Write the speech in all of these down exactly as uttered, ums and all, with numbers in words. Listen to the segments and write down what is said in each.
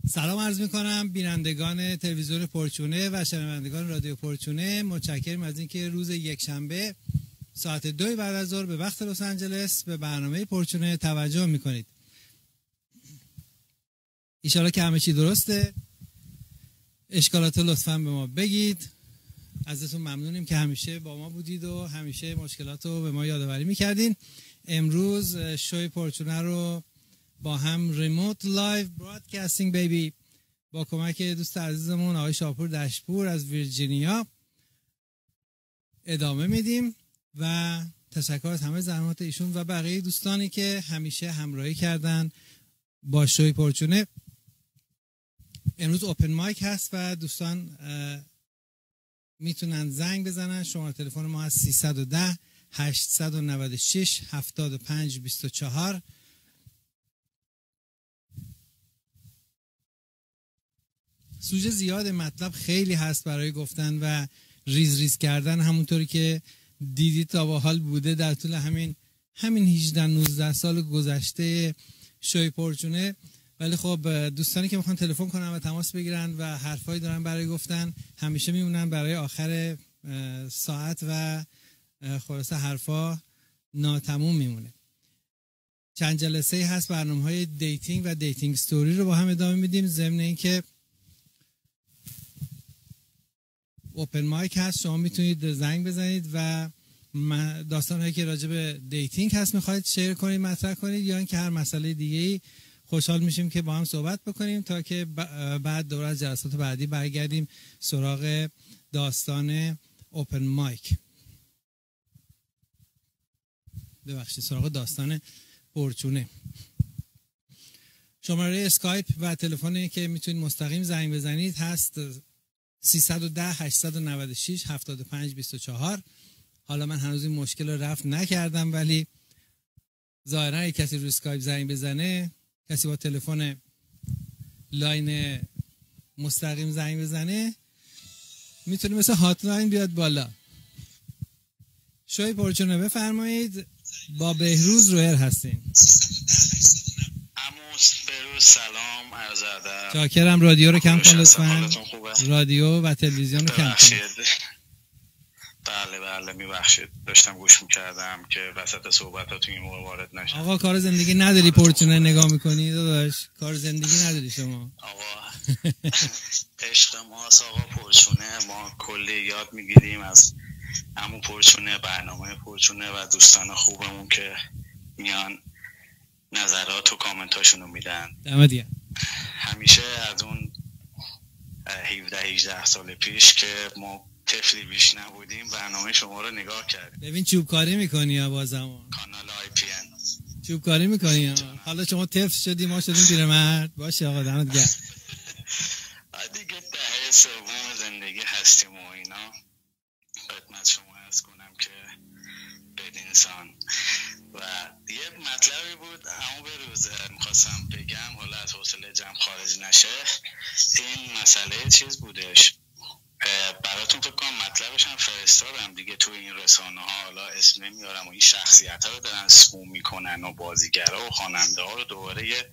سلام عرض میکنم بینندگان تلویزیون پرچونه و شنوندگان رادیو پرچونه. متشکرم از اینکه روز یکشنبه ساعت دو بعد از ظهر به وقت لس آنجلس به برنامه پرچونه توجه میکنید. ایشالا که همه چی درسته. اشکالات لطفاً به ما بگید. ازتون ممنونیم که همیشه با ما بودید و همیشه مشکلات رو به ما یادآوری میکردین. امروز شوی پرچونه رو با هم ریموت لایو برادکاستینگ بیبی با کمک دوست عزیزمون آقای شاپور دشپور از ویرجینیا ادامه میدیم و تشکر از همه زحمات ایشون و بقیه دوستانی که همیشه همراهی کردن با شوی پرچونه. امروز اوپن مایک هست و دوستان میتونن زنگ بزنن. شماره تلفن ما هست سیصد و ده هشتصد و نود و شش هفتاد و پنج بیست و چهار. سوژه زیاد، مطلب خیلی هست برای گفتن و ریز ریز کردن، همونطوری که دیدید تا به حال بوده در طول همین همین هجده نوزده سال گذشته شوی پرچونه. ولی خب دوستانی که میخوان تلفن کنن و تماس بگیرن و حرفایی دارن برای گفتن همیشه میمونن برای آخر ساعت و خلاصه حرفا ناتموم میمونه. چند جلسه هست برنامه‌های دیتینگ و دیتینگ استوری رو با هم ادامه میدیم. ضمن اینکه اوپن مایک هست، شما میتونید زنگ بزنید و داستانهایی که راجع به دیتینگ هست میخواید شیر کنید، مطرح کنید، یا اینکه هر مسئله دیگه‌ای خوشحال میشیم که با هم صحبت بکنیم تا که بعد دوباره از جلسات بعدی برگردیم سراغ داستان اوپن مایک. ببخشید، سراغ داستان پرچونه. شماره اسکایپ و تلفنی که میتونید مستقیم زنگ بزنید هست سیصد و ده هشتصد و نود و شش هفتاد و پنج بیست و چهار. حالا من هنوز این مشکل رو رفع نکردم، ولی ظاهرا یک کسی رو اسکایپ زنگ بزنه، کسی با تلفن لاین مستقیم زنگ بزنه، میتونه مثل هاتلاین بیاد بالا. شوی پرچونه بفرمایید. با بهروز رویر هستین. عموس بهروز سلام، عرض ادب. چاکرم. رادیو رو کم کن لطفاً. رادیو و تلویزیون رو کم کن. بله بله میبخشید، داشتم گوش میکردم که وسط صحبتاتون این موقع وارد نشم. آقا کار زندگی نداری پرچونه نگاه میکنی داداش؟ کار زندگی نداری شما؟ آقا عشق ماست آقا پرچونه. ما کلی یاد میگیریم از همون پرچونه، برنامه پرچونه و دوستان خوبمون که میان نظرات و کامنتاشونو میدن. دمت گرم. همیشه از اون هفده هجده سال پیش که ما طفلی بیش نبودیم برنامه شما رو نگاه کردیم. ببین چوب کاری میکنی یا بازمون کانال آی پی ان چوب کاری میکنی یا حالا شما طفل شدی ما شدیم پیرمرد. باشه آقا دمت گرم. دیگه دهه سوم زندگی هستیم و اینا. خدمت شما عرض کنم که بدینسان و یه مطلبی بود همون به روز میخواستم بگم، حالا از حوصله جمع خارج نشه. این مسئله چیز بودش براتون، فکر کنم مطلبش هم فرستادم دیگه تو این رسانه ها، حالا اسم نمیارم، و این شخصیت ها رو دارن سموم میکنن و بازیگرها و خواننده ها رو دوباره یه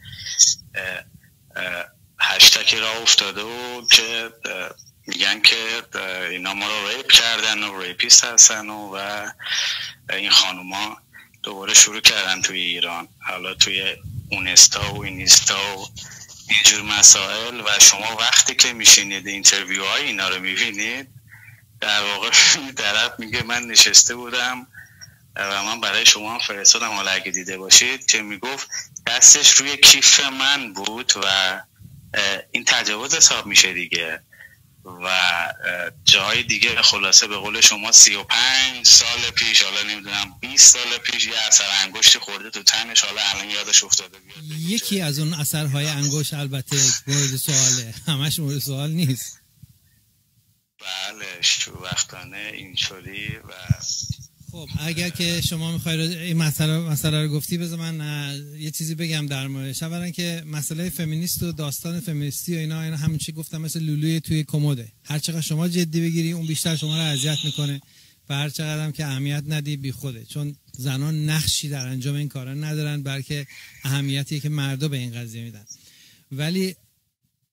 هشتکی را افتاده و که میگن که اینا ما رو ریپ کردن و ریپیست هستن و, و این خانوما دوباره شروع کردن توی ایران، حالا توی اونستا و اینستا و اینجور مسائل. و شما وقتی که میشینید اینترویو های اینا رو میبینید، در واقع طرف میگه من نشسته بودم و من برای شما هم فرستادم، حالا اگه دیده باشید، که میگفت دستش روی کیف من بود و این تجاوز حساب میشه دیگه. و جای دیگه خلاصه به قول شما سی و پنج سال پیش، حالا نمیدونم بیست سال پیش، یه اثر انگشتی خورده تو تنش، حالا الان یادش افتاده بیاد. یکی از اون اثرهای انگشت البته مورد سواله، همش مورد سوال نیست. بله شوختانه اینطوری. و خب اگر که شما میخواید این مسئله مسئله رو گفتی، بذار من یه چیزی بگم در موردش. اولا که مسئله فمینیست و داستان فمینیستی و اینا اینا همین چی گفتم، مثل لولوی توی کموده. هر چقدر شما جدی بگیری اون بیشتر شما رو اذیت میکنه و هر چقدر هم که اهمیت ندی بی خوده، چون زنان نقشی در انجام این کارا ندارن، بلکه اهمیتی که مردا به این قضیه میدن. ولی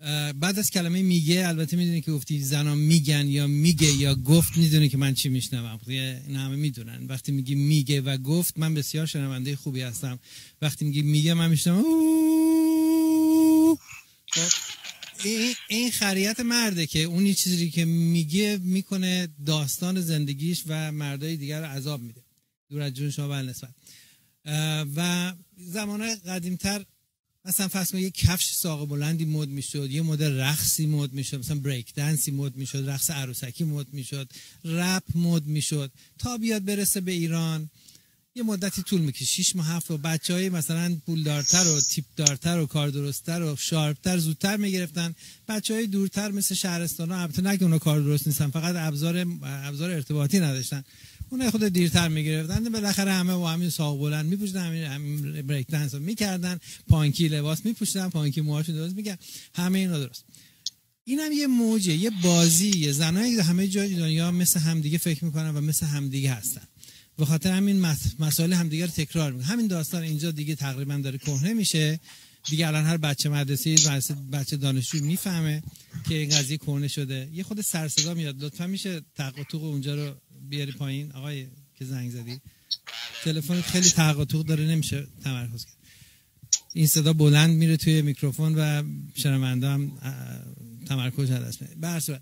بعد از کلمه میگه، البته میدونی که گفتی زنا میگن یا میگه یا گفت، میدونی که من چی میشنوم، این همه میدونن. وقتی میگی میگه و گفت، من بسیار شنونده خوبی هستم. وقتی میگی میگه من میشنوم این این خریت مرده که اون چیزی که میگه میکنه داستان زندگیش و مردای دیگر رو عذاب میده، دور از جون شما بالنسبت. و زمانه قدیمتر مثلا فرض کن یه کفش ساق بلندی مد میشد، یه مدل رقصی مد میشد، مثلا بریک دنسی مد میشد، رقص عروسکی مد میشد، رپ مد میشد، تا بیاد برسه به ایران یه مدتی طول میکشه، شش ماه هفت. و بچهای مثلا پولدارتر و تیپ دارتر و کار درستتر و شارپتر زودتر میگرفتن، بچهای دورتر مثل شهرستانا، البته نه که اونا کار درست نیستن، فقط ابزار ابزار ارتباطی نداشتن، اونها خود دیرتر میگرفتن. بالاخره همه با همین ساق بلند میپوشیدن، همین, همین بریک دنس میکردن، پانکی لباس میپوشیدن، پانکی موهاشون درست میکردن، همه اینا درست. اینم یه موجه، یه بازی، زنای همه جای دنیا مثل همدیگه فکر میکنن و مثل همدیگه هستن، به خاطر همین مسائل همدیگه رو تکرار میکنن. همین داستان اینجا دیگه تقریبا داره کهنه میشه دیگه. الان هر بچه مدرسه‌ای، بچه دانشجوی میفهمه که این قضیه کهنه شده. یه خود سر صدا میاد، لطفا میشه تق و توق اونجا رو بیاری پایین آقای که زنگ زدی؟ تلفن خیلی تق و توق داره، نمیشه تمرکز کرد. این صدا بلند میره توی میکروفون و شنونده هم تمرکز دست میده. به هر صورت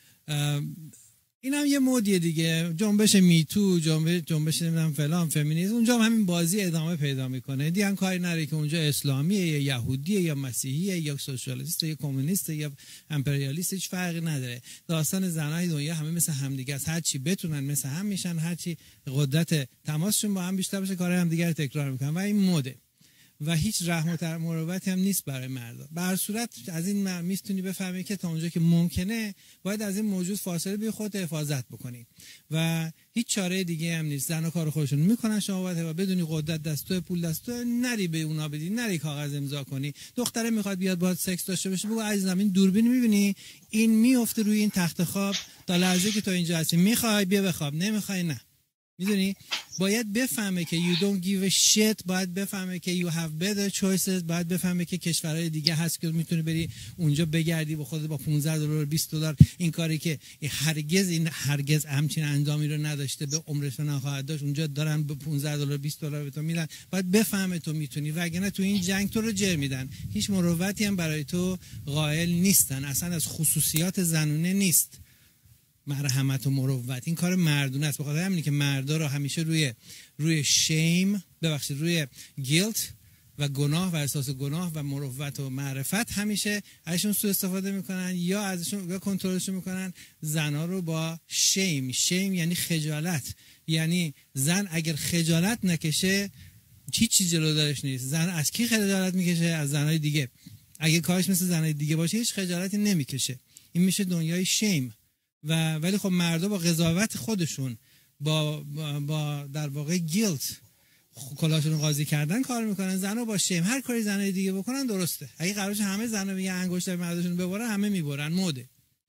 اینم یه مودیه دیگه، جنبش میتو، جنبش جنبش نمیدونم فلان، فمینیسم، اونجا هم همین بازی ادامه پیدا میکنه. دیگه کاری نره که اونجا اسلامیه یا یهودیه یا مسیحیه یا سوسیالیسته یا کمونیسته یا امپریالیست، هیچ فرقی نداره. داستان زنای دنیا همه مثل همدیگه است، هر چی بتونن مثل هم میشن، هر چی قدرت تماسشون با هم بیشتر بشه کار هم دیگه رو تکرار میکنن و این مده و هیچ رحم و مروتی هم نیست برای مردا. به هر صورت از این میتونی بفهمی که تا اونجا که ممکنه باید از این موجود فاصله بی خود حفاظت بکنی و هیچ چاره دیگه هم نیست. زنا کار خودشون میکنن، شما باید و بدونی قدرت دستو، پول دستو، نری به اونا بدی، نری کاغذ امضا کنی. دختره میخواد بیاد باهات سکس داشته باشه، بگو عزیزم این دوربین میبینی این میفته روی این تخت خواب، تا لحظه که تو اینجا هستی میخوای بیا بخواب، نمیخوای نه. میدونی باید بفهمه که you don't give a shit، باید بفهمه که you have better choices، باید بفهمه که کشورهای دیگه هست که میتونی بری اونجا بگردی با خودت با پانزده دلار بیست دلار، این کاری که هرگز این هرگز همچین انجامی رو نداشته به عمرش نخواهد داشت، اونجا دارن به پانزده دلار بیست دلار به تو میدن. باید بفهمه تو میتونی، وگرنه تو این جنگ تو رو جر میدن. هیچ مروتی هم برای تو قائل نیستن، اصلا از خصوصیات زنونه نیست مرحمت و مروت. این کار مردونه است. بخاطر همینه که مردا رو همیشه روی روی شیم، ببخشید روی گیلت و گناه و احساس گناه و مروت و معرفت همیشه ازشون سوء استفاده میکنن یا ازشون یا کنترلشون میکنن. زنا رو با شیم، شیم یعنی خجالت، یعنی زن اگر خجالت نکشه هیچ چیز جلو دارش نیست. زن از کی خجالت میکشه؟ از زنای دیگه. اگه کارش مثل زنای دیگه باشه هیچ خجالتی نمیکشه. این میشه دنیای شیم. و ولی خب مردا با قضاوت خودشون، با با در واقع گیلت کلاشون قاضی کردن کار میکنن. زنا با شیم هر کاری زنای دیگه بکنن درسته. اگه قرارش همه زنا میگن انگشت مرداشون ببرن، همه میبرن، مده.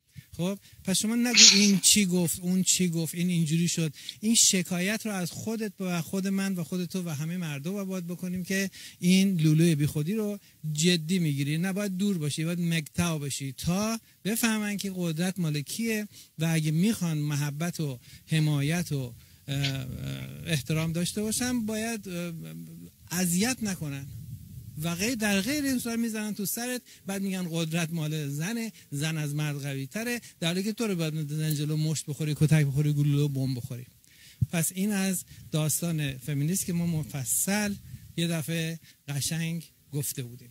خب پس شما نگو این چی گفت، اون چی گفت، این اینجوری شد. این شکایت رو از خودت و خود من و خود تو و همه مردا باید بکنیم که این لولوی بی خودی رو جدی میگیری. نباید دور باشی، باید مگتاو باشی تا بفهمن که قدرت مال کیه و اگه میخوان محبت و حمایت و احترام داشته باشن باید اذیت نکنن و غیر در غیر این صورت میزنن تو سرت، بعد میگن قدرت مال زنه، زن از مرد قوی تره، در حالی که تو رو باید میدن جلو مشت بخوری، کتک بخوری، گلوله بمب بخوری. پس این از داستان فمینیست که ما مفصل یه دفعه قشنگ گفته بودیم.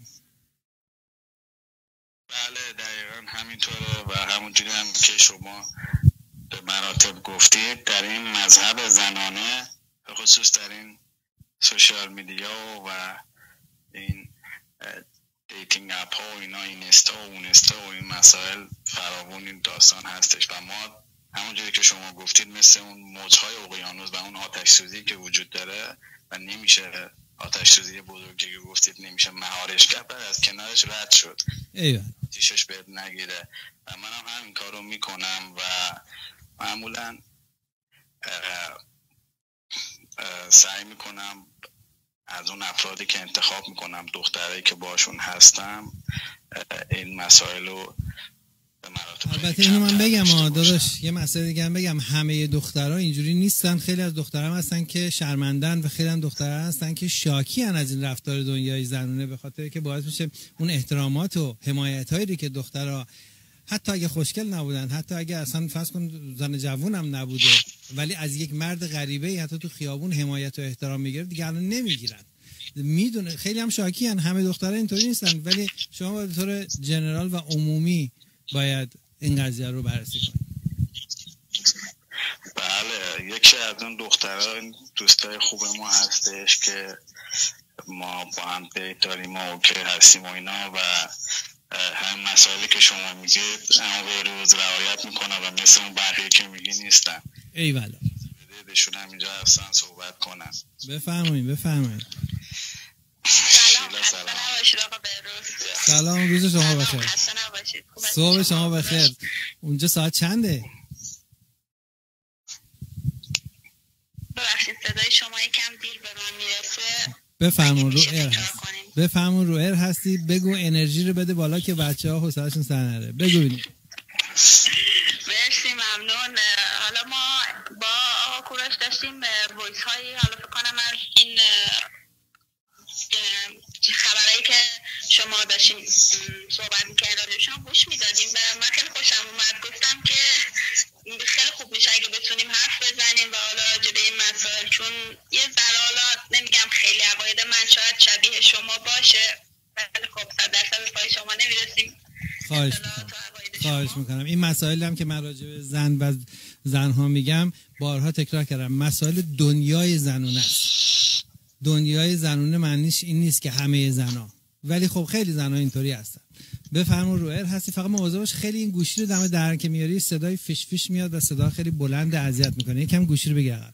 بله دقیقا همینطوره و همونجوری هم که شما به مراتب گفتید در این مذهب زنانه، به خصوص در این سوشیال میدیا و این دیتینگ اپ ها و اینا، اینستا و اونستا و این مسائل فراوون این داستان هستش و ما همونجوری که شما گفتید مثل اون موجهای اقیانوس و اون آتش سوزی که وجود داره و نمیشه آتش سوزی بزرگی که گفتید نمیشه مهارش کرد، بعد از کنارش رد شد ایوه تیشش بهت نگیره و من هم همین کار رو میکنم و معمولا سعی میکنم از اون افرادی که انتخاب میکنم، دخترایی که باشون هستم، این مسائل رو البته اینو من بگم آ داداش، یه مسئله دیگه هم بگم، همه دخترها اینجوری نیستن. خیلی از دخترها هستن که شرمندن و خیلی هم دخترها هستن که شاکی ان از این رفتار دنیای زنونه، به خاطر که باعث میشه اون احترامات و حمایتایی که دخترها حتی اگه خوشگل نبودن، حتی اگه اصلا فرض کن زن جوون هم نبوده، ولی از یک مرد غریبه حتی تو خیابون حمایت و احترام میگیره، دیگه الان نمیگیرن. میدونه خیلی هم شاکی ان. همه دخترها اینطوری نیستن، ولی شما به طور جنرال و عمومی باید این قضیه رو بررسی کنید. بله، یکی از اون دخترها دوستای خوب ما هستش که ما با هم دیت داریم و اوکی هستیم و اینا، و هم مسائلی که شما میگید اما به روز رعایت میکنه و مثل اون بقیه که میگی نیستن. ایوالا بهشون هم اینجا هستن صحبت کنن. بفرمایید بفرمایید. سلام، خسته نباشید آقا بهروز. سلام، روز شما بخیر. خسته نباشید. صبح شما بخیر. اونجا ساعت چنده؟ ببخشید صدای شما یکم دیر به من میرسه. بفرمون رو ایر هست. بفرمون رو ایر هستی. بگو انرژی رو بده بالا که بچه ها حوصله‌شون سر نره. بگو ببینیم. مرسی، ممنون. حالا ما با آقا کوروش داشتیم وایس هایی، حالا فکر کنم از این خبرایی که شما داشتین صحبت می‌کردین راجعشون گوش میدادیم و من خیلی خوشم اومد. گفتم که خیلی خوب میشه اگه بتونیم حرف بزنیم و حالا راجع به این مسائل، چون یه ذره حالا نمیگم خیلی عقاید من شاید شبیه شما باشه، ولی خب صد درصد به پای شما نمیرسیم. خواهش میکنم خواهش میکنم این مسائل هم که من راجع به زن و زنها میگم بارها تکرار کردم، مسائل دنیای زنونه است. دنیای زنونه معنیش این نیست که همه زنا، ولی خب خیلی زنا اینطوری هستن. بفرمون رو ایر هستی. فقط مواظب باش خیلی این گوشی رو دم درن که میاری صدای فیش فیش میاد و صدا خیلی بلند اذیت میکنه. یکم گوشی رو بگیر عقب.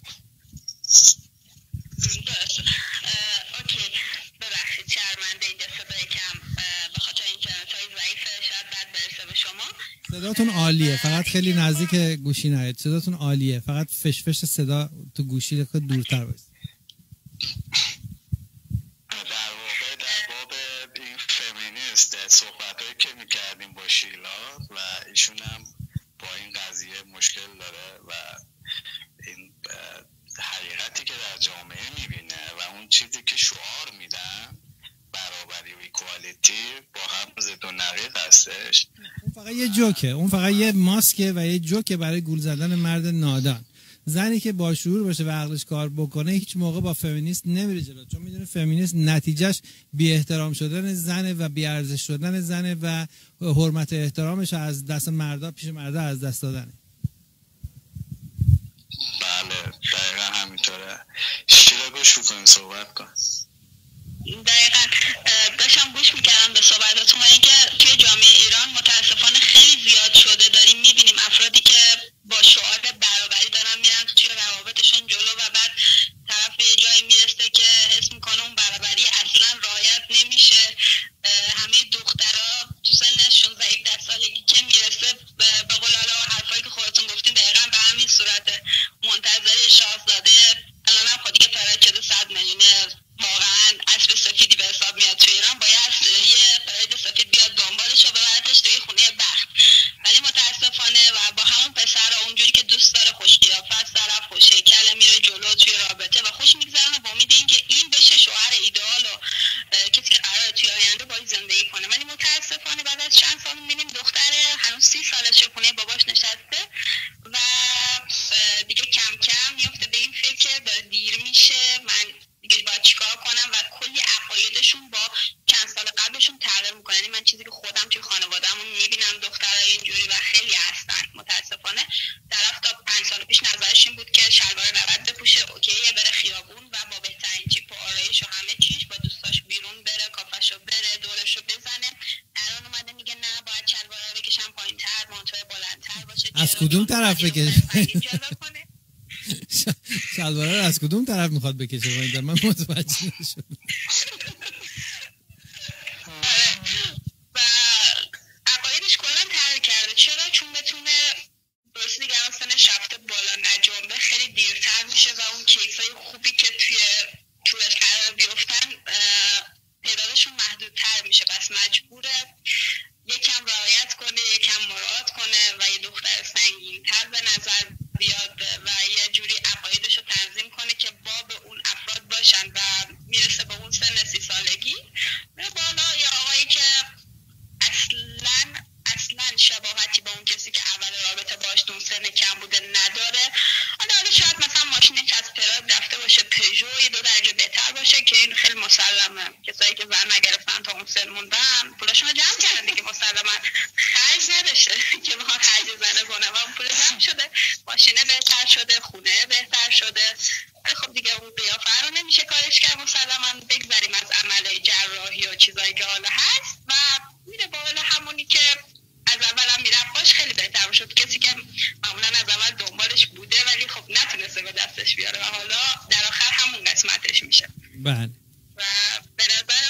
اوکی، ببخشید شرمنده اینجا صدای کم به خاطر اینترنت‌های ضعیفه، شاید بد برسه به شما. صداتون عالیه، فقط خیلی نزدیک گوشی نیاید. صداتون عالیه، فقط فش فش صدا تو گوشی که دورتر باشه. در واقع در باب این فمینیست صحبتایی که میکردیم با شیلا و ایشون هم با این قضیه مشکل داره و این حقیقتی که در جامعه میبینه و اون چیزی که شعار میدن برابری و ایکوالیتی با هم ضد و نقیض هستش. اون فقط یه جوکه، اون فقط یه ماسکه و یه جوکه برای گول زدن مرد نادان. زنی که با شعور باشه و عقلش کار بکنه هیچ موقع با فمینیست نمیره جلو، چون میدونه فمینیست نتیجهش بی احترام شدن زنه و بی ارزش شدن زنه و حرمت احترامش از دست مردا پیش مردا از دست دادنه. بله دقیقا همینطوره. شیلا گوش بکنیم صحبت کن. دقیقا داشتم گوش میکردم به صحبتاتون و اینکه توی جامعه ایران متاسفانه خیلی زیاد شده داریم میبینیم افرادی که با شعار برابری دارن میرن توی روابطشون جلو و بعد طرف به جایی میرسه که حس میکنه اون برابری اصلا رعایت نمیشه. همه دخترها تو سن شانزده هفده سالگی که میرسه به قول حالا حرفایی که خودتون گفتین دقیقا به همین صورته، منتظر شاهزاده الان هم خودی که پرد شده صد میلیونه واقعا اسب سفیدی به حساب میاد تو ایران، باید یه پرید سفید بیاد دنبالش و ببرتش توی خونه بخت. ولی متاسفانه و با همون پسر اونجوری که دوست داره خوش قیافه است، طرف خوش هیکله میره جلو توی رابطه و خوش میگذرونه با امید اینکه این بشه شوهر ایدئال و کسی که قراره توی آینده باهاش زندگی کنه. ولی متاسفانه بعد از چند سال میبینیم دختر هنوز سی سالشه خونه باباش نشسته و دیگه کم کم میفته به این فکر که داره دیر میشه، من دیگه باید چیکار کنم و کلی عقایدشون با چند سال قبلشون تغییر میکنه. یعنی من چیزی که خودم توی خانواده‌مون میبینم دخترای اینجوری و خیلی هستن متاسفانه. طرف تا پنج سال پیش نظرش این بود که شلوار نبرد بپوشه، اوکیه، بره خیابون و با بهترین چیپ و آرایش و همه چیز با دوستاش بیرون بره، کافشو بره، دورشو بزنه. الان اومده میگه نه باید شلوار رو بکشم پایین‌تر، مانتو بلندتر باشه. از کدوم طرف بکشه؟ شلواره رو از کدوم طرف میخواد بکشه؟ من متوجه نشدم. و عقایدش کلا تغییر کرده. چرا؟ چون بتونه درست دیگه سنش رفته بالا، نجامه خیلی دیرتر میشه و اون کیسای خوبی که توی طولش قرار بیفتن تعدادشون محدودتر میشه، بس مجبوره موندن پولاشون رو جمع کردن دیگه، مسلما خرج نداشته که بخوام خرج زنه کنم و اون پول جمع شده، ماشینه بهتر شده، خونه بهتر شده. ولی خب دیگه اون قیافه رو نمیشه کارش کرد. مسلما بگذاریم از عمل جراحی و چیزایی که حالا هست و میره با همونی که از اول هم میرفت باش خیلی بهتر شد. کسی که معمولا از اول دنبالش بوده ولی خب نتونسته به دستش بیاره و حالا در آخر همون قسمتش میشه. بله. و به نظر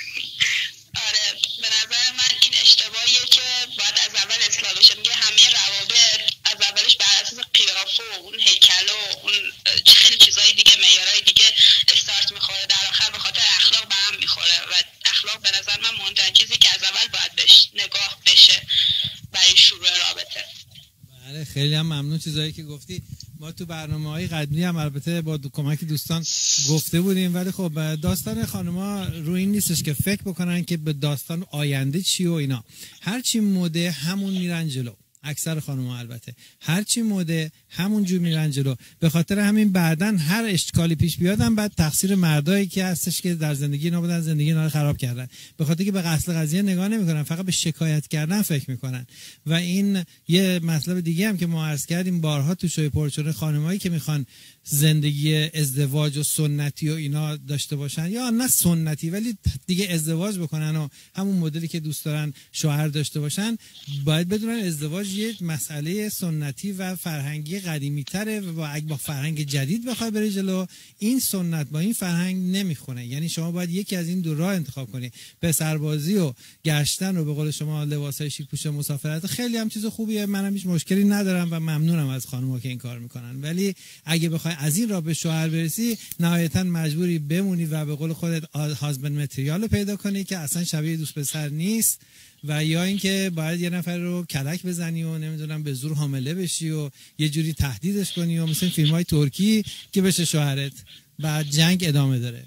آره به نظر من این اشتباهیه که باید از اول اصلاح بشه. میگه همه روابط از اولش بر اساس قیافه و اون هیکل و اون خیلی چیزای دیگه، معیارای دیگه استارت میخوره، در آخر به خاطر اخلاق به هم میخوره و اخلاق به نظر من مهمترین چیزی که از اول باید بهش نگاه بشه برای شروع رابطه. بله خیلی هم ممنون چیزایی که گفتی. ما تو برنامه‌های قبلی هم البته با دو کمک دوستان گفته بودیم، ولی خب داستان خانم‌ها روی این نیستش که فکر بکنن که به داستان آینده چی و اینا. هر چی مده همون میرن جلو. اکثر خانم‌ها البته هر چی مده همون جور میرن جلو. به خاطر همین بعدن هر اشکالی پیش بیادن بعد تقصیر مردایی که هستش که در زندگی نبودن، زندگی اینا رو خراب کردن. به خاطر که به اصل قضیه نگاه نمی‌کنن، فقط به شکایت کردن فکر می‌کنن. و این یه مطلب دیگه هم که ما عرض کردیم بارها تو شوی پرچونه، خانمایی که میخوان زندگی ازدواج و سنتی و اینا داشته باشن یا نه سنتی ولی دیگه ازدواج بکنن و همون مدلی که دوست دارن شوهر داشته باشن، باید بدونن ازدواج یه مسئله سنتی و فرهنگی قدیمی تره و اگه با فرهنگ جدید بخوای بری جلو این سنت با این فرهنگ نمیخونه. یعنی شما باید یکی از این دو راه انتخاب کنی. پسربازی و گشتن و به قول شما لباسای شیک پوش مسافرت خیلی هم چیز خوبیه، منم هیچ مشکلی ندارم و ممنونم از خانم‌ها که این کار میکنن، ولی اگه بخوای از این راه به شوهر برسی نهایتا مجبوری بمونی و به قول خودت هازبند متریال پیدا کنی که اصلا شبیه دوست پسر نیست، و یا اینکه باید یه نفر رو کلک بزنی و نمیدونم به زور حامله بشی و یه جوری تهدیدش کنی و مثل فیلم‌های ترکی که بشه شوهرت. بعد جنگ ادامه داره.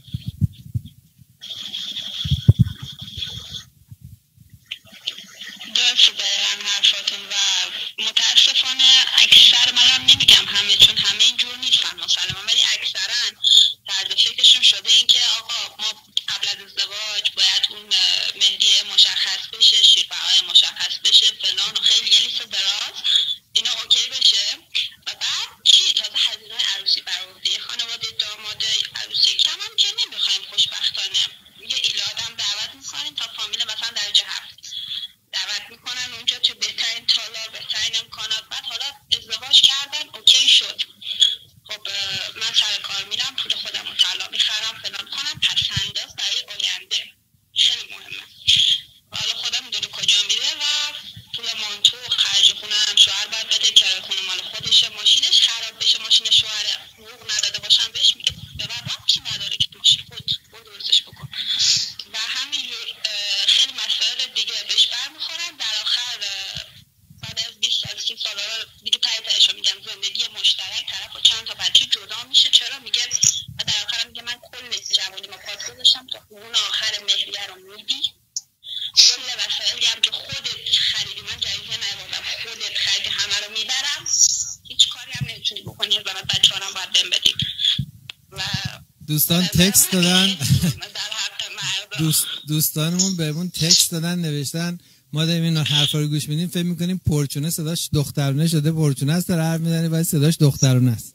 درست دارم حرفاتون و متاسفانه اکثر، منم نمیگم همه چون همه اینجور نیستن مسلما، ولی اکثرا طرز فکرشون شده این که آقا ما قبل از ازدواج باید اون مهریه مشخص بشه، شیرفعای مشخص بشه، فلان و خیلی یه لیست دراز اینا اوکی بشه و بعد چی؟ تازه هزینه عروسی بر عهده خانواده داماد عروسی کم هم که نمیخوایم خوشبختانه یه ایلادم دعوت میکنیم تا فامیل مثلا درجه هفت دعوت میکنن اونجا تو بهترین تالار بهترین امکانات، بعد حالا ازدواج کردن اوکی شد، خب من سر کار میرم پول خودم رو طلا میخرم فلان کنم، پس انداز برای آینده خیلی مهمه. حالا خودم میدونه کجا میره و پول مانتو خرج خونه هم شوهر باید بده، کرایه خونه مال خودشه، ماشینش خراب بشه، ماشین شوهر حقوق نداده باشن بهش میگه ببر ربطی نداره که ماشین خود برو درستش بکن و همینجور خیلی مسائل دیگه بهش برمیخورن. در آخر بعد از بیست سال سی سال دیگه تایی تایشو میگم زندگی مشترک طرف و چند تا بچه جدا میشه. چرا میگه و در آخر میگه من کل جوانی ما پاس گذاشتم تا اون آخر مهریه رو میدی، کل وسایلی هم که خودت خریدی من جایزه نیاوردم خودت خریدی همه رو میبرم، هیچ کاری هم نمیتونی بکنی و بچه ها هم باید بهم بدی. و دوستان تکست دادن دوست دوستانمون بهمون تکست دادن نوشتن ما داریم این حرفا رو گوش میدیم فکر میکنیم پرچونه صداش دخترونه شده، پرچونه است داره حرف میزنه ولی صداش دخترونه است.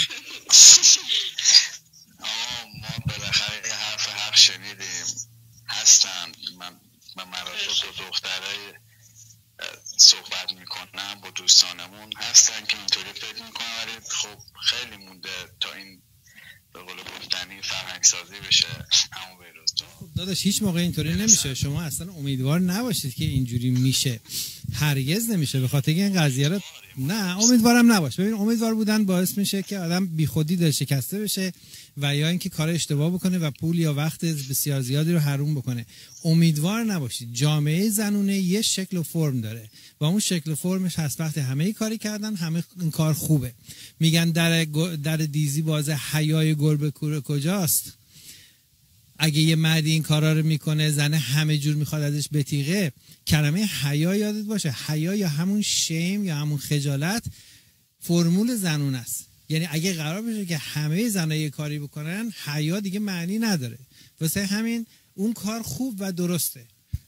ما بالاخره یه حرف حق شنیدیم هستن. من من مراتب دو دخترای صحبت میکنم با دوستانمون هستن که اینطوری فکر میکنن، ولی خب خیلی مونده تا این به قول گفتنی فرهنگ سازی بشه. همون بیروز خب داداش هیچ موقع اینطوری نمیشه، شما اصلا امیدوار نباشید که اینجوری میشه، هرگز نمیشه. به خاطر این قضیه رو نه امیدوارم نباش. ببین امیدوار بودن باعث میشه که آدم بیخودی دل شکسته بشه و یا اینکه کار اشتباه بکنه و پول یا وقت بسیار زیادی رو حروم بکنه. امیدوار نباشید. جامعه زنونه یه شکل و فرم داره و اون شکل و فرمش هست وقتی همه کاری کردن همه این کار خوبه. میگن در در دیزی باز حیای گربه کوره کجاست؟ اگه یه مردی این کارا رو میکنه زن همه جور میخواد ازش بتیغه، کلمه حیا یادت باشه. حیا یا همون شیم یا همون خجالت فرمول زنون است. یعنی اگه قرار بشه که همه زنها یه کاری بکنن حیا دیگه معنی نداره. واسه همین اون کار خوب و درسته.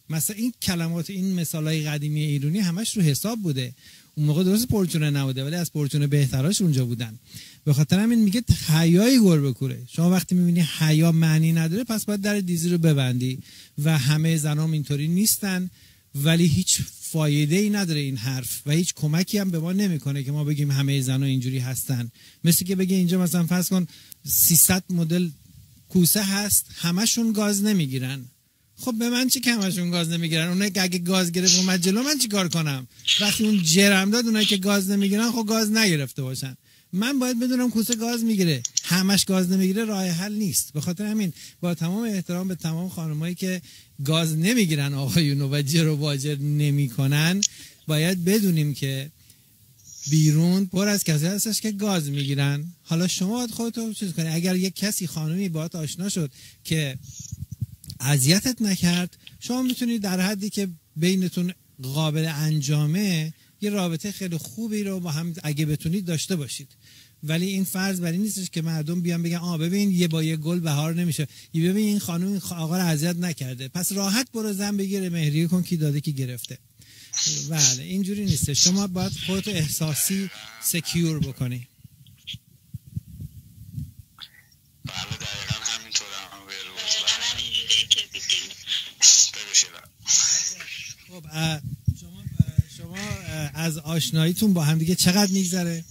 مثلا این کلمات، این مثالای قدیمی ایرانی همش رو حساب بوده. اون موقع درست پرچونه نبوده ولی از پرچونه بهتراش اونجا بودن. به خاطر همین میگه حیای گربه کوره. شما وقتی میبینی حیا معنی نداره پس باید در دیزی رو ببندی و همه زنام اینطوری نیستن، ولی هیچ فایده ای نداره این حرف و هیچ کمکی هم به ما نمیکنه که ما بگیم همه زنا اینجوری هستن. مثل که بگه اینجا مثلا فرض کن سیصد مدل کوسه هست همشون گاز نمیگیرن. خب به من چی که همشون گاز نمیگیرن؟ اونایی که اگه گاز گرفت اومد جلو من چی کار کنم؟ وقتی اون جرم داد اونایی که گاز نمیگیرن خب گاز نگرفته باشن. من باید بدونم کوسه گاز میگیره، همش گاز نمیگیره راه حل نیست. به خاطر همین با تمام احترام به تمام خانمایی که گاز نمیگیرن آقایونو و جر و باجر نمیکنن، باید بدونیم که بیرون پر از کسی هستش که گاز میگیرن. حالا شما باید خودتو چیز کنی. اگر یک کسی خانمی باهات آشنا شد که اذیتت نکرد، شما میتونید در حدی که بینتون قابل انجامه یه رابطه خیلی خوبی رو با هم اگه بتونید داشته باشید. ولی این فرض بر این نیستش که مردم بیان بگن آ ببین یه با یه گل بهار نمیشه، یه ببین این خانم این آقا رو اذیت نکرده پس راحت برو زن بگیره مهریه کن کی داده کی گرفته. بله اینجوری نیست. شما باید خودتو احساسی سکیور بکنی. بله دقیقا همینطور هم بیروز. خب شما شما از آشناییتون با هم دیگه چقدر میگذره؟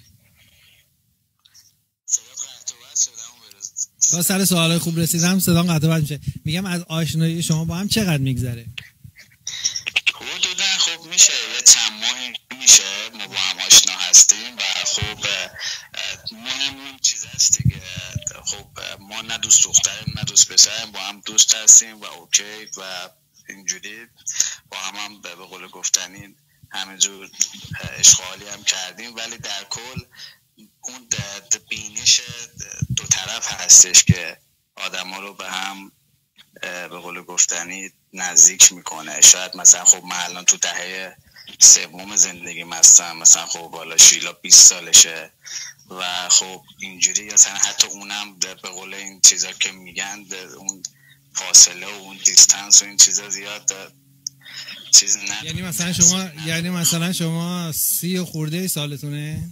با سر سوالای خوب رسیدم صدام قطع و وصل میشه. میگم از آشنایی شما با هم چقدر میگذره؟ حدودا خب میشه یه چند ماهی میشه ما با هم آشنا هستیم و خب مهم اون چیز هست دیگه. خب ما نه دوست دختریم نه دوست پسریم، با هم دوست هستیم و اوکی و اینجوری با هم هم به قول گفتنی همینجور اشغالی هم کردیم. ولی در کل اون بینش دو طرف هستش که آدم ها رو به هم به قول گفتنی نزدیک میکنه. شاید مثلا خب من الان تو دهه سوم زندگیم هستم، مثلا خب بالا شیلا بیست سالشه و خب اینجوری مثلا حتی اونم به قول این چیزا که میگن اون فاصله و اون دیستنس و این چیزا زیاد چیز نه. یعنی مثلا شما یعنی مثلا شما سی و خورده سالتونه؟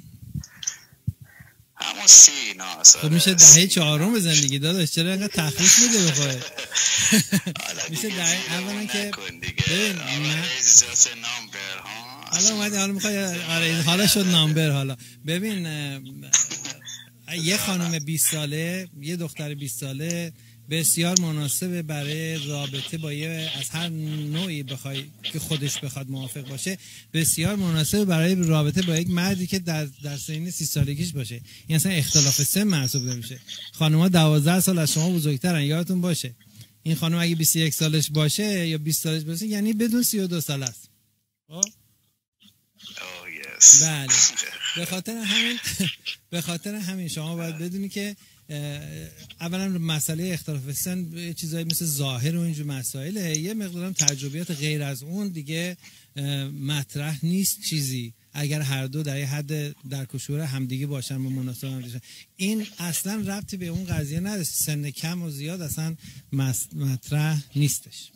همون سی نه ساله. خب میشه دهه چهارم زندگی داداش، چرا اینقدر تخریف میده به خواهد؟ میشه دهه اولا که ببین حالا اومدی حالا میخوای آره حالا شد نامبر. حالا ببین یه خانم بیست ساله یه دختر بیست ساله بسیار مناسبه برای رابطه با یه از هر نوعی بخوای که خودش بخواد موافق باشه، بسیار مناسبه برای رابطه با یک مردی که در در سن سی سالگیش باشه. این اصلا اختلاف سن محسوب نمیشه. خانم‌ها دوازده سال از شما بزرگترن، یادتون باشه. این خانم اگه بیست و یک سالش باشه یا بیست سالش باشه یعنی بدون سی و دو سال است. بله. به خاطر همین به خاطر همین شما باید بدونی که اولا مسئله اختلاف سن چیزایی مثل ظاهر و اینجور مسائله، یه مقدارم تجربیات غیر از اون دیگه مطرح نیست چیزی. اگر هر دو در یه حد در کشور همدیگه باشن و مناسب هم باشن، این اصلا ربطی به اون قضیه نداره. سن کم و زیاد اصلا مطرح نیستش.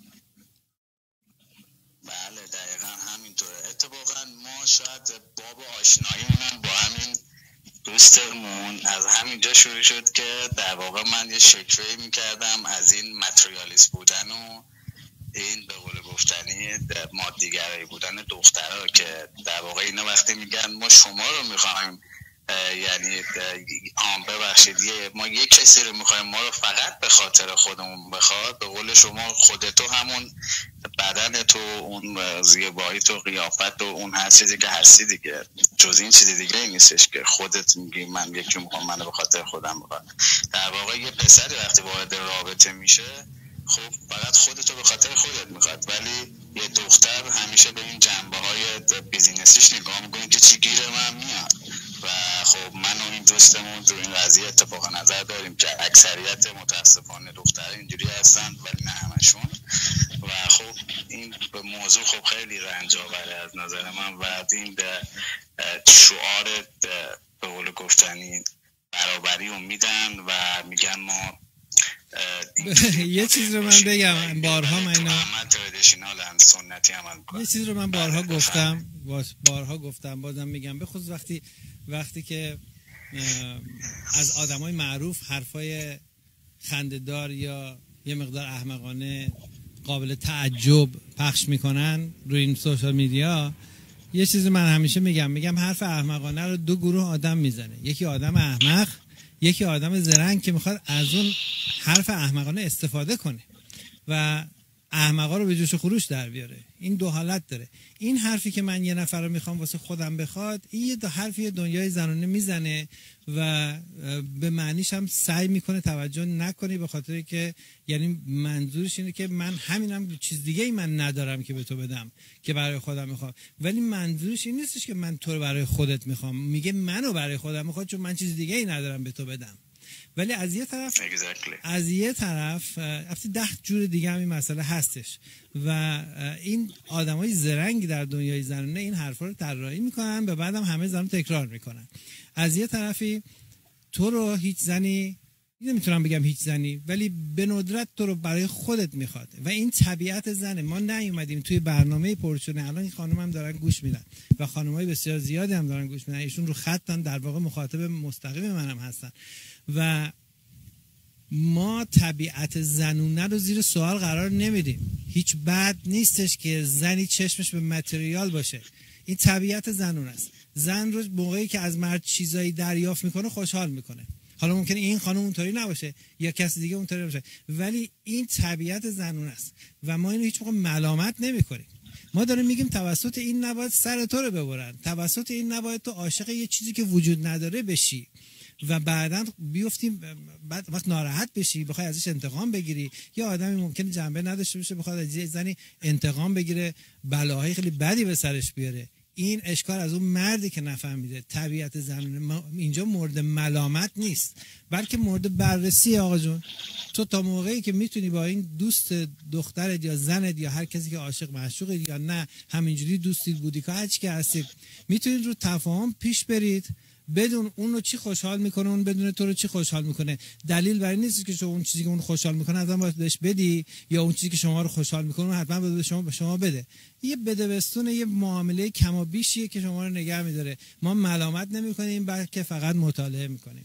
بله دقیقا همینطوره. اتفاقا ما شاید باب آشناییمون با همین دوستمون از همینجا شروع شد که در واقع من یه شکوهی میکردم از این متریالیست بودن و این به قول گفتنی مادیگرایی بودن دخترها که در واقع اینا وقتی میگن ما شما رو میخوایم، یعنی آم ببخشید ما یک کسی رو میخوایم ما رو فقط به خاطر خودمون بخواد، به قول شما خودتو همون بدن تو اون زیبایی تو قیافت و اون هر چیزی که هستی دیگه، جز این چیزی دیگه ای نیستش که خودت میگی من یکی میخوام منو به خاطر خودم بخواد. در واقع یه پسری وقتی وارد رابطه میشه خب فقط خودتو به خاطر خودت میخواد، ولی یه دختر همیشه به این جنبه های بیزینسیش نگاه میکنه که چی گیر من میاد. و خب من و این دوستمون تو این قضیه اتفاق نظر داریم که اکثریت متاسفانه دختر اینجوری هستن ولی نه همشون. و خب این به موضوع خب خیلی رنج آوره از نظر من و این شعار به قول گفتنی برابری رو میدن و میگن ما یه چیز رو من بگم، بارها من اینا سنتی عمل میکنن. یه چیز رو من بارها گفتم بارها گفتم بازم میگم، به خصوص وقتی وقتی که از آدمای معروف حرفای خنده‌دار یا یه مقدار احمقانه قابل تعجب پخش میکنن روی این سوشال میدیا، یه چیزی من همیشه میگم میگم حرف احمقانه رو دو گروه آدم میزنه، یکی آدم احمق، یکی آدم زرنگ که میخواد از اون حرف احمقانه استفاده کنه و احمقا رو به جوش و خروش در بیاره. این دو حالت داره. این حرفی که من یه نفر رو میخوام واسه خودم بخواد، این یه دو حرفی دنیای زنانه میزنه و به معنیش هم سعی میکنه توجه نکنی، به خاطر که یعنی منظورش اینه که من همینم، چیز دیگه ای من ندارم که به تو بدم که برای خودم میخوام. ولی منظورش این نیستش که من تو رو برای خودت میخوام، میگه منو برای خودم میخواد چون من چیز دیگه ای ندارم به تو بدم. ولی از یه طرف exactly. از یه طرف افتی ده جور دیگه هم این مسئله هستش و این آدمای زرنگ در دنیای زنانه این حرفا رو طراحی میکنن، به بعدم همه زن تکرار میکنن. از یه طرفی تو رو هیچ زنی، نمیتونم بگم هیچ زنی، ولی به ندرت تو رو برای خودت میخواد و این طبیعت زنه. ما نیومدیم توی برنامه پرچونه، الان این خانم هم دارن گوش میدن و خانمای بسیار زیادی هم دارن گوش میدن، ایشون رو خطن، در واقع مخاطب مستقیم منم هستن و ما طبیعت زنونه رو زیر سوال قرار نمیدیم. هیچ بد نیستش که زنی چشمش به متریال باشه، این طبیعت زنونه است. زن رو موقعی که از مرد چیزایی دریافت میکنه خوشحال میکنه. حالا ممکنه این خانم اونطوری نباشه یا کسی دیگه اونطوری باشه، ولی این طبیعت زنونه است و ما اینو هیچ موقع ملامت نمیکنیم. ما داریم میگیم توسط این نباید سر تو رو ببرن، توسط این نباید تو عاشق یه چیزی که وجود نداره بشی و بعداً بیفتیم، بعد وقت ناراحت بشی بخوای ازش انتقام بگیری. یا آدمی ممکنه جنبه نداشته باشه بخواد از یه زنی انتقام بگیره، بلاهای خیلی بدی به سرش بیاره. این اشکال از اون مردی که نفهمیده طبیعت زنانه. اینجا مورد ملامت نیست بلکه مورد بررسی. آقا جون تو تا موقعی که میتونی با این دوست دخترت یا زنت یا هر کسی که عاشق معشوقه یا نه همینجوری دوستی بودی که هر چی که هستید، میتونید رو تفاهم پیش برید، بدون اون رو چی خوشحال میکنه، اون بدون تو رو چی خوشحال میکنه. دلیل بر این نیست که شما اون چیزی که اون خوشحال میکنه ازم باید بهش بدی یا اون چیزی که شما رو خوشحال میکنه اون حتما باید به شما به شما بده. یه بده بستونه، یه معامله کم و بیشیه که شما رو نگه میداره. ما ملامت نمیکنیم بلکه فقط مطالعه میکنیم.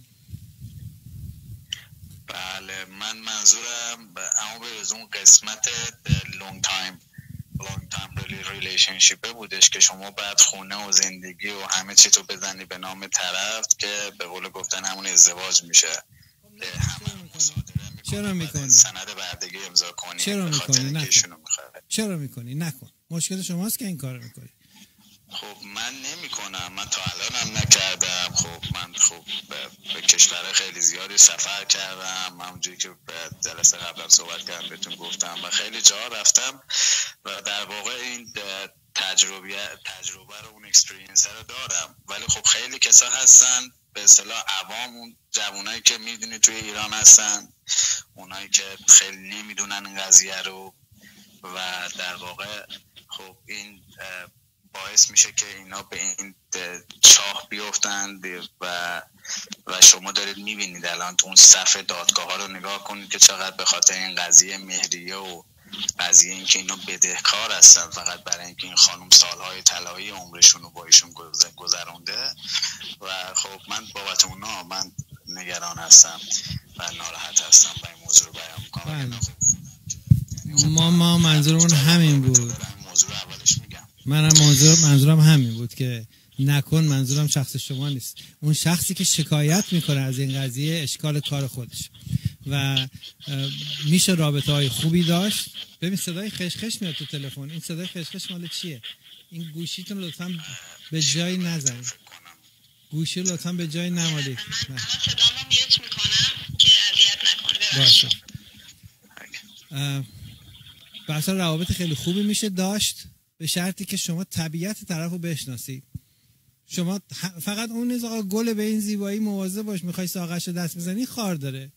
بله، من منظورم اما به اون قسمت لونگ تایم لونگ تایم ریلیشنشیپ بودش که شما بعد خونه و زندگی و همه چی تو بزنی به نام طرف که به قول گفتن همون ازدواج میشه. چرا میکنی؟ سند بردگی امضا کنی. چرا میکنی؟ نکن. چرا میکنی؟ نکن. مشکل شماست که این کارو میکنی. خب من نمی کنم، من تا الان هم نکردم. خب من خب به, به کشور خیلی زیادی سفر کردم، همونجوری که به جلسه قبلا صحبت کردم بهتون گفتم و خیلی جا رفتم و در واقع این تجربه تجربه رو اون اکسپریانس رو دارم. ولی خب خیلی کسا هستن به اصطلاح عوام، اون جوانایی که میدونی توی ایران هستن، اونایی که خیلی نمیدونن این قضیه رو و در واقع خب این باعث میشه که اینا به این چاه بیفتند و و شما دارید میبینید الان تو اون صفحه دادگاه ها رو نگاه کنید که چقدر به خاطر این قضیه مهریه و قضیه این که اینا بدهکار هستن فقط برای اینکه این خانم سالهای طلایی عمرشون رو با ایشون گذرونده و خب من بابت اونا من نگران هستم و ناراحت هستم و این موضوع رو بیان میکنم. ما ما منظورمون همین بود. موضوع اولش میگم منم موضوع منظورم همین بود که نکن. منظورم شخص شما نیست، اون شخصی که شکایت میکنه از این قضیه اشکال کار خودش و میشه رابطه های خوبی داشت. ببین صدای خشخش میاد تو تلفن. این صدای خشخش مال چیه؟ این گوشیتون لطفاً به جای نزنید. گوشی لطفاً به جای نمالید. من صدامو میوت میکنم که اذیت نکنه. باشه. بحث روابط خیلی خوبی میشه داشت به شرطی که شما طبیعت طرف رو بشناسید. شما فقط اون نیز آقا گل به این زیبایی مواظب باش، میخوای ساقش رو دست بزنی خار داره.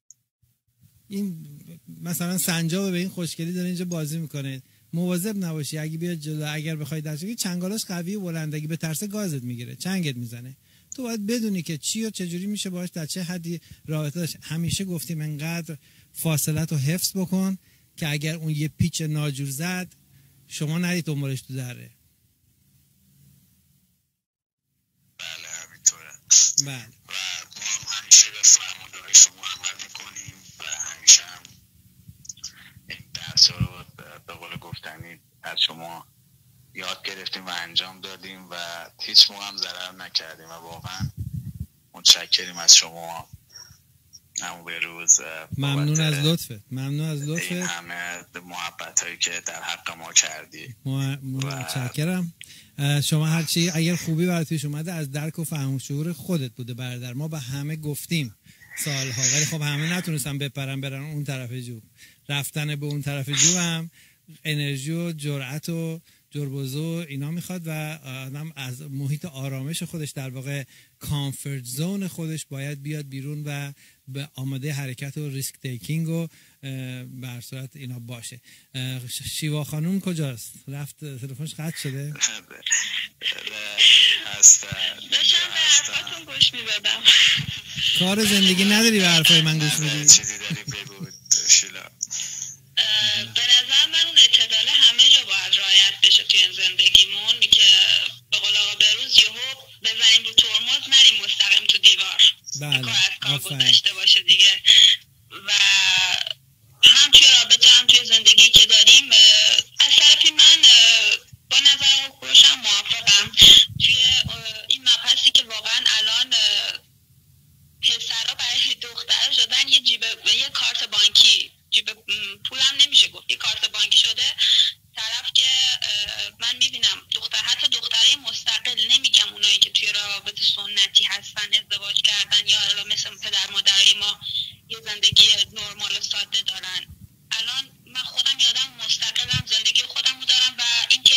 این مثلا سنجاب به این خوشگلی داره اینجا بازی میکنه، مواظب نباشی اگه بیاد جلو، اگر بخوای دست بگیری چنگالاش قوی و بلند، اگه به ترس گازت میگیره چنگت میزنه. تو باید بدونی که چی و چجوری میشه باش در چه حدی رابطه داشت. همیشه گفتیم انقدر فاصلت رو حفظ بکن که اگر اون یه پیچ ناجور زد شما نرید دنبالش تو دره. بله همینطوره. بله. و ما هم همیشه به فرمانده شما عمل میکنیم و همیشه هم این درس رو به قول گفتنی از شما یاد گرفتیم و انجام دادیم و هیچ موقع هم ضرر نکردیم و واقعا متشکریم از شما. همون به روز ممنون از لطفت، ممنون از لطفت، این همه محبت هایی که در حق ما کردی. متشکرم. شما هرچی اگر خوبی برات پیش اومده از درک و فهم و شعور خودت بوده برادر. ما به همه گفتیم سالها ولی خب همه نتونستن بپرن برن اون طرف جوب. رفتن به اون طرف جوب هم انرژی و جرأت و جربوزو اینا میخواد و آدم از محیط آرامش خودش در واقع کامفورت زون خودش باید بیاد بیرون و به آماده حرکت و ریسک تیکینگ و بر صورت اینا باشه. شیوا خانوم کجاست؟ رفت تلفنش قطع شده؟ داشتم به حرفاتون گوش میدادم. کار زندگی نداری به حرفای من گوش میدی؟ چیزی داری بگو شیلا. به نظر من اون اعتدال همه جا باید رعایت بشه توی زندگیمون که به قول آقا بروز یهو بزنیم رو ترمز نریم مستقیم تو دیوار. بله. کار از کار گذشته باشه دیگه. و هم توی رابطه هم توی زندگی که داریم از طرفی من با نظر آقا کوروش هم موافقم توی این مبحثی که واقعا الان پسرها برای دخترها شدن یه جیب یه کارت بانکی، جیب پولم نمیشه گفت، یه کارت بانکی شده طرف که من میبینم دختر حتی دخترای مستقل، نمیگم اونایی که توی روابط سنتی هستن ازدواج کردن یا الان مثل پدر مادرای ما یه زندگی نرمال و ساده دارن. الان من خودم یادم مستقلم، زندگی خودم رو دارم و اینکه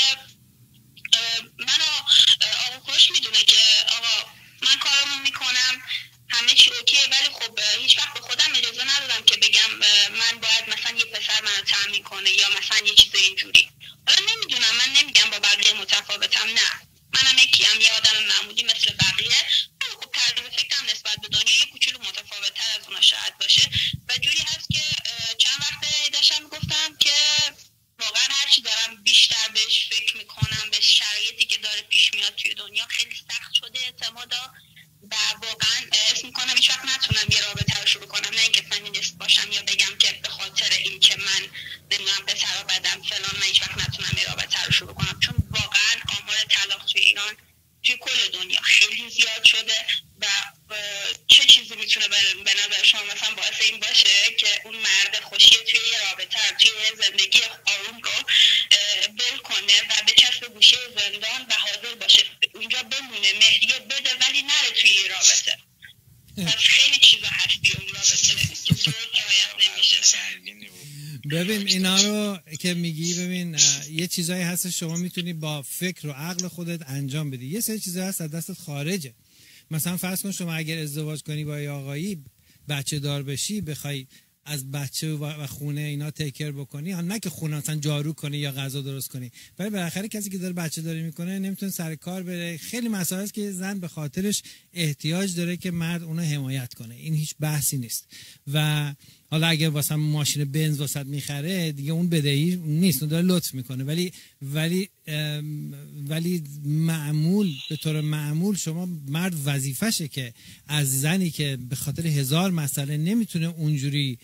منو آقا کوروش میدونه که آقا من کارمو میکنم همه چی اوکیه ولی خب هیچ وقت به خودم اجازه ندادم که بگم من باید مثلا یه پسر منو تامین کنه یا مثلا یه چیز اینجوری. حالا نمیدونم، من نمیگم با بقیه متفاوتم، نه منم یکیم، یه آدم معمولی مثل بقیه، ولی خب طرز فکرم نسبت به دنیا یه کوچولو متفاوت‌تر از اونها شاید باشه و جوری هست که چند وقت داشتم میگفتم که واقعا هرچی دارم بیشتر بهش فکر میکنم به شرایطی که داره پیش میاد توی دنیا خیلی سخت شده اعتمادا و واقعا اسم میکنم هیچ وقت نتونم یه رابطه رو شروع کنم، نه اینکه فمینیست باشم یا بگم که به خاطر این که من نمیدونم پسرا بدم فلان من هیچ وقت نتونم یه رابطه رو شروع کنم، چون واقعا آمار طلاق توی ایران توی کل دنیا خیلی زیاد شده و چه چیزی میتونه به نظر شما مثلا باعث این باشه که اون مرد خوشی توی یه رابطه توی زندگی آروم رو بل کنه و به چسب گوشه زندان و حاضر باشه اونجا بمونه، مهریه بده ولی نره توی یه رابطه. پس خیلی چیزا هست توی اون رابطه که زور رعایت نمیشه. ببین اینا رو که میگی، ببین یه چیزایی هست شما میتونی با فکر و عقل خودت انجام بدی، یه سری چیزا هست از دستت خارجه. مثلا فرض کن شما اگر ازدواج کنی با یه آقایی، بچه دار بشی، بخوای از بچه و خونه اینا تیکر بکنی، ها نه که خونه مثلا جارو کنی یا غذا درست کنی، ولی بالاخره کسی که داره بچه داری میکنه نمیتونه سر کار بره. خیلی مسائل است که زن به خاطرش احتیاج داره که مرد اونو حمایت کنه، این هیچ بحثی نیست. و حالا اگر واسه ماشین بنز واسه میخره دیگه اون بدهی نیست، اون داره لطف میکنه، ولی ولی ولی معمول به طور معمول شما مرد وظیفشه که از زنی که به خاطر هزار مسئله نمیتونه اونجوری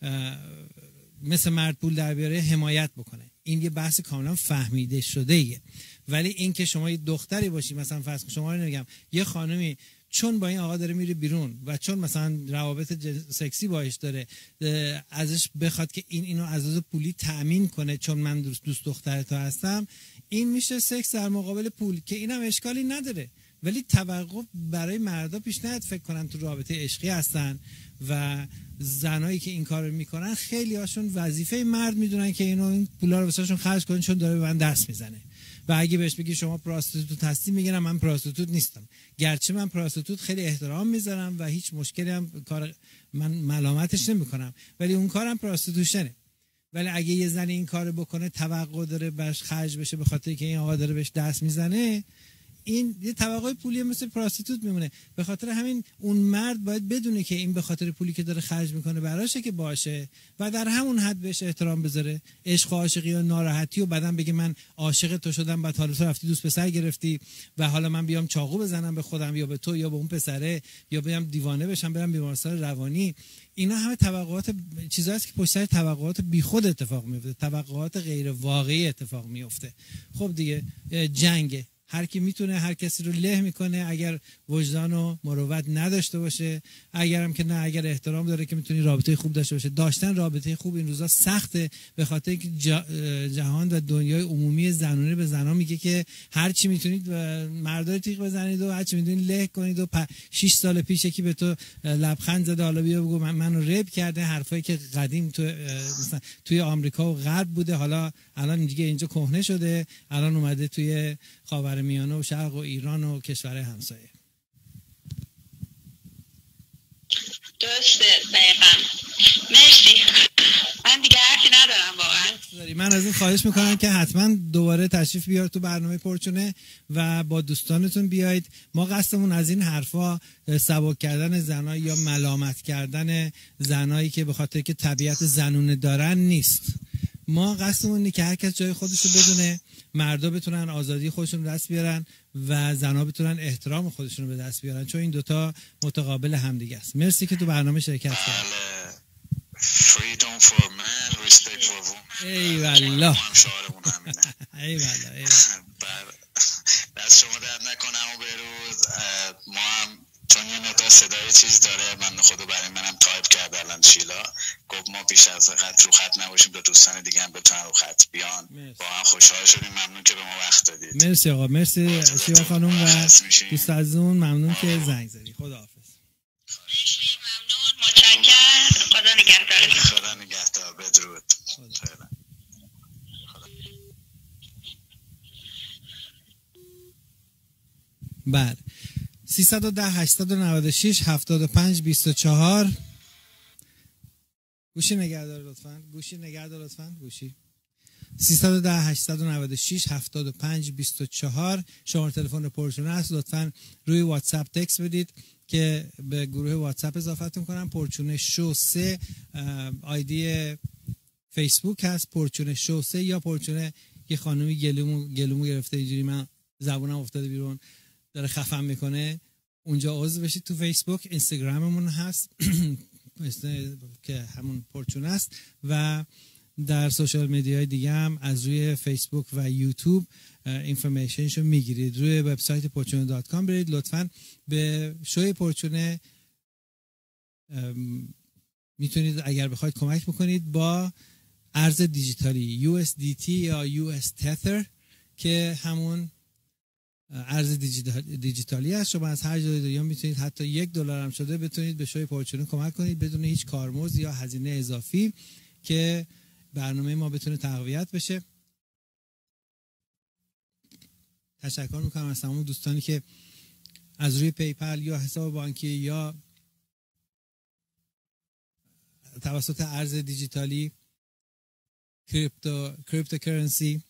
مثل مرد پول در بیاره حمایت بکنه. این یه بحث کاملا فهمیده شده ایه. ولی این که شما یه دختری باشی، مثلا فرض کن شما رو نمیگم یه خانمی چون با این آقا داره میره بیرون و چون مثلا روابط سکسی باش داره ازش بخواد که این اینو از لحاظ پولی تأمین کنه چون من دوست دوست دختر تو هستم، این میشه سکس در مقابل پول که اینم اشکالی نداره. ولی توقف برای مردا پیش نیاد فکر کنن تو رابطه عشقی هستن و زنایی که این کارو میکنن خیلی هاشون وظیفه مرد میدونن که اینو این پولا رو واسهشون خرج کنن چون داره به من دست میزنه. و اگه بهش بگی شما پراستیتوت هستی میگن من پراستیتوت نیستم، گرچه من پراستیتوت خیلی احترام میذارم و هیچ مشکلی هم کار من ملامتش نمیکنم، ولی اون کارم پراستیتوشنه. ولی اگه یه زن این کارو بکنه توقع داره باش خرج بشه به خاطر که این آقا داره بهش دست میزنه، این یه توقع پولی مثل پراستیتوت میمونه. به خاطر همین اون مرد باید بدونه که این به خاطر پولی که داره خرج میکنه براشه که باشه و در همون حد بهش احترام بذاره. عشق و عاشقی و ناراحتی و بعدن بگه من عاشق تو شدم بعد حالا تو رفتی دوست پسر گرفتی و حالا من بیام چاقو بزنم به خودم یا به تو یا به اون پسره یا بیام دیوانه بشم برم بیمارستان روانی. اینا همه توقعات چیزایی است که پشت سر توقعات بیخود اتفاق میفته، توقعات غیر واقعی اتفاق میفته. خب دیگه جنگ، هر کی میتونه هر کسی رو له میکنه اگر وجدان و مروت نداشته باشه، اگرم که نه اگر احترام داره که میتونی رابطه خوب داشته باشه. داشتن رابطه خوب این روزا سخته به خاطر اینکه جهان و دنیای عمومی زنونه به زنا میگه که هر چی میتونید مردا تیغ بزنید و هر چی میتونید له کنید و شش سال پیش یکی به تو لبخند زده حالا بیا بگو من منو ریپ کرده، حرفایی که قدیم تو مثلا توی آمریکا و غرب بوده حالا الان دیگه اینجا کهنه شده، الان اومده توی خاورمیانه و شرق و ایران و کشورهای همسایه. درسته دقیقا. مرسی، من دیگه حرفی ندارم واقعا. من از این خواهش میکنم که حتما دوباره تشریف بیار تو برنامه پرچونه و با دوستانتون بیایید. ما قصدمون از این حرفا سبک کردن زنایی یا ملامت کردن زنایی که به خاطر که طبیعت زنونه دارن نیست. ما قصدمون اینه که هر کس جای خودش رو بدونه، مردا بتونن آزادی خودشون رو دست بیارن و زنها بتونن احترام خودشون رو به دست بیارن، چون این دوتا متقابل همدیگه است. مرسی که تو برنامه شرکت کردید. freedom for man, respect for woman. ای والله. هم شعارمون همینه. ای والله. ای دست شما درد نکنه و بروز. ما هم چون یه مقدار صدای چیز داره، من خودو برای منم تایپ کرد الان شیلا گفت ما پیش از خط رو خط نباشیم تا دوستان دیگه هم بتونن رو خط بیان. با هم خوشحال شدیم، ممنون که به ما وقت دادید. مرسی آقا، مرسی شیلا خانم و دوست عزیزمون، ممنون که زنگ زدی. خداحافظ. ممنون، متشکرم. خدا نگهدار. خدا نگهدار. بدرود. بله سیصد و ده هشتصد و نود و شش هفتاد و پنج بیست و چهار. گوشی نگهدار لطفاً، گوشی نگهدار لطفاً، گوشی. سیصد و ده هشتصد و نود و شش هفتاد و پنج بیست و چهار شماره تلفن پرچونه است. لطفاً روی واتساپ تکست بدید که به گروه واتساپ اضافتون کنم. پرچونه شو سه آیدی فیسبوک هست، پرچونه شو سه یا پرچونه. یه خانومی گلومو گلومو گرفته اینجوری من زبونم افتاده بیرون داره خفم میکنه، اونجا عضو بشید تو فیسبوک. اینستاگراممون هست که همون پرچونه است و در سوشال میدیاهای دیگه هم از روی فیسبوک و یوتیوب اینفورمیشنشو میگیرید. روی وبسایت پرچونه دات کام برید. لطفاً به شوی پرچونه میتونید اگر بخواید کمک بکنید با ارز دیجیتالی یو اس دی تی یا یو اس تتر که همون ارز دیجیتالی است. شما از هر جای دنیا میتونید حتی یک دلار هم شده بتونید به شوی پرچونه کمک کنید بدون هیچ کارمزد یا هزینه اضافی که برنامه ما بتونه تقویت بشه. تشکر میکنم از تمام دوستانی که از روی پیپل یا حساب بانکی یا توسط ارز دیجیتالی کریپتو کریپتوکرنسی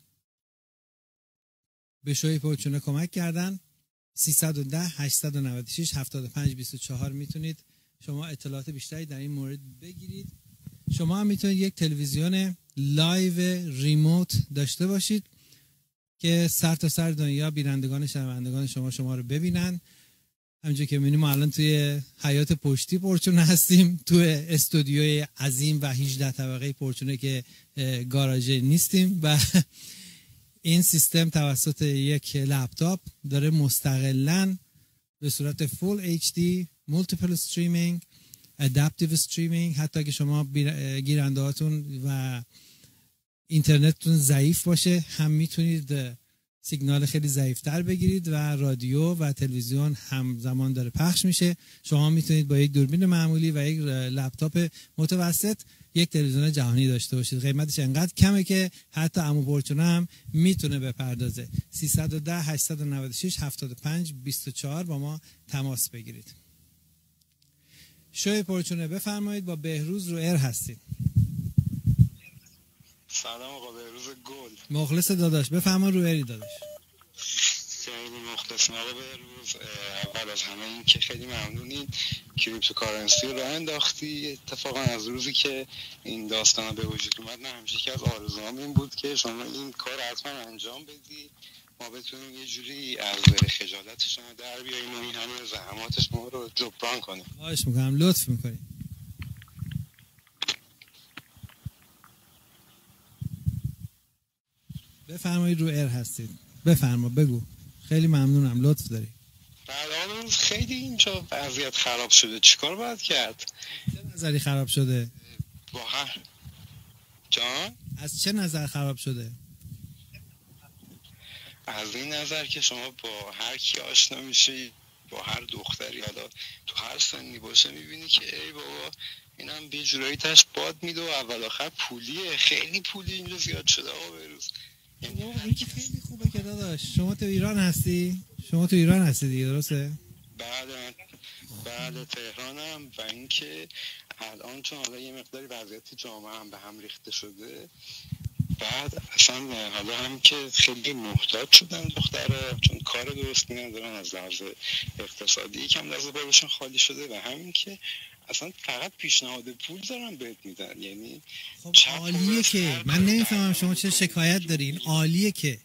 به شوی پرچونه کمک کردن. سیصد و ده هشتصد و نود و شش هفتاد و پنج بیست و چهار میتونید شما اطلاعات بیشتری در این مورد بگیرید. شما هم میتونید یک تلویزیون لایو ریموت داشته باشید که سر تا سر دنیا بینندگان شنوندگان شما شما رو ببینن. همونجوری که می‌بینیم ما الان توی حیات پشتی پرچونه هستیم، توی استودیوی عظیم و هجده طبقه پرچونه که گاراژ نیستیم و این سیستم توسط یک لپتاپ داره مستقلاً به صورت فول اچ دی مولتیپل استریمینگ، ادپتیو استریمینگ، حتی که شما گیرنده هاتون و اینترنتتون ضعیف باشه هم میتونید سیگنال خیلی ضعیفتر بگیرید و رادیو و تلویزیون همزمان داره پخش میشه. شما میتونید با یک دوربین معمولی و یک لپتاپ متوسط یک تلویزیون جهانی داشته باشید. قیمتش انقدر کمه که حتی عمو پرچونه هم میتونه بپردازه. سیصد و ده هشتصد و نود و شش هفتاد و پنج بیست و چهار با ما تماس بگیرید. شوی پرچونه بفرمایید. با بهروز رو ایر هستید. سلام آقا بهروز گل. مخلص داداش، بفرما رو ایری داداش. خیلی مخلصیم آقا بهروز. اول از همه این که خیلی ممنونید کریپتوکارنسی رو راه انداختی. اتفاقا از روزی که این داستان به وجود اومد من همیشه که از آرزوام این بود که شما این کار حتما انجام بدی، ما بتونیم یه جوری از خجالت شما در بیاییم و این همه زحمات شما رو جبران کنیم. خواهش میکنم، لطف میکنید. بفرمایید، رو ایر هستید، بفرما بگو. خیلی ممنونم، لطف داری. بعد خیلی اینجا وضعیت خراب شده، چیکار باید کرد؟ چه نظری خراب شده؟ با هر جان؟ از چه نظر خراب شده؟ از این نظر که شما با هر کی آشنا میشی، با هر دختری حالا تو هر سنی باشه میبینی که ای بابا اینم یه جورایی تاش باد میده و اول آخر پولیه. خیلی پولی اینجا زیاد شده آقا بهروز. یعنی این که خیلی خوبه که داداش شما تو ایران هستی؟ شما تو ایران هستی دیگه، درسته؟ بله بله تهرانم. و اینکه الان چون حالا یه مقداری وضعیت جامعه هم به هم ریخته شده، بعد اصلا حالا هم که خیلی محتاج شدن دختره، چون کار درست ندارن، از لحاظ اقتصادی یکم دست بارشون خالی شده و همین که اصلا فقط پیشنهاد پول دارن بهت میدن. یعنی خب عالیه که من نمیفهمم شما چه شکایت دارین. عالیه که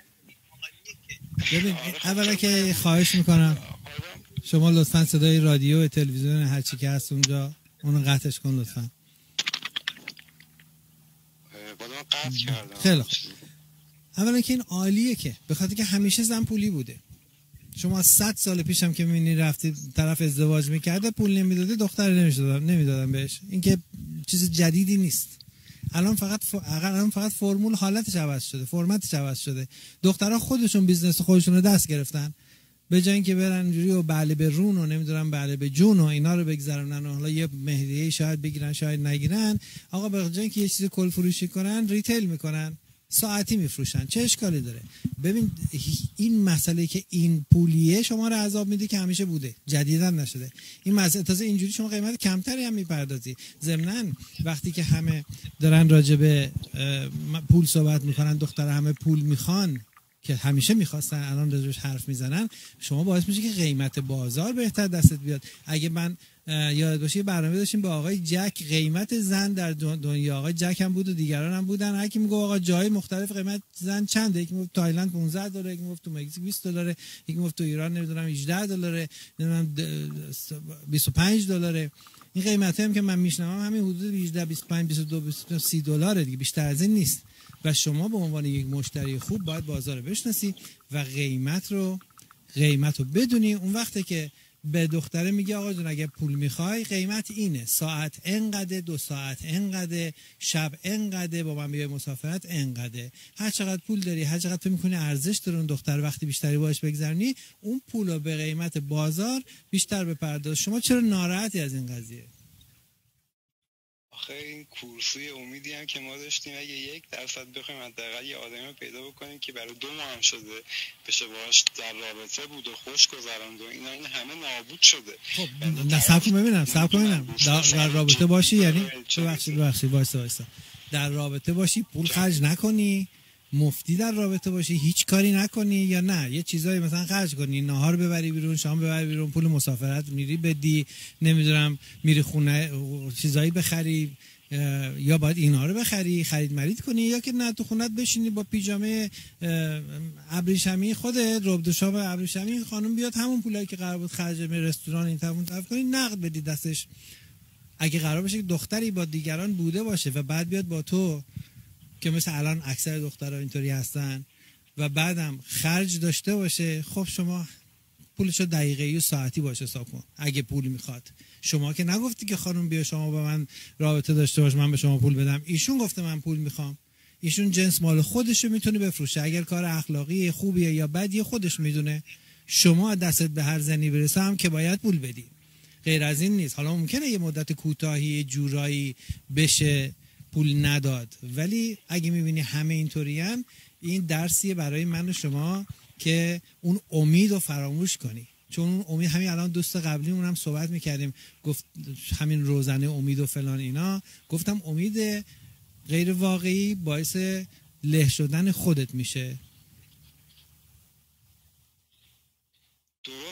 ببین اولا که خواهش میکنم شما لطفا صدای رادیو و تلویزیون هر چی که هست اونجا اونو قطعش کن لطفا. خیلی خوب. اولا که این عالیه که به خاطر که همیشه زن پولی بوده. شما صد سال پیشم که می‌بینی رفتی طرف ازدواج میکرده پول نمیداده، دختر نمیدادن نمیدادن بهش. این که چیز جدیدی نیست. الان فقط ف... الان فقط فرمول حالتش عوض شده، فرمتش عوض شده. دخترها خودشون بیزنس خودشون رو دست گرفتن. به جای اینکه برن اینجوری و بله به رون و نمیدونم بله به جون و اینا رو بگذرونن و حالا یه مهریه شاید بگیرن شاید نگیرن، آقا به جای اینکه یه چیز کل فروشی کنن ریتیل میکنن، ساعتی میفروشن. چه اشکالی داره؟ ببین این مسئله که این پولیه شما رو عذاب میده که همیشه بوده، جدیداً نشده. این مسئله تازه اینجوری شما قیمت کمتری هم میپردازی. ضمناً وقتی که همه دارن راجع به پول صحبت میکنن، دختر همه پول میخوان که همیشه میخواستن، الان راجعش حرف میزنن، شما باعث میشه که قیمت بازار بهتر دستت بیاد. اگه من یاد باشه یه برنامه داشتیم با آقای جک، قیمت زن در دنیا، آقای جک هم بود و دیگران هم بودن، هر کی میگه آقا جای مختلف قیمت زن چنده، یکی میگه تایلند پانزده دلار، یکی میگه تو مکزیک بیست دلار، یکی میگه تو ایران نمیدونم هجده دلار، نمیدونم بیست و پنج دلار. این قیمت هم که من میشنوم همین حدود هجده بیست و پنج بیست و دو بیست و سه سی دلار دیگه، بیشتر از این نیست. و شما به عنوان یک مشتری خوب باید بازار رو بشناسی و قیمت رو قیمت رو بدونی. اون وقته که به دختره میگه آقا جون اگه پول میخوای قیمت اینه، ساعت انقدر، دو ساعت انقدر، شب انقدر، با من بیای مسافرت انقدر، هر چقدر پول داری، هر چقدر تو میکنی ارزش داره اون دختر، وقتی بیشتری باهاش بگذرونی اون پولو به قیمت بازار بیشتر بپرداز. شما چرا ناراحتی از این قضیه؟ آخه این کورسوی امیدی هم که ما داشتیم اگه یک درصد بخوایم حداقل یه آدمی پیدا بکنیم که برای دو ماه هم شده بشه باهاش در رابطه بود و خوش گذروند و اینا، این همه نابود شده. خب نه صبر کن ببینم صبر کن ببینم در, در رابطه باشی یعنی ببخشید ببخشید وایسا وایسا در رابطه باشی پول خرج نکنی، مفتی در رابطه باشی هیچ کاری نکنی، یا نه یه چیزایی مثلا خرج کنی، نهار ببری بیرون، شام ببری بیرون، پول مسافرت میری بدی، نمیدونم میری خونه چیزایی بخری، یا باید اینا رو بخری خرید مرید کنی، یا که نه تو خونت بشینی با پیژامه ابریشمی خودت، رب دوشاب ابریشمی، خانم بیاد همون پولایی که قرار بود خرج می رستوران این طرف اون طرف کنی نقد بدی دستش. اگه قرار باشه که دختری با دیگران بوده باشه و بعد بیاد با تو که مثل الان اکثر دخترها اینطوری هستن و بعدم خرج داشته باشه، خب شما پولشو دقیقه‌ای و ساعتی باشه حساب کن. اگه پول میخواد، شما که نگفتی که خانم بیا شما با من رابطه داشته باش من به شما پول بدم، ایشون گفته من پول میخوام. ایشون جنس مال خودشو میتونه بفروشه، اگر کار اخلاقی خوبیه یا بدیه خودش میدونه. شما دستت به هر زنی برسه هم که باید پول بدی، غیر از این نیست. حالا ممکنه یه مدت کوتاهی جورایی بشه پول نداد، ولی اگه میبینی همه اینطورین، این درسیه برای من و شما که اون امید رو فراموش کنی. چون اون امید، همین الان دوست قبلی اونم صحبت میکردیم، گفت همین روزنه امید و فلان اینا، گفتم امید غیر واقعی باعث له شدن خودت میشه.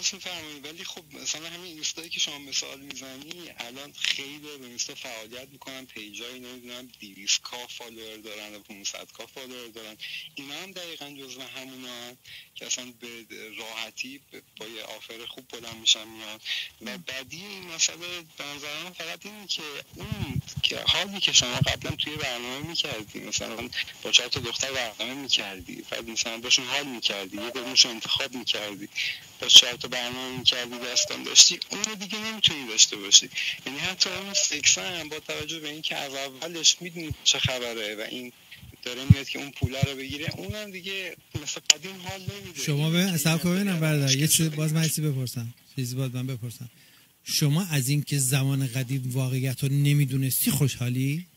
درست میفرمایید. ولی خب مثلا همین اینستایی که شما مثال میزنی الان خیلی به اینستا فعالیت میکنن، پیجای نمیدونم دویست کا فالوور دارن و پانصد کا فالوور دارن. اینا هم دقیقاً جزو همونان که اصلا به راحتی با یه آفر خوب بلند میشن میان. و بعدی این مسئله به نظر من فقط اینه که اون که حالی که شما قبلا توی برنامه میکردی، مثلا با چهار تا دختر برنامه میکردی، بعد مثلا باشون حال میکردی، یه کدومشو انتخاب میکردی، با چهار تا برنامه میکردی، داستان داشتی، اون دیگه نمیتونی داشته باشی. یعنی حتی اون سکس هم با توجه به اینکه از اولش میدونی چه خبره و این داره میاد که اون پولا رو بگیره، اونم دیگه مثل قدیم حال نمیده. شما به حساب کنین برادر یه چیز باز من چیزی بپرسم چیزی باز من بپرسم شما از این که زمان قدیم واقعیت رو نمیدونستی خوشحالی؟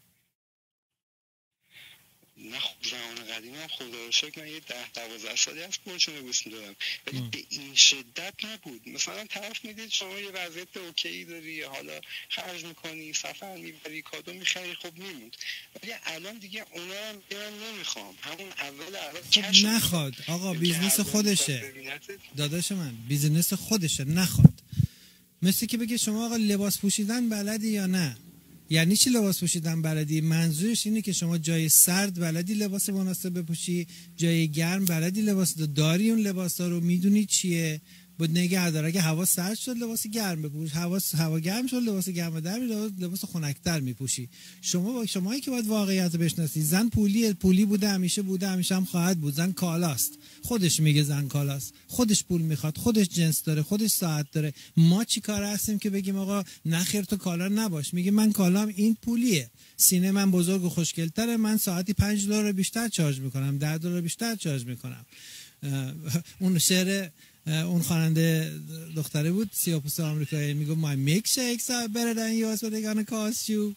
نه خب زمان قدیم هم خدا رو شکر من یه ده دوازده سالی از پرچونه بوس میدادم، ولی به این شدت نبود. مثلا طرف میدید شما یه وضعیت اوکی داری، حالا خرج میکنی، سفر میبری، کادو میخری، خب میموند. ولی الان دیگه اونا هم من نمیخوام، همون اول اول خب نخواد آقا، بیزنس خودشه داداش من، بیزنس خودشه، نخواد. مثل که بگه شما آقا لباس پوشیدن بلدی یا نه. یعنی چی لباس پوشیدن بلدی؟ منظورش اینه که شما جای سرد بلدی لباس مناسب بپوشی، جای گرم بلدی لباس داری، اون لباسا رو میدونی چیه، بود نگه دار. اگه هوا سرد شد لباس گرم بپوش، هوا هوا گرم شد لباس گرم در لباس خنک‌تر میپوشی. شما با شمایی که باید واقعیت رو بشناسی. زن پولی پولی بوده، همیشه بوده، همیشه هم خواهد بود. زن کالاست، خودش میگه زن کالاست، خودش پول میخواد، خودش جنس داره، خودش ساعت داره. ما چی کار هستیم که بگیم آقا نخیر تو کالا نباش؟ میگه من کالام این پولیه، سینه من بزرگ و خوشگل‌تره، من ساعتی پنج دلار بیشتر چارج میکنم، ده دلار بیشتر چارج میکنم. اون شعر اون خواننده دختره بود سیاپوس آمریکایی، میگه my milkshakes are better than yours but they're gonna cost you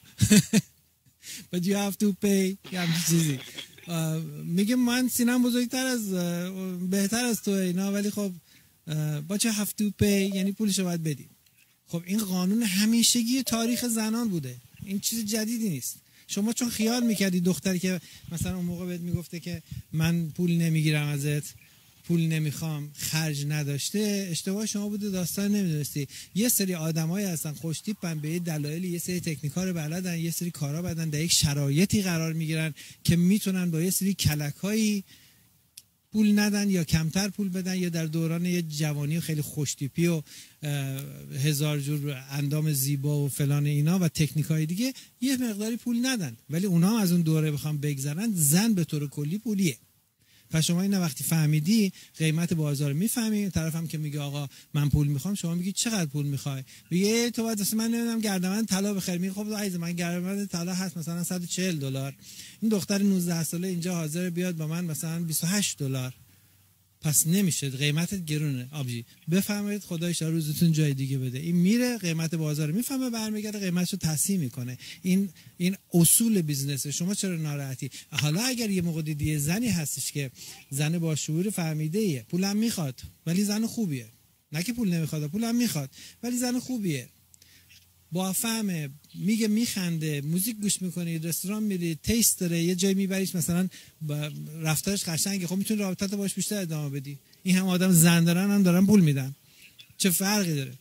but you have to pay. یه همچین چیزی میگه من سینم بزرگتر از بهتر از تو اینا، ولی خب but you have to pay یعنی پولشو باید بدی. خب این قانون همیشگی تاریخ زنان بوده، این چیز جدیدی نیست. شما چون خیال میکردی دختری که مثلا اون موقع بهت میگفته که من پول نمیگیرم ازت، پول نمیخوام، خرج نداشته، اشتباه شما بوده، داستان نمیدونستی. یه سری آدمایی هستن خوش تیپن، به یه دلایلی یه سری تکنیکا رو بلدن، یه سری کارا بلدن، در یک شرایطی قرار میگیرن که میتونن با یه سری کلکایی پول ندن یا کمتر پول بدن، یا در دوران یه جوانی خیلی خوش تیپی و هزار جور اندام زیبا و فلان اینا و تکنیکای دیگه یه مقداری پول ندن، ولی اونا هم از اون دوره بخوام بگذرن، زن به طور کلی پولیه. پس شما اینا وقتی فهمیدی قیمت بازار میفهمی، طرف هم که میگه آقا من پول میخوام، شما میگی چقدر پول میخوای؟ میگه تو باید من نمیدونم گردن طلا بخری. میگه خب عزیز من گردن طلا هست مثلا صد و چهل دلار، این دختر نوزده ساله اینجا حاضر بیاد با من مثلا بیست و هشت دلار، پس نمیشه، قیمتت گرونه. آبجی بفهمید خدای شما روزتون جای دیگه بده. این میره قیمت بازار میفهمه، برمیگرده قیمتشو تصحیح میکنه. این این اصول بیزنس. شما چرا ناراحتی؟ حالا اگر یه موقع دیدی زنی هستش که زن با شعور فهمیده ایه، پولم میخواد ولی زن خوبیه، نه که پول نمیخواد، پولم میخواد ولی زن خوبیه، با فهمه، میگه میخنده، موزیک گوش میکنی، رستوران میری، تیست داره، یه جای میبریش مثلا رفتارش قشنگه، خب میتونی رابطت باش بیشتر ادامه بدی. این هم آدم زن دارن هم دارن پول میدن، چه فرقی داره؟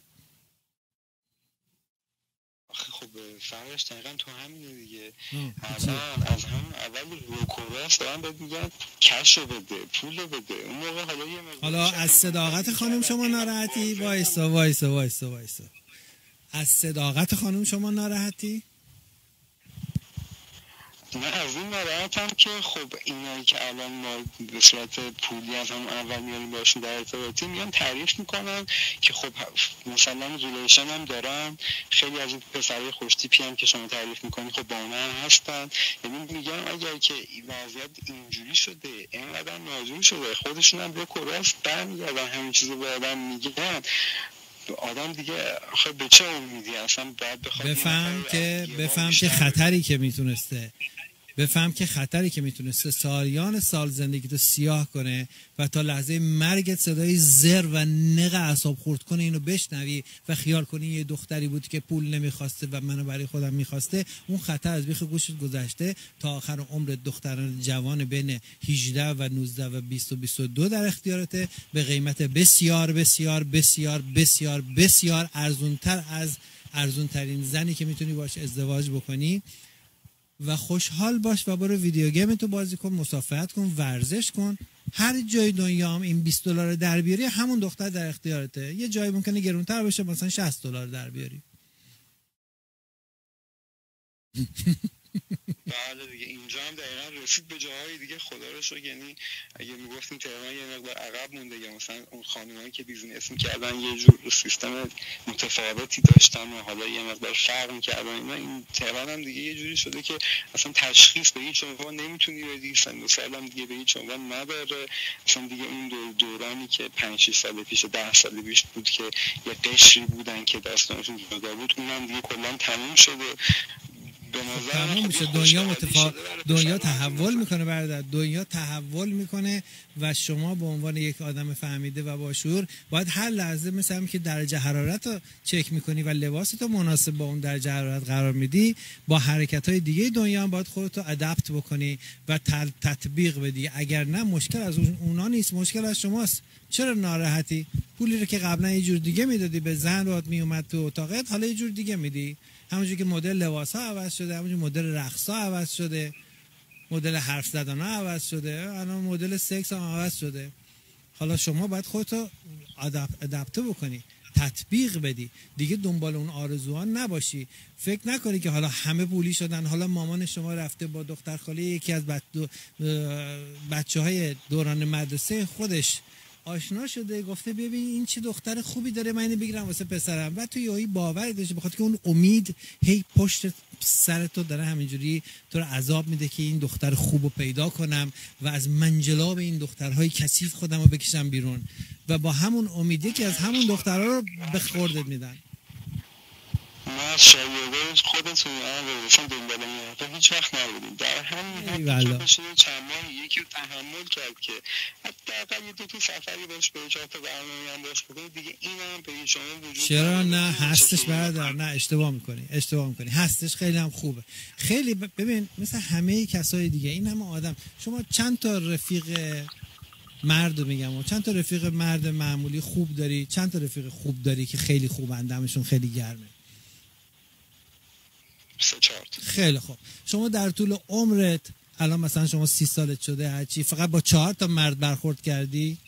خب فرقش دقیقا تو همینه دیگه. الان از همون اول روکوراس دارن بهت میگن کشو بده، پولو بده. اون موقع حالا یه حالا از صداقت خانم شما ناراحتی؟ وایسا وایسا وایسا وایسا از صداقت خانم شما ناراحتی؟ نه از این ناراحتم که خب اینایی که الان ما به صورت پولی از هم اول میانیم باشون در ارتباطی میان تعریف میکنن که خب مثلا ریلیشن هم دارن، خیلی از این پسرهای خوشتیپی هم که شما تعریف میکنی خب با اون هم هستن. یعنی میگن اگر که وضعیت اینجوری شده، اینقدر ناجور شده، خودشون هم به کراس برمیگردن همین چیزو به آدم میگن، آدم دیگه آخه به چه امیدی اصلا باید بخواد بفهم که بفهم که خطری که میتونسته بفهم که خطری که میتونه سالیان سال زندگی تو سیاه کنه و تا لحظه مرگت صدای زر و نق اعصاب خورد کنه اینو بشنوی و خیال کنی یه دختری بود که پول نمیخواسته و منو برای خودم میخواسته، اون خطر از بیخ گوشت گذشته. تا آخر عمر دختران جوان بین هجده و نوزده و بیست و بیست و دو در اختیارته، به قیمت بسیار بسیار بسیار بسیار بسیار ارزونتر از ارزون ترین زنی که میتونی باش ازدواج بکنی. و خوشحال باش و برو ویدیو گیم تو بازی کن، مسافرت کن، ورزش کن. هر جای دنیا هم این بیست دلار در بیاری همون دختر در اختیارته. یه جایی ممکنه گرونتر باشه، مثلا شصت دلار در بیاری. بله دیگه اینجا هم دقیقا رسید به جاهای دیگه. خدا رو شکر. یعنی اگه میگفتیم تهران یه مقدار عقب مونده، یا مثلا اون خانمایی که بیزینس میکردن یه جور سیستم متفاوتی داشتن و حالا یه مقدار فرق میکردن، اینا این تهران هم دیگه یه جوری شده که اصلا تشخیص به هیچ عنوان نمیتونی بدی، سن و سال هم دیگه به هیچ عنوان نداره. اصلا دیگه اون دور دورانی که پنج شش سال پیش، ده سال پیش بود که یه قشری بودن که داستانشون جدا بود، اونم دیگه کلا تموم شده. تمام میشه. دنیا متفا... دنیا تحول میکنه برادر، دنیا تحول میکنه و شما به عنوان یک آدم فهمیده و با شعور باید هر لحظه مثل هم که درجه حرارت رو چک میکنی و لباست رو مناسب با اون درجه حرارت قرار میدی، با حرکت های دیگه دنیا هم باید خودت رو ادپت بکنی و تطبیق بدی. اگر نه مشکل از اونا نیست، مشکل از شماست. چرا ناراحتی؟ پولی رو که قبلا یه جور دیگه میدادی به زن باید میومد تو اتاقت، حالا یه جور دیگه میدی. همونجوری که مدل لباسا عوض شده، همونجوری مدل رقصا عوض شده، مدل حرف زدن ها عوض شده، الان مدل سکس هم عوض شده. حالا شما باید خودتو ادپته بکنی، تطبیق بدی، دیگه دنبال اون آرزوها نباشی. فکر نکنی که حالا همه پولی شدن، حالا مامان شما رفته با دختر خاله یکی از بچه های دوران مدرسه خودش آشنا شده، گفته ببین این چه دختر خوبی داره، من اینو بگیرم واسه پسرم. و تو یهویی باور داشته، بخاطر که اون امید هی پشت سر تو داره همینجوری تو رو عذاب میده که این دختر خوبو پیدا کنم و از منجلاب این دخترهای کثیف خودم رو بکشم بیرون، و با همون امیدی که از همون دخترها رو به خوردت میدن. ما شایعه خودتون اصلا دنبال این هیچ وقت نبودیم. در همین حد بشه چند ماه یکی رو تحمل کرد که حداقل یه دو تا سفری باش به چهار تا برنامه هم باش بکنید دیگه. این هم به شما وجود چرا نه؟ هستش برادر، نه اشتباه میکنی، اشتباه میکنی، هستش، خیلی هم خوبه. خیلی ببین مثل همه کسای دیگه این هم آدم، شما چند تا رفیق مرد میگم و چند تا رفیق مرد معمولی خوب داری، چند تا رفیق خوب داری که خیلی خوبن، دمشون خیلی گرمه؟ خیلی خوب. شما در طول عمرت الان مثلا شما سی سالت شده هرچی، فقط با چهار تا مرد برخورد کردی؟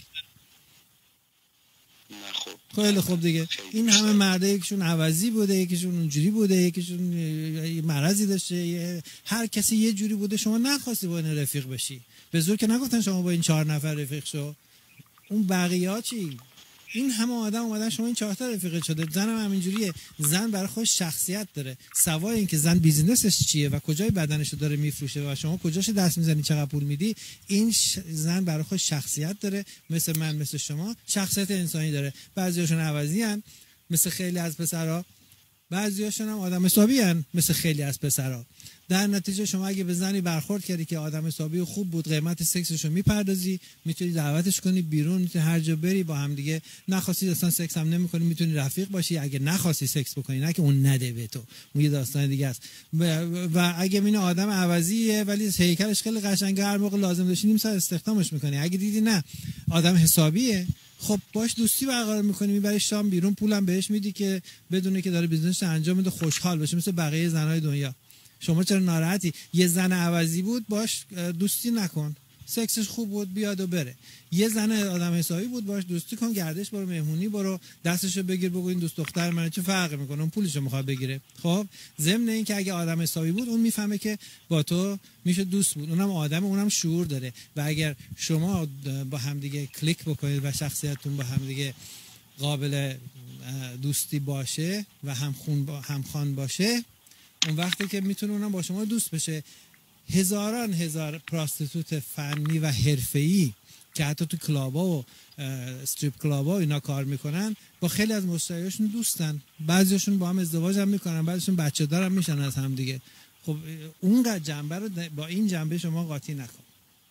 نه خب. خیلی خوب دیگه. این همه مرده یکیشون عوضی بوده، یکیشون اونجوری بوده، یکیشون مرضی داشته، هر کسی یه جوری بوده. شما نخواستی با این رفیق بشی، به زور که نگفتن شما با این چهار نفر رفیق شو. اون بقیه ها چی؟ این همه آدم اومدن شما این چهار تا رفیق شده. زن هم همینجوریه، زن برای خودش شخصیت داره. سوای اینکه زن بیزینسش چیه و کجای بدنشو داره میفروشه و شما کجاش دست میزنی، چقدر پول میدی، این ش... زن برای خودش شخصیت داره. مثل من، مثل شما شخصیت انسانی داره. بعضیاشون عوضی ان مثل خیلی از پسرها، بعضیاشون هم آدم حسابی ان مثل خیلی از پسرها. در نتیجه شما اگه به زنی برخورد کردی که آدم حسابی خوب بود، قیمت سکسش رو میپردازی، میتونی دعوتش کنی بیرون، میتونی هر جا بری با هم دیگه. نخواستی اصلا سکس هم نمی‌کنی، میتونی رفیق باشی. اگه نخواستی سکس بکنی، نه که اون نده به تو، اون یه داستان دیگه است. و اگه این آدم عوضیه ولی هیکلش خیلی قشنگه، هر موقع لازم داشتی نیم ساعت استخدامش می‌کنی. اگه دیدی نه آدم حسابیه، خب باش دوستی برقرار می‌کنی، میبری شام بیرون، پولم بهش میدی که بدونه که داره بیزنسش انجام میده، خوشحال باشه مثل بقیه زنای دنیا. شما چرا ناراحتی؟ یه زن عوضی بود باش دوستی نکن، سکسش خوب بود بیاد و بره. یه زن آدم حسابی بود باش دوستی کن، گردش برو، مهمونی برو، دستشو بگیر، بگو این دوست دختر منه، چه فرقی میکنه، اون پولشو میخواد بگیره. خب ضمن این که اگه آدم حسابی بود اون میفهمه که با تو میشه دوست بود، اونم آدم، اونم شعور داره. و اگر شما با هم دیگه کلیک بکنید و شخصیتتون با هم دیگه قابل دوستی باشه و همخون با همخوان باشه، اون وقتی که میتونه اونم با شما دوست بشه. هزاران هزار پراستیتوت فنی و حرفه‌ای که حتی تو کلابا و استریپ کلابا اینا کار میکنن با خیلی از مشتریاشون دوستن، بعضیاشون با هم ازدواج هم میکنن، بعضیشون بچه دار هم میشن از هم دیگه. خب اون جنبه رو با این جنبه شما قاطی نکن.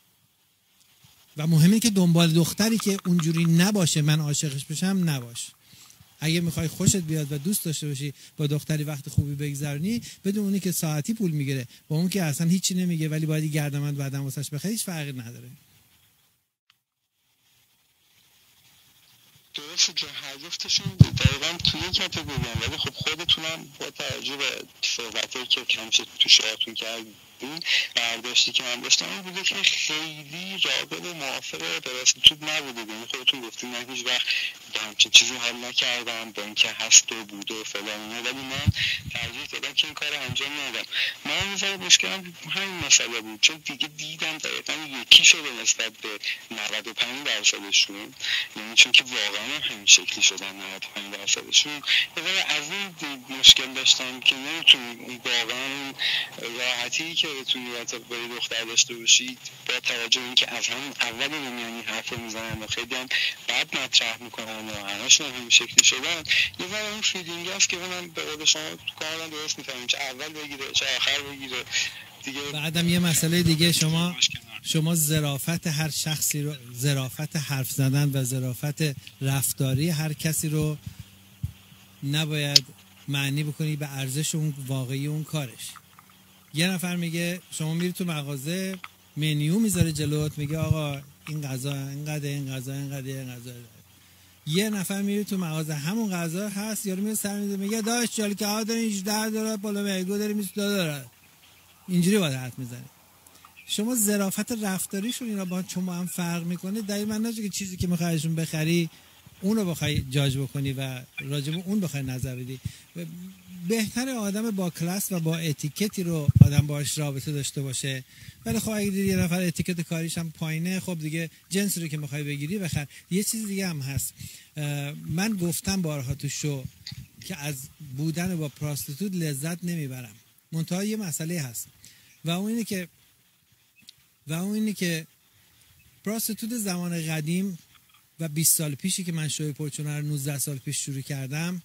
و مهمه که دنبال دختری که اونجوری نباشه من عاشقش بشم نباش. اگه میخوای خوشت بیاد و دوست داشته باشی با دختری وقت خوبی بگذرونی، بدون اونی که ساعتی پول میگیره با اون که اصلا هیچی نمیگه ولی باید گردمند بعدم واسش بخری، هیچ فرقی نداره. درسته که هر جفتشون دقیقا توی کتگوری هم، ولی خب خودتونم با توجه به صحبتایی که کمشه تو شاهتون کردین برداشتی که من داشتم این بوده که خیلی راغب و موافق پراستیتوت نبوده. یعنی خودتون گفتین من هیچ وقت به همچین چیزی حال نکردم با اینکه هست و بوده و فلان، ولی من ترجیح دادم که این کار انجام ندم. من میذاره مشکلم همین مسئله بود، چون دیگه دیدم دقیقا یکی شده نسبت به نود و پنج درصدشون، یعنی چون که واقعا همین شکلی شدن نود و پنج درصدشون. یه از این مشکل داشتم که نمیتونم واقعا راحتی که بتونی با یه دختر داشته باشید با توجه به اینکه از همون اول یعنی حرف میزنن و خیلی هم بد مطرح میکنن و همشون هم همین شکلی شدن، یه ذره اون فیلینگ هست که من به قول شما کاملا درست میفهمم، چه اول بگیره چه آخر بگیره دیگه. بعدم یه مسئله دیگه، شما شما ظرافت هر شخصی رو، ظرافت حرف زدن و ظرافت رفتاری هر کسی رو نباید معنی بکنی به ارزش اون واقعی اون کارش. یه نفر میگه شما میری تو مغازه منیو میذاره جلوت، میگه آقا این غذا اینقدر، این غذا اینقدر، این غذا. یه نفر میره تو مغازه همون غذا هست، یارو میره سر میده میگه داش چالی که ها داره هجده دلار، بالا میگو داره بیست دلار. اینجوری باید حرف میزنه. شما ظرافت رفتاریشون اینا با شما هم فرق میکنه. در این معنی که چیزی که میخوای ازشون بخری اونو بخوای جاج بکنی و راجب اون بخوای نظر بدی. بهتر آدم با کلاس و با اتیکتی رو آدم باهاش رابطه داشته باشه. ولی خب اگه یه نفر اتیکت کاریش هم پایینه، خب دیگه جنسی رو که میخوای بگیری بخر. یه چیز دیگه هم هست، من گفتم بارها تو شو که از بودن با پراستیتوت لذت نمیبرم. منتها یه مسئله هست و اون اینه که و اون اینه که پراستیتوت زمان قدیم و بیست سال پیشی که من شوی پرچونه رو نوزده سال پیش شروع کردم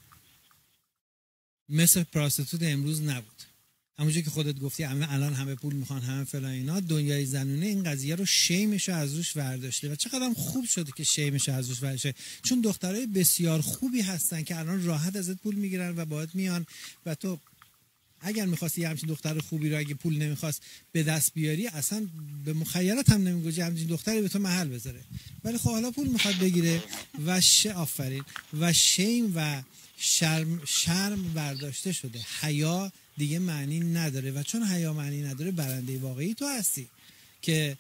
مثل پراستیتوت امروز نبود. همونجور که خودت گفتی همه الان همه پول میخوان، همه فلان اینا، دنیای زنونه این قضیه رو شیمش رو از روش برداشته و چقدر هم خوب شده که شیمش رو از روش برداشته، چون دخترای بسیار خوبی هستن که الان راحت ازت پول میگیرن و باهات میان و تو اگر می‌خواستی یه همچین دختر خوبی رو اگه پول نمی‌خواست به دست بیاری اصلا به مخیلت هم نمی‌گوجی همچین دختری به تو محل بذاره. ولی خب حالا پول می‌خواد بگیره و ش آفرین و شیم و شرم شرم برداشته شده. حیا دیگه معنی نداره و چون حیا معنی نداره برنده واقعی تو هستی که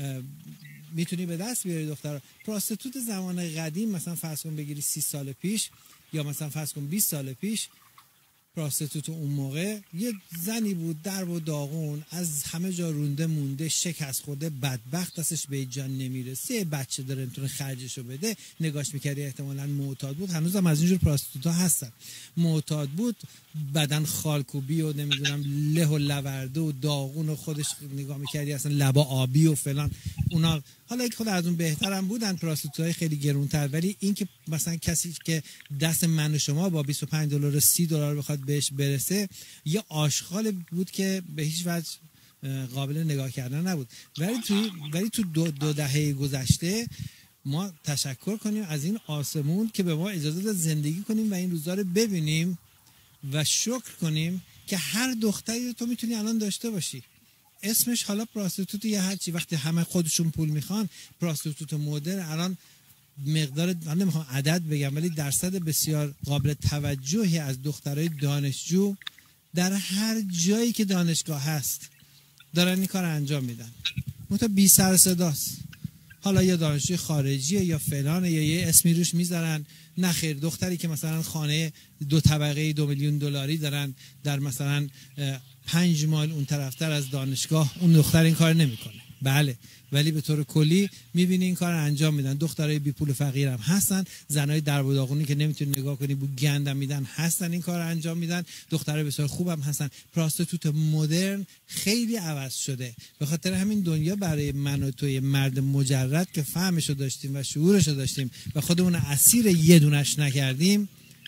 میتونی به دست بیاری دختر. پراستیتوت زمان قدیم مثلا فرض کن بگیری سی سال پیش یا مثلا فرض کن بیست سال پیش، پراستیتوت اون موقع یه زنی بود در و داغون، از همه جا رونده مونده، شکست خورده، بدبخت، دستش به جان نمیرسه، بچه داره نمیتونه خرجشو بده، نگاش میکردی احتمالاً معتاد بود. هنوزم از اینجور پراستیتوتا هستن، معتاد بود، بدن خالکوبی و نمیدونم له و لورده و داغون و خودش نگاه میکردی اصلا لبا آبی و فلان. اونا حالا یک خود از اون بهترم بودن، پراستیتوتای خیلی گرونتر، ولی این که مثلا کسی که دست من و شما با بیست و پنج دلار و سی دلار بخواد بهش برسه، یه آشغال بود که به هیچ وجه قابل نگاه کردن نبود. ولی تو ولی تو دو, دو دهه گذشته ما تشکر کنیم از این آسمون که به ما اجازه داد زندگی کنیم و این روزا رو ببینیم و شکر کنیم که هر دختری تو میتونی الان داشته باشی. اسمش حالا پراستیتوت یا هر چی، وقتی همه خودشون پول میخوان، پراستیتوت مدرن الان مقدار، من نمیخوام عدد بگم ولی درصد بسیار قابل توجهی از دخترای دانشجو در هر جایی که دانشگاه هست دارن این کار انجام میدن. منتها بی سر صداست. حالا یا دانشجوی خارجیه یا فلانه یا یه اسمی روش میذارن. نه خیر، دختری که مثلا خانه دو طبقه دو میلیون دلاری دارن در مثلا پنج مایل اون طرفتر از دانشگاه، اون دختر این کار نمیکنه. بله، ولی به طور کلی میبینی این کار انجام میدن. دخترای بی پول فقیر هم هستن، زنای درب و داغونی که نمیتونی نگاه کنی بو گندم میدن هستن، این کار انجام میدن. دخترای بسیار خوبم هستن. پراستیتوت مدرن خیلی عوض شده. به خاطر همین دنیا برای من و توی مرد مجرد که فهمشو داشتیم و شعورشو داشتیم و خودمون اسیر یه دونش نکردیم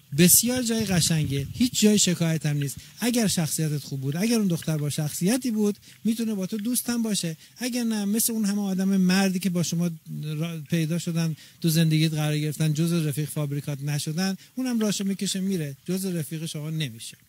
بسیار جای قشنگه، هیچ جای شکایت هم نیست. اگر شخصیتت خوب بود، اگر اون دختر با شخصیتی بود، میتونه با تو دوستم باشه. اگر نه، مثل اون همه آدم مردی که با شما پیدا شدن، تو زندگیت قرار گرفتن، جز رفیق فابریکات نشدن، اونم راشو میکشه میره، جز رفیق شما نمیشه.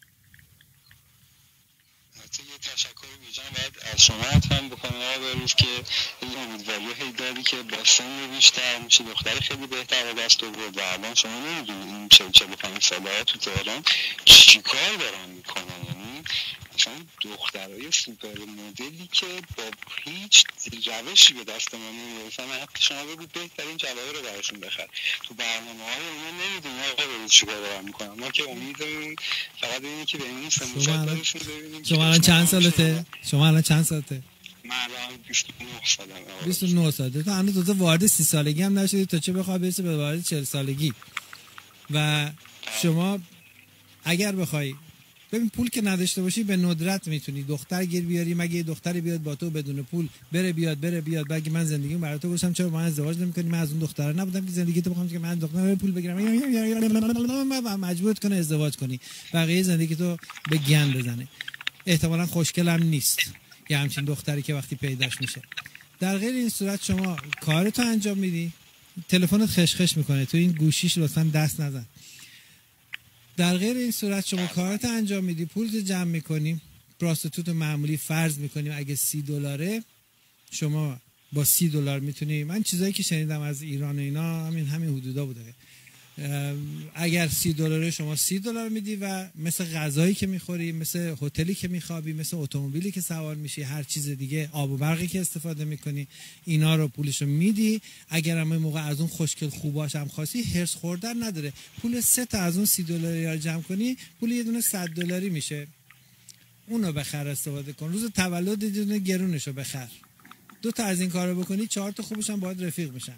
یه تشکر ویژن باید از شما حتما بکنم آقا بهروز که این امیدواری هی داری که با سن بیشتر میشه دختر خیلی بهتر دست آورد و الان شما نمیدونید این چهل چهل و پنج ساله تو تهران چیکار دارن میکنن. یعنی مثلا دخترای سوپر مدلی که با هیچ روشی به دست ما نمیرسن، حتی شما بگو بهترین جواهر رو براشون بخر. تو برنامه‌های اونا نمیدونیم آقا بهروز چیکار دارن میکنن. ما که امیدمون فقط اینه که ببینیم سموشت دارشون ببینیم. شما الان چند سالته؟ شما الان چند سالته؟ من الان بیست و نه سالمه. بیست و نه سالته. تو هنوز تازه وارد سی سالگی هم نشدی، تا چه بخوای برسی به وارد چهل سالگی. و شما اگر بخوای ببین پول که نداشته باشی به ندرت میتونی دختر گیر بیاری، مگه یه دختری بیاد با تو بدون پول بره بیاد بره بیاد بگی من زندگیمو برای تو گذاشتم چرا با من ازدواج نمی‌کنی؟ من از اون دختره نبودم که زندگی تو بخوام که من دختر پول بگیرم مجبورت کنه ازدواج کنی، بقیه زندگی تو به گند بزنه. احتمالاً خوشگلم نیست یه همچین دختری که وقتی پیداش میشه. در غیر این صورت شما کارتو انجام میدی، تلفنت خشخش میکنه، تو این گوشیش لطفاً دست نزن. در غیر این صورت شما کارت انجام میدی، پولت جمع میکنی، پراستیتوت معمولی فرض میکنیم اگه سی دلاره، شما با سی دلار میتونی، من چیزایی که شنیدم از ایران و اینا همین همین حدودا بوده، اگر سی دلاره شما سی دلار میدی و مثل غذایی که میخوری، مثل هتلی که میخوابی، مثل اتومبیلی که سوار میشی، هر چیز دیگه، آب و برقی که استفاده میکنی، اینا رو پولشو میدی. اگر هم موقع از اون خوشگل خوباش هم خواستی، هرس خوردن نداره، پول سه تا از اون سی دلاری رو جمع کنی، پول یه دونه صد دلاری میشه، اونو بخر استفاده کن. روز تولد یه دونه گرونشو بخر، دو تا از این کارو بکنی، چهار تا خوبش هم باید رفیق میشن.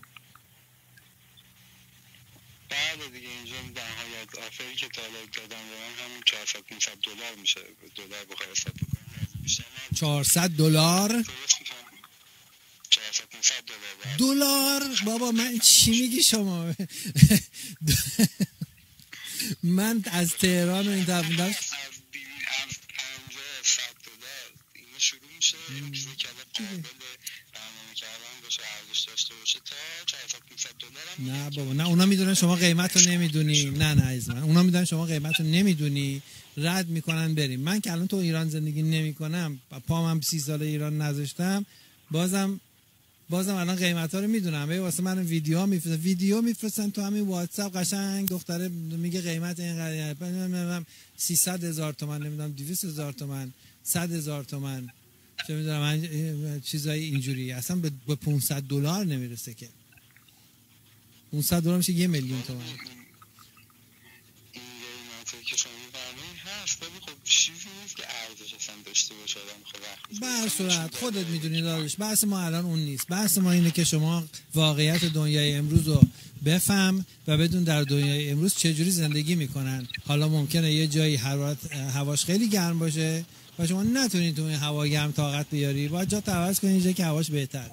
بله دیگه اینجا در نهایت آفری که تا الان دادم به من همون چهارصد پانصد دلار میشه، دلار بخوای حساب بکنی بیشتر نه. چهارصد دلار؟ چهارصد پانصد دلار. دلار بابا من چی میگی شما؟ من از تهران و این طرف بودم از پنجاه صد دلار اینو شروع میشه، این چیزی که الان قابل برنامه کردن باشه، ارزش داشته باشه تا چهارصد پانصد دلار. نه بابا نه، اونا میدونن شما قیمت رو نمیدونی. نه نه عزیز من، اونا میدونن شما قیمت رو نمیدونی، رد میکنن بریم. من که الان تو ایران زندگی نمیکنم، پام هم سی سال ایران نذاشتم، بازم بازم الان قیمت ها رو میدونم. به واسه من ویدیو میفرستن، ویدیو میفرستن تو همین واتساپ، قشنگ دختره میگه قیمت اینقدر، سیصد هزار تومان، نمیدونم دویست هزار تومان، صد هزار تومان، چه میدونم من چیزای اینجوری، اصلا به پانصد دلار نمیرسه که. پانصد دلار میشه یه میلیون تومان. این قیمتی که شما می‌فرمایید هست، ولی خب چیزی نیست که ارزش اصلا داشته باشه. آدم خب به هر صورت خودت میدونی داداش، بحث ما الان اون نیست. بحث ما اینه که شما واقعیت دنیای امروز رو بفهم و بدون در دنیای امروز چجوری زندگی میکنن. حالا ممکنه یه جایی حرارت هواش خیلی گرم باشه و شما نتونید تو این هوا گرم طاقت بیاری، باید جا عوض کنید جایی که هواش بهتره.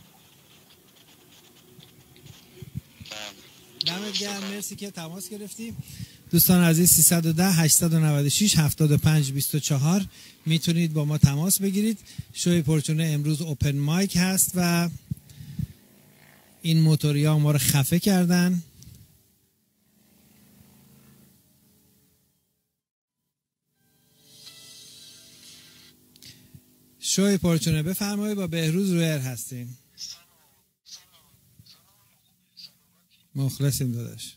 دمت گرم، مرسی که تماس گرفتی. دوستان عزیز، سیصد و ده هشتصد و نود و شش هفتاد و پنج بیست و چهار میتونید با ما تماس بگیرید. شوی پرچونه امروز اوپن مایک هست و این موتوریا ما رو خفه کردن. شوی پرچونه بفرمایید، با بهروز رویر هستیم. مخلصیم داداش.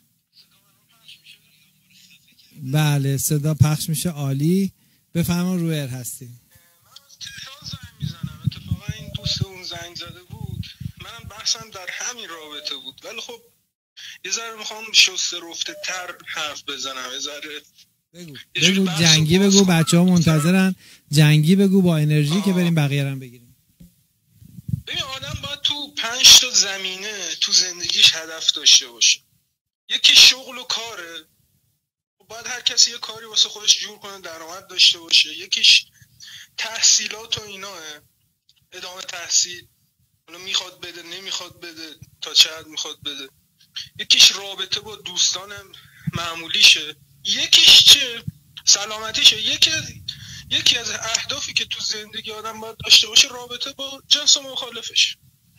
بله صدا پخش میشه، عالی. بفرما رویر هستیم. من از تهران زنگ میزنم، اتفاقا این دوست اون زنگ زده بود، منم بحثم در همین رابطه بود، ولی خب یه ذره میخوام شسته رفته تر حرف بزنم، یه ذره بگو بگو جنگی بگو، بچه ها منتظرن. جنگی بگو با انرژی آه. که بریم بقیه رو بگیریم. ببین آدم باید تو پنج تا زمینه تو زندگیش هدف داشته باشه. یکی شغل و کاره، باید هر کسی یه کاری واسه خودش جور کنه، درآمد داشته باشه. یکیش تحصیلات و ایناه، ادامه تحصیل، حالا میخواد بده نمیخواد بده، تا چه حد میخواد بده. یکیش رابطه با دوستان معمولیشه، یکیش چه سلامتیشه. یکی یکی از اهدافی که تو زندگی آدم باید داشته باشه رابطه با جنس مخالفش.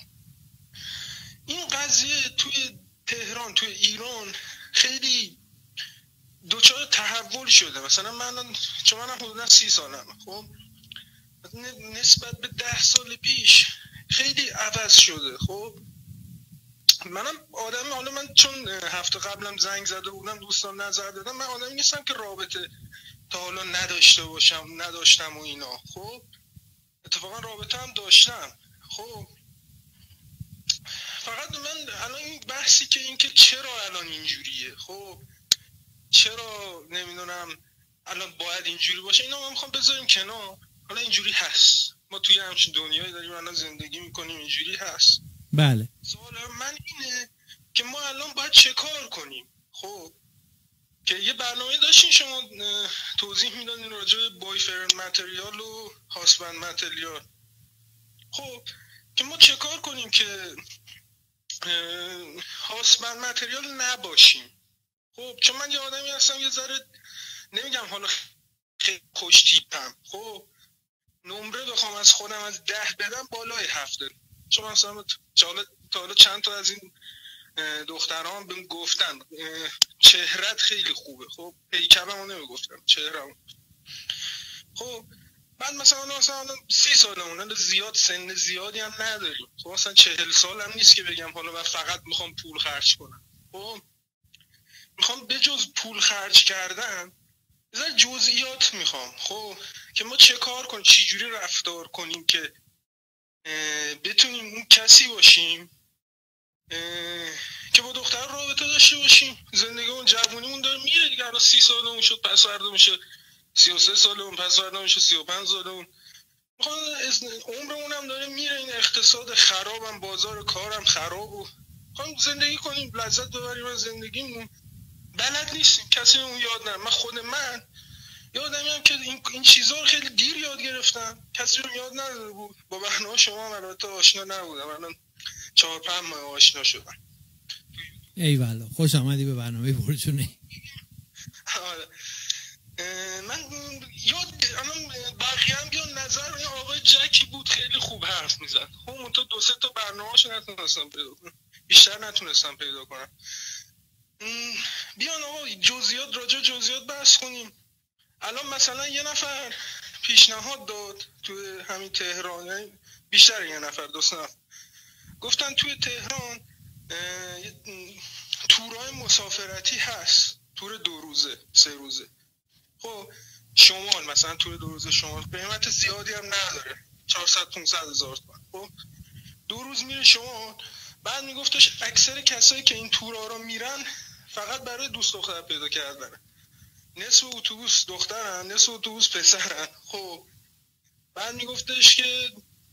این قضیه توی تهران، توی ایران خیلی دوچار تحول شده. مثلا من چون منم حدودا سی سالم، خب نسبت به ده سال پیش خیلی عوض شده. خب منم آدم، حالا من چون هفته قبلم زنگ زده بودم دوستان نظر دادم، من آدمی نیستم که رابطه تا حالا نداشته باشم نداشتم و اینا. خب اتفاقا رابطه هم داشتم. خب فقط من الان این بحثی که این که چرا الان اینجوریه، خب چرا نمیدونم الان باید اینجوری باشه، اینا ما میخوام بذاریم کنار. حالا اینجوری هست، ما توی همچین دنیایی داریم الان زندگی میکنیم، اینجوری هست. بله. سوال من اینه که ما الان باید چه کار کنیم. خب که یه برنامه داشتین شما توضیح میدادین راجع به بایفرند متریال و هاسبند متریال. خب که ما چه کار کنیم که هاسبند متریال نباشیم. خب چون من یه آدمی هستم یه ذره نمیگم حالا خیلی خوش تیپم، خب نمره بخوام از خودم از ده بدم بالای هفته. چون مثلا تا حالا چند تا از این دختران بهم گفتن چهرت خیلی خوبه، خب پیکرمو نمیگفتم، چهرم. خب بعد مثلا مثلا سی سالمونه، زیاد سن زیادی هم نداریم. خب مثلا چهل سالم نیست که بگم حالا من فقط میخوام پول خرج کنم. خب میخوام بجز پول خرج کردن بذار جزئیات میخوام. خب که ما چه کار کنیم، چی جوری رفتار کنیم که بتونیم اون کسی باشیم که با دختر رابطه داشته باشیم. زندگیمون جوونیمون داره میره دیگه، الان سی سالمون شد، پس فردا میشه سی و سه سالمون، پس فردا میشه سی و پنج سالمون. میخوام عمرمون هم داره میره، این اقتصاد خرابم، بازار کارم خراب و میخوام زندگی کنیم، لذت ببریم از زندگیمون. بلد نیستیم، کسی اون یاد نه. من خود من یادم میاد که این این چیزا رو خیلی دیر یاد گرفتم، کسی رو یاد نداده بود. با برنامه شما هم البته آشنا نبودم، الان چهار پنج ماه آشنا شدم. ایوالا، خوش آمدی به برنامه برجونی. من یاد الان بقیه هم بیان نظر این آقای جکی بود، خیلی خوب حرف میزد. خب من تو دو سه تا برنامه‌اشو نتونستم پیدا کنم، بیشتر نتونستم پیدا کنم. بیان آقا جزئیات، راجع جزئیات بحث کنیم. الان مثلا یه نفر پیشنهاد داد توی همین تهران، یعنی بیشتر یه نفر، دو سه نفر گفتن توی تهران تورای مسافرتی هست، تور دو روزه سه روزه. خب شمال مثلا تور دو روزه شمال قیمت زیادی هم نداره، چهارصد پانصد هزار تومان. خب دو روز میره شمال. بعد میگفتش اکثر کسایی که این تورا رو میرن فقط برای دوست دختر پیدا کردنه، نصف اتوبوس دخترن نصف اتوبوس پسرن. خب بعد میگفتش که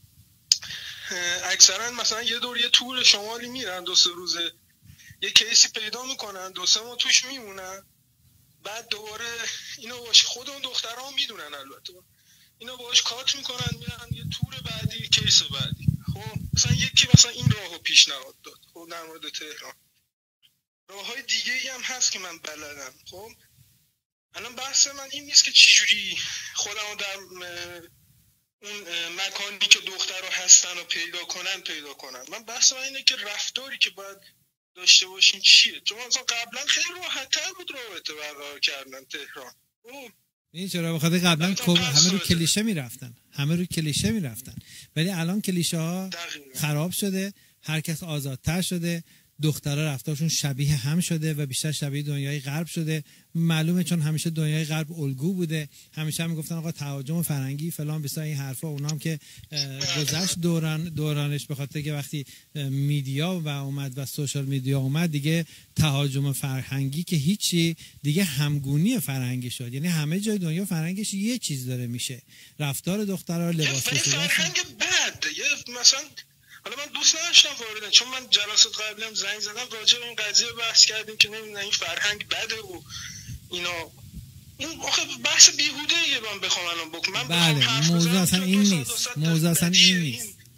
اکثرا مثلا یه دور یه تور شمالی میرن دو سه روزه، یه کیسی پیدا میکنن، دو سه ماه توش میمونن، بعد دوباره اینا باش خود اون دخترها میدونن، البته اینا باش کات میکنن میرن یه تور بعدی، کیس بعدی. خب مثلا یکی مثلا این راهو پیشنهاد داد. خب در مورد تهران راههای دیگه ای هم هست که من بلدم. خب الان بحث من این نیست که چجوری خودمو در اون مکانی که دخترها هستن و پیدا کنن پیدا کنن. من بحث من اینه که رفتاری که باید داشته باشین چیه. چون مثلا قبلا خیلی راحت‌تر بود رابطه برقرار کردن تهران. این چرا بخاطر قبلا همه رو کلیشه میرفتن، همه رو کلیشه میرفتن، ولی الان کلیشه ها خراب شده، هر کس آزادتر شده، دخترها رفتارشون شبیه هم شده و بیشتر شبیه دنیای غرب شده. معلومه چون همیشه دنیای غرب الگو بوده، همیشه هم میگفتن آقا تهاجم فرنگی فلان بسا این حرفا. اونام که گذشت دوران دورانش، به خاطر که وقتی میدیا و اومد و سوشال میدیا اومد دیگه تهاجم فرهنگی که هیچی، دیگه همگونی فرهنگی شد. یعنی همه جای دنیا فرهنگش یه چیز داره میشه، رفتار دخترها، لباس پوشیدن. فرهنگ بد یه مثلا حالا من دوست نداشتم واردن، چون من جلسات قبلی هم زنگ زدم راجع به این قضیه بحث کردیم که نمیدونم این فرهنگ بده و اینا. این آخه بحث بیهوده یه من بخوام الان بکنم. من بله موضوع اصلا این نیست، موضوع اصلا این نیست.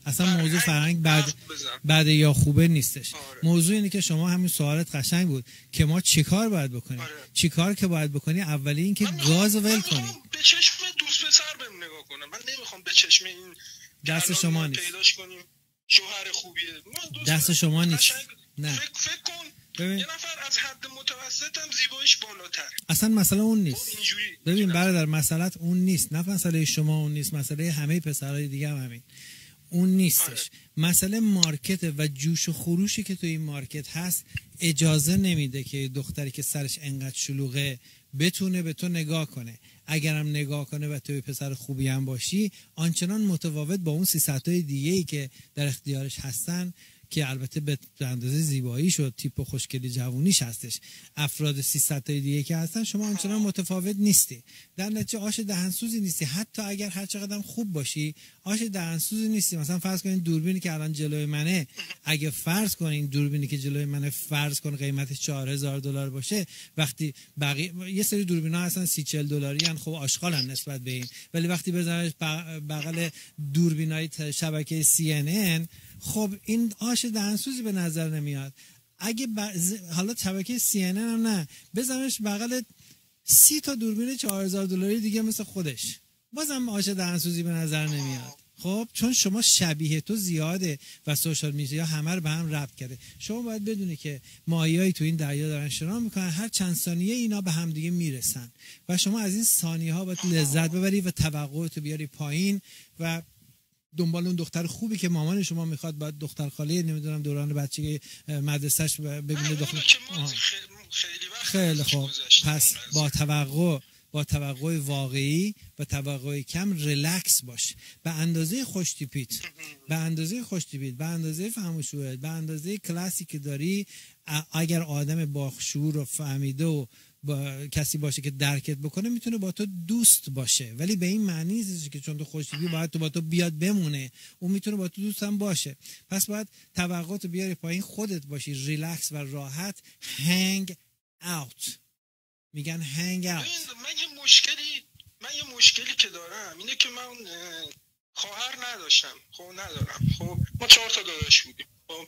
اصلا موضوع فرهنگ بعد بعد یا خوبه نیستش. آره. موضوع اینه که شما همین سوالت قشنگ بود که ما چیکار باید بکنیم. آره. چیکار که باید بکنی اولی این که گاز ول کنی. به چشم دوست پسر بهم نگاه کنم. من نمیخوام به چشم این دست شما نیست. پیداش کنیم شوهر خوبیه. دست شما نیست. نه. فکر, فکر کن ببین. یه نفر از حد متوسط هم زیباییش بالاتر. اصلا مسئله اون نیست. ببین برادر مسئله اون نیست. نه مسئله شما اون نیست. مسئله همه پسرای دیگه هم همین. اون نیستش. آره. مسئله مارکت و جوش و خروشی که تو این مارکت هست اجازه نمیده که دختری که سرش انقدر شلوغه بتونه به تو نگاه کنه. اگرم نگاه کنه و توی پسر خوبی هم باشی آنچنان متفاوت با اون سیصد تای دیگه‌ای که در اختیارش هستن که البته به اندازه زیباییش و تیپ و خوشگلی جوونیش هستش، افراد سیصد تای دیگه که هستن شما آنچنان متفاوت نیستی. در نتیجه آش دهنسوزی نیستی. حتی اگر هر چقدر خوب باشی آش دهنسوزی نیستی. مثلا فرض کنین دوربینی که الان جلوی منه، اگه فرض کنین دوربینی که جلوی منه فرض کن قیمتش چهار هزار دلار باشه، وقتی بقیه یه سری دوربینا هستن سی چهل دلاری ان، خب آشغالن نسبت به این، ولی وقتی بزنش بغل دوربینای شبکه سی ان ان خب این آش دهنسوزی به نظر نمیاد. اگه بز... حالا شبکه سی ان ان هم نه، بزنش بغل سی تا دوربین چهار هزار دلاری دیگه مثل خودش، بازم آش دهنسوزی به نظر نمیاد. خب چون شما شبیه تو زیاده و سوشال میدیا همه رو به هم ربط کرده. شما باید بدونی که ماهیایی تو این دریا دارن شنا میکنن، هر چند ثانیه اینا به هم دیگه میرسن و شما از این ثانیه ها باید لذت ببری و توقعت بیاری پایین و دنبال اون دختر خوبی که مامان شما میخواد، باید دختر خاله نمیدونم دوران بچگی مدرسه‌اش ببینه دختر. خیلی خوب. پس با توقع با توقع واقعی و توقع کم ریلکس باش. به اندازه خوش تیپیت، به اندازه خوش تیپیت، به اندازه فهم و شعور، به اندازه کلاسی که داری، اگر آدم با شعور و فهمیده و با کسی باشه که درکت بکنه میتونه با تو دوست باشه، ولی به این معنی نیست که چون تو خوشتیپی باید تو با تو بیاد بمونه. اون میتونه با تو دوست هم باشه. پس باید توقعاتو بیاری پایین، خودت باشی ریلکس و راحت. هنگ اوت، میگن هنگ اوت. من یه مشکلی من یه مشکلی که دارم اینه که من خواهر نداشتم، خب ندارم. خب ما چهار تا داداش بودیم. خب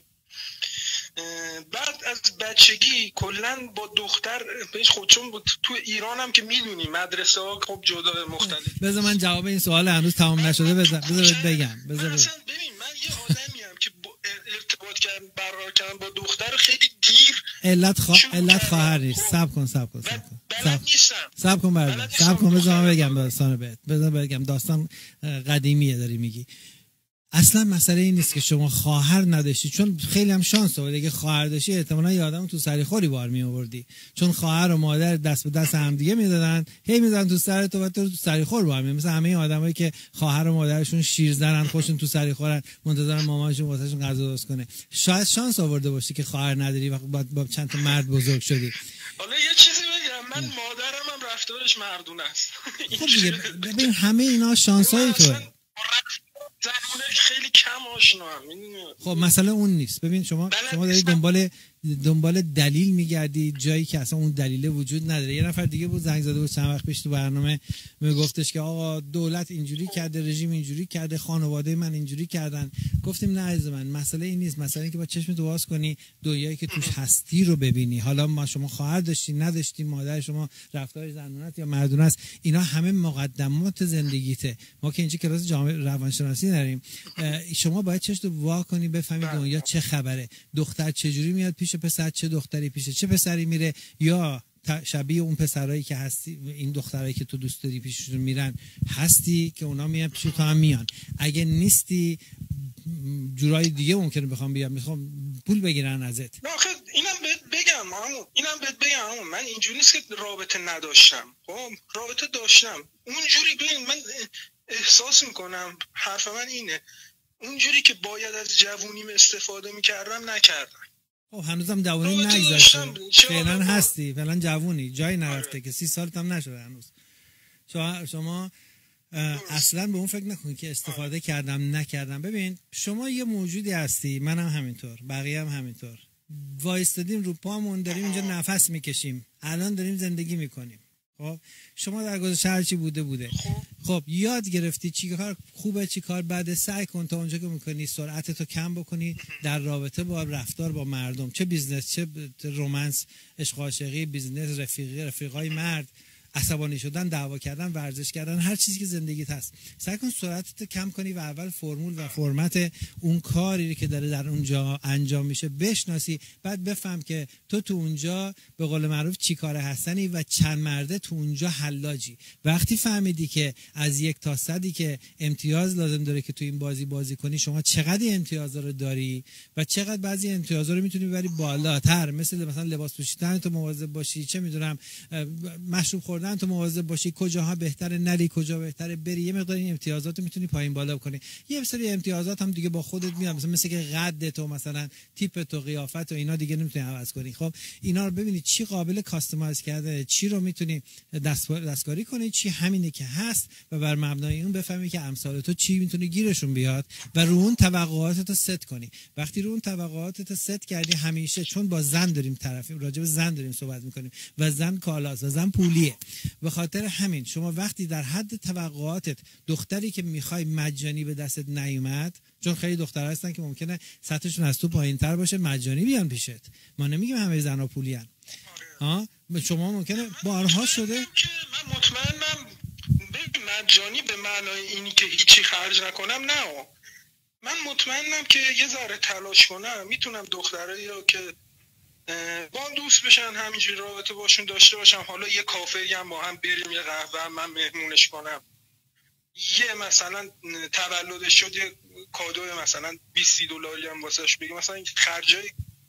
بعد از بچگی کلا با دختر بهش خودشون بود. تو ایران هم که میدونی مدرسه ها خب جدا مختلف. بذار من جواب این سوال هنوز تمام نشده بذار بذار بگم. بذار ببین من یه آدمی ام که ارتباط کردن برقرار کردن با دختر خیلی دیر. علت خوا... علت خواهر نیست. صبر کن صبر کن صبر کن. بلد نیستم. صبر کن برادر. صبر کن بذار بگم داستان بهت. بذار بگم داستان قدیمیه داری میگی. اصلا مسئله این نیست که شما خواهر نداشتی، چون خیلی هم شانس آوردی. اگه خواهر داشتی احتمالاً یه آدمو تو سری خوری بار می آوردی، چون خواهر و مادر دست به دست هم دیگه میدادن، هی میذارن تو سر تو و تو تو سری خور بار می. مثلا همه آدمایی که خواهر و مادرشون شیرزنن، خودشون تو سری خورن، منتظرن مامانشون واسهشون غذا درست کنه. شاید شانس آورده باشی که خواهر نداری و با چند تا مرد بزرگ شدی. حالا یه چیزی بگم، من مادرم هم رفتارش مردونه است. خب دیگه ببین همه اینا شانسای توئه. زمانش خیلی کم آشنا هم. خب مسئله اون نیست. ببین شما شما داری دنبال دنبال دلیل میگردی جایی که اصلا اون دلیل وجود نداره. یه نفر دیگه بود زنگ زده بود چند وقت پیش تو برنامه، میگفتش که آقا دولت اینجوری کرده، رژیم اینجوری کرده، خانواده من اینجوری کردن. گفتیم نه عزیز من، مسئله این نیست. مسئله این که با چشمت باز کنی دنیایی که توش هستی رو ببینی. حالا ما شما خواهر داشتی نداشتی، مادر شما رفتار زنونت یا مردونه است، اینا همه مقدمات زندگیته. ما که اینجا کلاس جامعه روانشناسی نداریم. شما باید چشمت وا کنی بفهمی دنیا چه خبره، دختر چجوری میاد پیش پسر، چه دختری پیش چه پسری میره، یا شبیه اون پسرایی که هستی، این دخترایی که تو دوست داری پیششون میرن هستی که اونا میان پیش تو هم میان. اگه نیستی جورای دیگه ممکنه بخوام بیام میخوام پول بگیرن ازت. نه آخه اینم بهت بگم عمو، اینم بهت بگم عمو، من اینجوری نیست که رابطه نداشتم. خب رابطه داشتم. اونجوری ببین من احساس میکنم، حرف من اینه، اونجوری که باید از جوونیم استفاده میکردم نکردم. خب هنوزم جوونی نگذاشتی، فعلا هستی، فعلا جوونی، جایی نرفته که سی سالت هم نشده هنوز. شما شما اصلا به اون فکر نکنید که استفاده کردم نکردم. ببین شما یه موجودی هستی، منم هم همینطور، بقیه هم همینطور. وایستادیم رو پامون، داریم اینجا نفس میکشیم، الان داریم زندگی میکنیم. خب شما در گذشته هر چی بوده بوده. خب یاد گرفتی چی کار خوبه چی کار بده، سعی کن تا اونجا که میکنی سرعتتو کم بکنی در رابطه با رفتار با مردم، چه بیزنس چه رومانس، عشق عاشقی، بیزنس، رفیقی، رفیقای مرد، عصبانی شدن، دعوا کردن، ورزش کردن، هر چیزی که زندگیت هست. سعی کن سرعتت کم کنی و اول فرمول و فرمت اون کاری که داره در اونجا انجام میشه بشناسی، بعد بفهم که تو تو اونجا به قول معروف چی کاره هستنی و چند مرده تو اونجا حلاجی. وقتی فهمیدی که از یک تا صدی که امتیاز لازم داره که تو این بازی بازی کنی، شما چقدر امتیازا رو داری و چقدر بعضی امتیازا رو میتونی ببری بالاتر، مثل مثلا لباس پوشیدن تو مواظب باشی، چه میدونم مشروب خوردن تو مواظب باشی، کجاها بهتره نری، کجا بهتره بری، یه مقدار این امتیازات رو میتونی پایین بالا کنی. یه سری امتیازات هم دیگه با خودت میاد، مثلا مثل که قد تو، مثلا تیپ تو، قیافت و اینا دیگه نمیتونی عوض کنی. خب اینا رو ببینید چی قابل کاستماایز کرده، چی رو میتونی دست دستکاری کنی، چی همینه که هست و بر مبنای اون بفهمی که امثال تو چی میتونه گیرشون بیاد و رو اون توقعاتت رو ست کنی. وقتی رو اون توقعاتت رو ست کردی، همیشه چون با زن داریم طرفیم، راجع به زن داریم صحبت میکنیم و زن کالاست و زن پولیه، به خاطر همین شما وقتی در حد توقعاتت دختری که میخوای مجانی به دستت نیومد، چون خیلی دخترها هستن که ممکنه سطحشون از تو پایینتر باشه مجانی بیان پیشت، ما نمیگیم همه زنا پولی ان، ها شما ممکنه بارها شده. من مطمئنم مجانی به معنای اینی که هیچی خرج نکنم، نه، من مطمئنم که یه ذره تلاش کنم میتونم دخترایی رو که با هم دوست بشن، همینجوری رابطه باشون داشته باشم، حالا یه کافه هم با هم بریم، یه قهوه هم من مهمونش کنم، یه مثلا تولدش شد یه کادو مثلا بیست دلاری هم واسش بگیم، مثلا این خرجای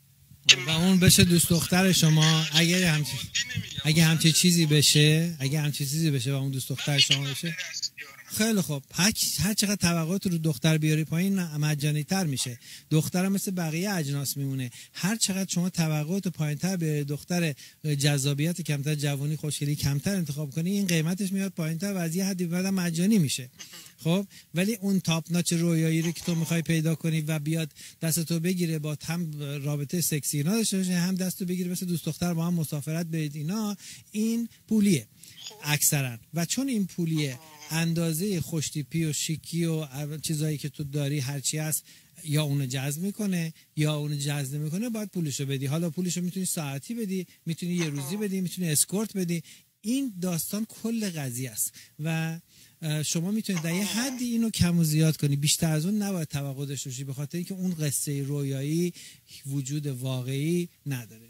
و اون بشه دوست دختر شما. اگر همچی اگه همچی چیزی بشه اگه همچی چیزی بشه و اون دوست دختر شما بشه، خیلی خوب. هر چقدر توقعات رو دختر بیاری پایین مجانی تر میشه. دختر مثل بقیه اجناس میمونه. هر چقدر شما توقعات پایین تر به دختر جذابیت کمتر، جوانی، خوشگلی کمتر انتخاب کنی، این قیمتش میاد پایین تر و از یه حدی بعد مجانی میشه. خب ولی اون تاپ ناچ رویایی رو که تو میخوای پیدا کنی و بیاد دستتو بگیره، با هم رابطه سکسی اینا داشته باشه، هم دستو بگیره مثل دوست دختر با هم مسافرت برید، اینا این پولیه اکثرا. و چون این پولیه، اندازه خوشتیپی و شیکی و چیزایی که تو داری هرچی هست یا اونو جذب میکنه یا اونو جذب نمیکنه، باید پولشو بدی. حالا پولشو میتونی ساعتی بدی، میتونی یه روزی بدی، میتونی اسکورت بدی. این داستان کل قضیه است و شما میتونید در یه حدی اینو کم و زیاد کنی، بیشتر از اون نباید توقع داشته باشی، به خاطر اینکه اون قصه رویایی وجود واقعی نداره.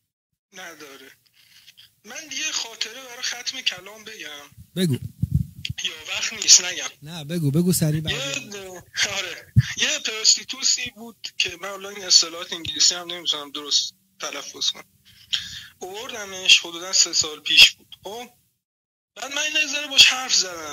نداره. من یه خاطره برای ختم کلام بگم. بگو. یا وقت نیست نگم. نه بگو بگو سریع بعد. آره یه پرستیتوسی بود که من الان این اصطلاحات انگلیسی هم نمیتونم درست تلفظ کنم. آوردمش حدودا سه سال پیش بود. خب بعد من این نظره باش حرف زدم،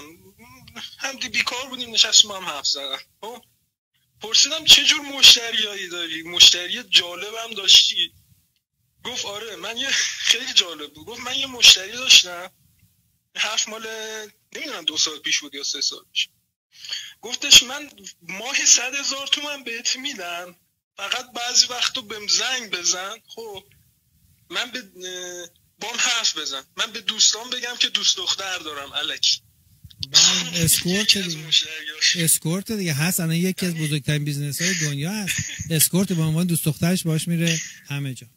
هم دی بیکار بودیم نشستیم هم حرف زدم. خب پرسیدم چه جور مشتریایی داری؟ مشتری جالبم داشتی؟ گفت آره. من یه خیلی جالب بود. گفت من یه مشتری داشتم، حرف مال نمیدونم دو سال پیش بود یا سه سال پیش. گفتش من ماه صد هزار تومن بهت میدم، فقط بعضی وقتو بهم زنگ بزن. خب من به بام حرف بزن، من به دوستان بگم که دوست دختر دارم الکی. اسکورت دیگه، اسکورت دیگه هست. الان یکی از بزرگترین بیزنس های دنیا هست اسکورت، به عنوان دوست دخترش باش میره همه جا.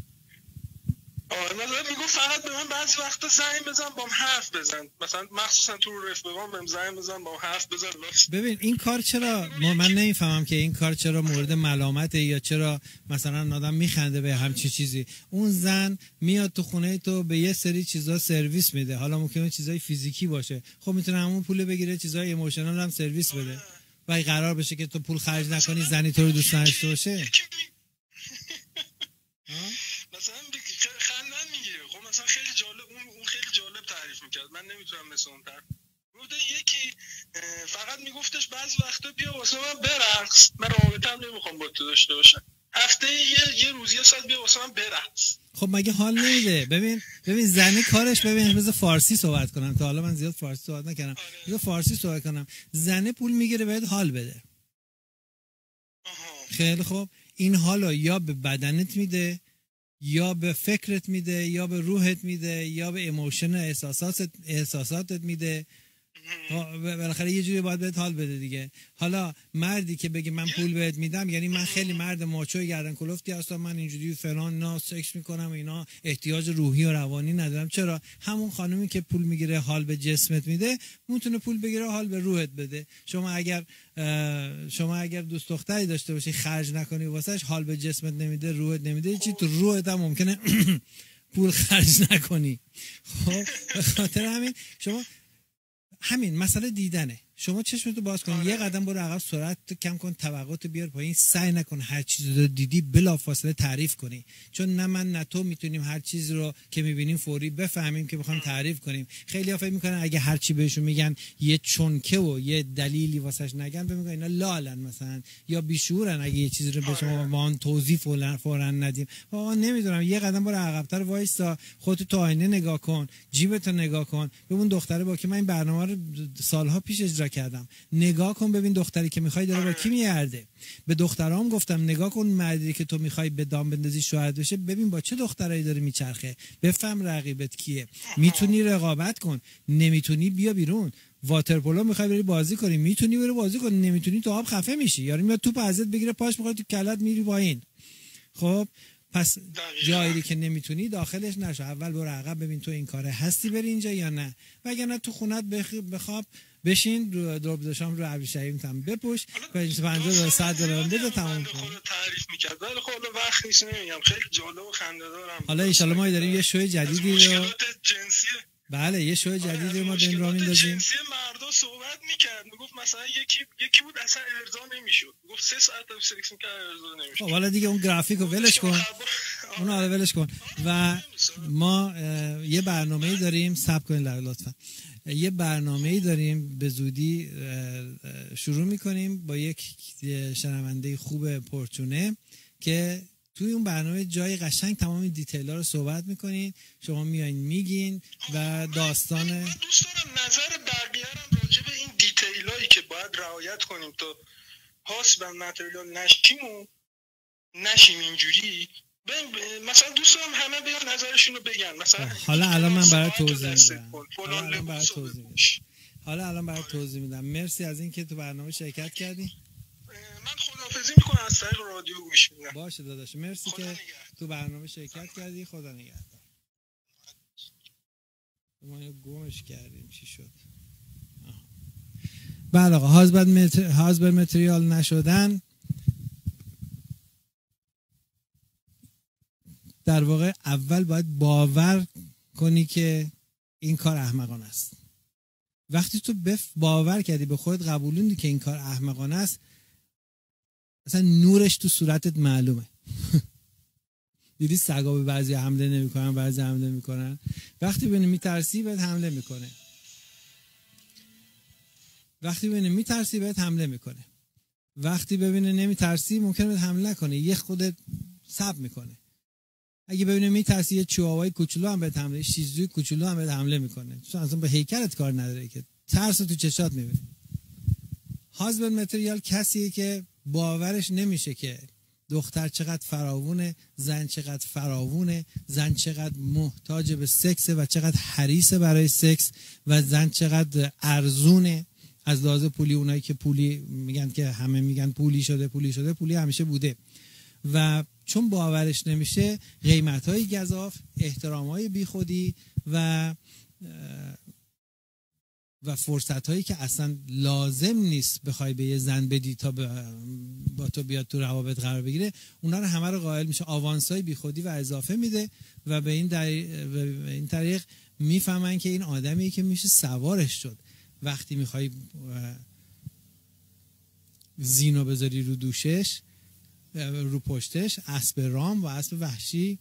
آره مثلا میگو فقط به من بعضی وقتا زنگ بزن بام حرف بزن، مثلا مخصوصا تو رفیقام بهم زنگ بزن بام حرف بزن. ببین این کار چرا من نمیفهمم که این کار چرا مورد ملامته، یا چرا مثلا آدم میخنده به همچی چیزی. اون زن میاد تو خونه تو به یه سری چیزا سرویس میده، حالا ممکنه چیزای فیزیکی باشه، خب میتونه همون پول بگیره چیزای ایموشنال هم سرویس بده. و قرار بشه که تو پول خرج نکنی زنی تو رو دوست نداشته باشه. مثلا خندن میگیره. خب مثلا خیلی جالب، اون اون خیلی جالب تعریف میکرد، من نمیتونم مثل اون تعریف. بوده یکی فقط میگفتش بعضی وقتا بیا واسه من برقص، من رابطه‌ام نمیخوام با تو داشته باشم، هفته یه یه روز یه ساعت بیا واسه من برقص. خب مگه حال نمیده؟ ببین ببین زنی کارش، ببین بذار فارسی صحبت کنم، تا حالا من زیاد فارسی صحبت نکردم، بذار فارسی صحبت کنم. زنه پول میگیره بهت حال بده. خیلی خوب، این حالا یا به بدنت میده، یا به فکرت میده، یا به روحت میده، یا به ایموشن احساساتت احساساتت میده. بالاخره یه جوری باید بهت حال بده دیگه. حالا مردی که بگه من پول بهت میدم، یعنی من خیلی مرد ماچو گردن کلفتی هستم، من اینجوری فلان نا سکس میکنم اینا، احتیاج روحی و روانی ندارم. چرا؟ همون خانومی که پول میگیره حال به جسمت میده میتونه پول بگیره حال به روحت بده. شما اگر شما اگر دوست دختری داشته باشی خرج نکنی واسش، حال به جسمت نمیده روحت نمیده، چی تو روحت هم ممکنه پول خرج نکنی. خب به خاطر همین شما همین مسئله دیدنه. شما چشمتو باز کن، یه قدم برو عقب، سرعت کم کن، توقعاتو بیار پایین، سعی نکن هر چیزی رو دیدی بلافاصله تعریف کنی، چون نه من نه تو میتونیم هر چیزی رو که میبینیم فوری بفهمیم که بخوام تعریف کنیم. خیلی‌ها فکر میکنن اگه هر چی بهشون میگن یه چونکه و یه دلیلی واسش نگن، فکر میکنن اینا لالن مثلا یا بیشورن اگه یه چیزی رو به شما با اون توضیح فوراً فوراً ندیم. آقا نمیدونم، یه قدم برو عقب‌تر وایسا، خودت تو آینه نگاه کن، جیبتو نگاه کن، ببین دختره با که من این برنامه رو سالها پیش اجرا کردم، نگاه کن ببین دختری که میخوای داره با کی میگرده. به دخترام گفتم نگاه کن مردی که تو میخوای به دام بندازی شوهر بشه، ببین با چه دخترایی داره میچرخه، بفهم رقیبت کیه. میتونی رقابت کن، نمیتونی بیا بیرون. واترپولو میخوای بری بازی کنی، میتونی بری بازی کنی، نمیتونی تو آب خفه میشی، یارو میاد توپ ازت بگیره پاش میخواد تو کلت میری پایین. خب پس جایی که نمیتونی داخلش نشو، اول برو عقب ببین تو این کاره هستی بری اینجا یا نه، وگرنه تو خونت بخ... بخواب بشین رو دور شام رو ابریشمی تام بپوش پنجاه تا صد دلار بده تمام کن. تعریف می‌کرد ولی خب وقت نیست نمیگم، خیلی جالب و خنده‌دارم. حالا ان شاءالله ما داریم یه شو جدیدی رو مشکلات جنسی بله یه شو جدیدی رو ما داریم راه میندازیم. جنسی مردا صحبت می‌کرد، میگفت مثلا یکی یکی بود اصلا ارضا نمیشد، میگفت سه ساعت سکس می‌کرد ارضا نمیشد. خب حالا دیگه اون گرافیک رو ولش کن، اون رو ولش کن. و ما یه برنامه‌ای داریم، صبر کنید لطفا، یه برنامه‌ای داریم به زودی شروع می‌کنیم با یک شنونده خوب پرچونه که توی اون برنامه جای قشنگ تمام دیتیل‌ها رو صحبت می‌کنین، شما میایین میگین و داستان. من دوست دارم نظر بقیه رو راجع به این دیتیلایی که باید رعایت کنیم تا پاس به متریال نشیم و نشیم اینجوری. مثلا دوست دارم همه بیان نظرشون رو بگن. مثلا حالا الان من برای توضیح میدم. حالا الان برای توضیح میدم. حالا الان برای توضیح میدم. مرسی از اینکه تو برنامه شرکت کردی. من خداحافظی میکنم، از طریق رادیو گوش میدم. باشه داداش، مرسی که نگرد. تو برنامه شرکت کردی. خدا نگهدار. ما اینو گمش کردیم چی شد؟ بله آقا، هازبند متر... هازبند متریال نشدن در واقع اول باید باور کنی که این کار احمقانه است. وقتی تو بف باور کردی، به خودت قبولوندی که این کار احمقانه است، اصلا نورش تو صورتت معلومه. دیدی سگا به بعضی حمله نمیکنن، بعضی حمله میکنن. وقتی ببینی میترسی بهت حمله میکنه. وقتی ببینی میترسی بهت حمله میکنه. وقتی ببینه نمیترسی ممکنه بهت حمله نکنه، یه خودت صبر میکنه. اگه ببینه میترسی یه چیواوای کوچولو هم بهت حمله، شیزوی کوچولو هم بهت حمله میکنه، چون اصلا به هیکلت کار نداره که ترس تو چشات میبینی. هازبند متریال کسیه که باورش نمیشه که دختر چقدر فراوونه، زن چقدر فراوونه، زن چقدر محتاج به سکس و چقدر حریصه برای سکس و زن چقدر ارزونه از لحاظ پولی. اونایی که پولی میگن که همه میگن پولی شده پولی شده، پولی همیشه بوده. و چون باورش نمیشه، قیمت‌های گزاف، احترام‌های بیخودی و و فرصت‌هایی که اصلا لازم نیست بخوای به یه زن بدی تا با تو بیاد تو روابط قرار بگیره، اونا رو همه رو قائل میشه، آوانس‌های بیخودی و اضافه میده و به این در... به این طریق میفهمن که این آدمیه که میشه سوارش شد. وقتی میخوای زینو بذاری رو دوشش، رو پشتش، اسب رام و اسب وحشی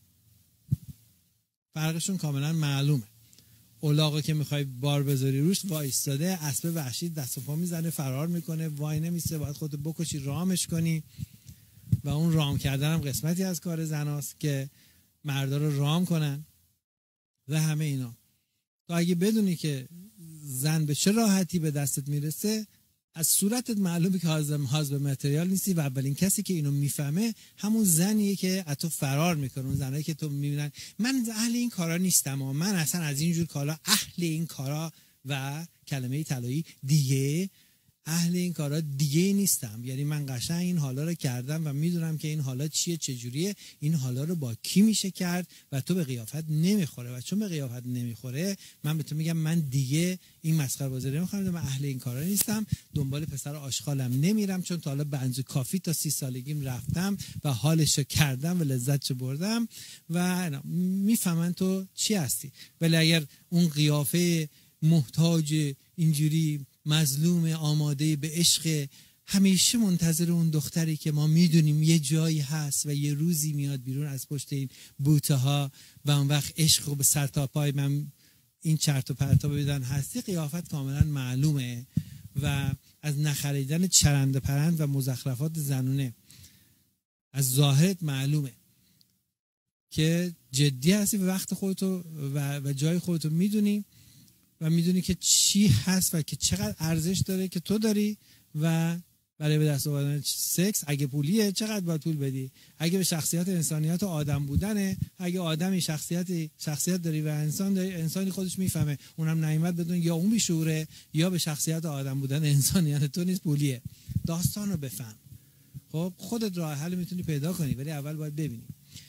فرقشون کاملا معلومه. الاغو که میخوای بار بذاری روش وایستاده، اسب وحشی دست و پا میزنه فرار میکنه، وای نمیسته، باید خودت بکشی رامش کنی. و اون رام کردن هم قسمتی از کار زناست که مردا رو رام کنن و همه اینا. تو اگه بدونی که زن به چه راحتی به دستت میرسه، از صورتت معلومه که هازبند متریال نیستی و اولین کسی که اینو میفهمه همون زنیه که از تو فرار میکنه. اون زنایی که تو میبینن من اهل این کارا نیستم و من اصلا از اینجور کارا اهل این کارا و کلمه طلایی دیگه اهل این کارا دیگه نیستم. یعنی من قشنگ این حالا رو کردم و میدونم که این حالا چیه، چجوریه، این حالا رو با کی میشه کرد و تو به قیافت نمیخوره و چون به قیافت نمیخوره من به تو میگم من دیگه این مسخره بازی نمیخوام، من اهل این کارا نیستم، دنبال پسر آشغالم نمیرم چون تا حالا بنز کافی تا سی سالگیم رفتم و حالشو کردم و لذتشو بردم و میفهمن تو چی هستی. ولی اگر اون قیافه محتاج اینجوری مظلوم آماده به عشق همیشه منتظر اون دختری که ما میدونیم یه جایی هست و یه روزی میاد بیرون از پشت این بوته ها و اون وقت عشق رو به سر تا پای من این چرت و پرتا بدن هستی، قیافت کاملا معلومه و از نخریدن چرنده پرند و مزخرفات زنونه از ظاهرت معلومه که جدی هستی و وقت خودتو و, و جای خودتو میدونی و میدونی که چی هست و که چقدر ارزش داره که تو داری و برای به دست آوردن سکس اگه پولیه چقدر باید پول بدی، اگه به شخصیت انسانیت و آدم بودنه، اگه آدمی شخصیت شخصیت داری و انسان داری، انسانی خودش میفهمه اونم نعیمت بدون یا اون بیشوره یا به شخصیت آدم بودن انسانیت تو نیست پولیه. داستان رو بفهم. خب خودت راه حل میتونی پیدا کنی ولی اول باید ببینی.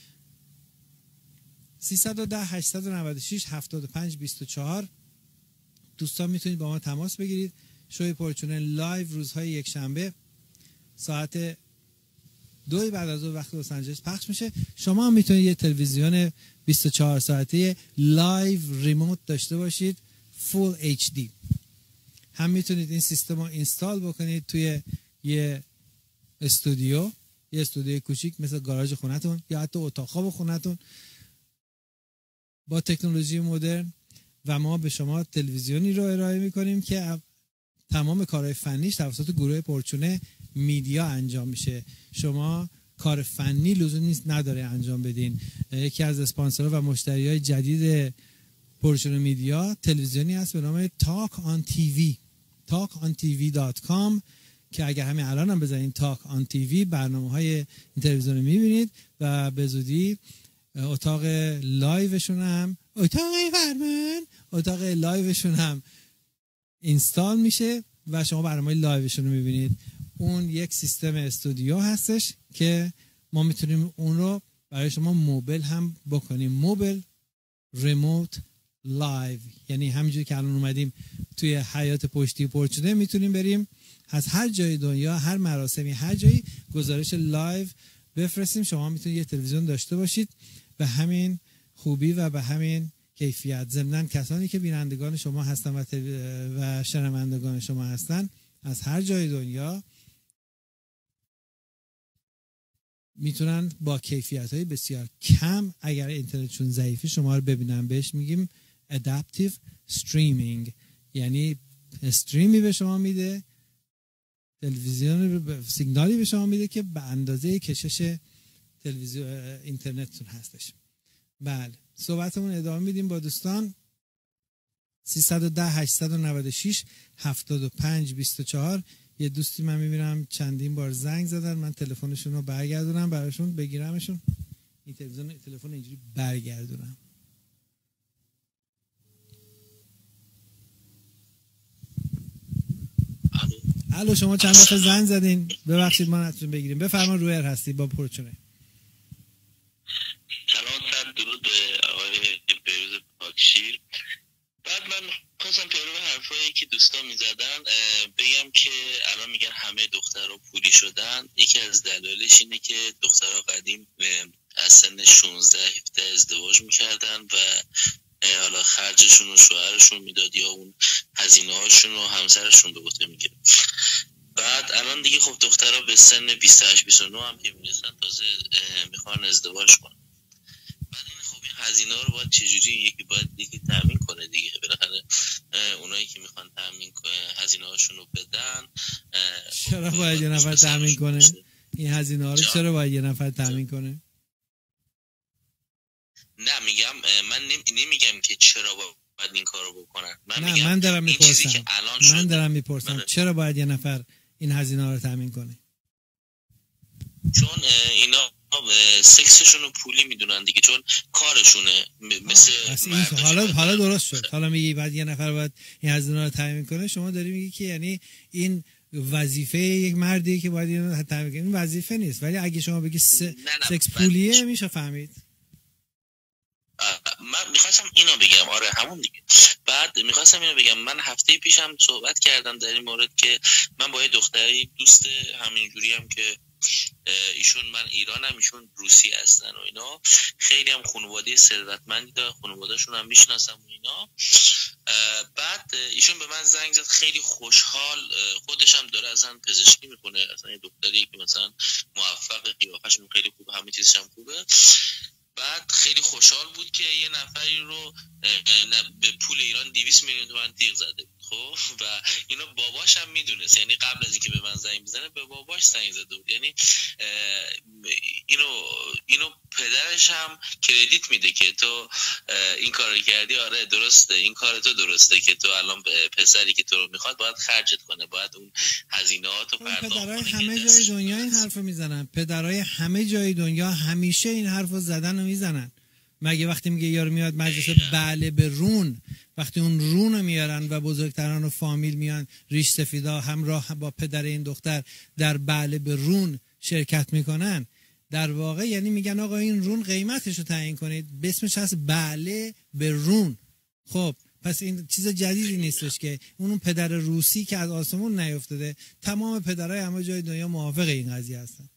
سیصد و ده هشتصد و نود و شش هفتاد و پنج بیست و چهار دوستان میتونید با ما تماس بگیرید. شوی پرچونه لایو روزهای یک شنبه ساعت دو بعد از ظهر وقت لس آنجلس پخش میشه. شما هم میتونید یه تلویزیون بیست و چهار ساعته لایو ریموت داشته باشید فول اچ دی. هم میتونید این سیستم رو اینستال بکنید توی یه استودیو، یه استودیو کوچیک مثل گاراژ خونتون یا حتی اتاق خواب خونتون با تکنولوژی مدرن و ما به شما تلویزیونی رو ارائه میکنیم که تمام کارهای فنیش توسط گروه پرچونه میدیا انجام میشه. شما کار فنی لزوم نیست نداره انجام بدین. یکی از اسپانسرها و مشتریای جدید پرچونه میدیا تلویزیونی هست به نام تاک آن تی وی تاک آن تی وی دات کام که اگر همین الان هم بزنین تاک آن تی وی برنامه های این تلویزیون رو میبینید و به زودی اتاق لایوشون هم اتاق فرمان اتاق لایوشون هم اینستال میشه و شما برنامه لایوشون رو میبینید. اون یک سیستم استودیو هستش که ما میتونیم اون رو برای شما موبل هم بکنیم. موبل ریموت لایو یعنی همینجوری که الان اومدیم توی حیات پشتی پرچونه میتونیم بریم از هر جای دنیا هر مراسمی هر جایی گزارش لایو بفرستیم. شما میتونید یه تلویزیون داشته باشید به همین خوبی و به همین کیفیت. ضمناً کسانی که بینندگان شما هستن و, و شنوندگان شما هستن از هر جای دنیا میتونن با کیفیت‌های بسیار کم اگر اینترنتشون ضعیفه شما رو ببینن. بهش میگیم adaptive streaming یعنی استریمی به شما میده، تلویزیون سیگنالی به شما میده که به اندازه کشش تلویزیون اینترنتتون هستش. بله صحبتمون ادامه میدیم با دوستان. سیصد و ده هشتصد و نود و شش هفتاد و پنج بیست و چهار یه دوستی من میبینم چندین بار زنگ زدن، من تلفنشون رو برگردونم براشون بگیرمشون. این تلویزیون تلفن اینجوری برگردونم. الو شما چند دفعه زنگ زدین ببخشید ما نتونیم بگیریم. بفرمایید رویر هستی با پرچونه. سلام صد درود به آقای بهروز پاکشیر. بعد من خواستم پیرو حرفایی که دوستان میزدن بگم که الان میگن همه دخترها پولی شدن. یکی از دلایلش اینه که دخترها قدیم از سن شانزده هفده ازدواج میکردن و حالا خرجشون و شوهرشون میداد یا اون هزینه هاشون و همسرشون به عهده میگیره. بعد الان دیگه خب دخترها به سن بیست و هشت بیست و نه هم که میرسن تازه میخوان ازدواج کنن. بعد این خب این هزینه ها رو باید چجوری یکی باید یکی تامین کنه دیگه. بالاخره اونایی که میخوان تامین کنه هزینه هاشون رو بدن. چرا باید یه نفر تامین کنه این هزینه ها رو؟ چرا باید یه نفر تامین کنه؟ نه میگم من نمیگم که چرا باید این کارو بکنن. من نه میگم من دارم میپرسم من دارم میپرسم بره. چرا باید یه نفر این هزینه ها رو تامین کنه؟ چون اینا سکسشون رو پولی میدونن دیگه، چون کارشونه. مثل حالا حالا درست شد. حالا میگی بعد یه نفر باید این هزینه رو تامین کنه، شما داری میگی که یعنی این وظیفه یک مردی که باید اینو تامین کنه. این وظیفه نیست، ولی اگه شما بگی س... نه نه سکس پولیه میشه فهمید. من میخواستم اینو بگم، آره همون دیگه. بعد میخواستم اینو بگم، من هفته پیشم صحبت کردم در این مورد که من با یه دختری دوست همینجوری هم که ایشون من ایرانم ایشون روسی هستن و اینا، خیلی هم خانواده ثروتمندی دارن، خانواده‌شون هم میشناسم و اینا. بعد ایشون به من زنگ زد خیلی خوشحال، خودش هم داره اصلا پزشکی میکنه، اصلا یه دختری که مثلا موفق، قیافش خیلی خوبه، همه چیزش هم خوبه. بعد خیلی خوشحال بود که یه نفری رو به پول ایران دویست میلیون تومان تیغ زده. خب و اینو باباش هم میدونست، یعنی قبل از اینکه به من زنگ بزنه به باباش زنگ زده بود. یعنی اینو اینو پدرش هم کردیت میده که تو این کارو کردی، آره درسته، این کار تو درسته که تو الان پسری که تو رو میخواد باید خرجت کنه، باید اون هزینه‌هاتو پرداخت کنه. پدرای همه جای دنیا این حرفو میزنن، پدرای همه جای دنیا همیشه این حرفو زدن و میزنن. مگه وقتی میگه یارو میاد مجلس بله به رون، وقتی اون رون رو میارن و بزرگتران و فامیل میان ریش سفیدا همراه با پدر این دختر در بله به رون شرکت میکنن، در واقع یعنی میگن آقا این رون قیمتش رو تعیین کنید، به اسمش هست بله به رون. خب پس این چیز جدیدی نیستش که اون پدر روسی که از آسمون نیفتاده، تمام پدرای همه جای دنیا موافق این قضیه هستن.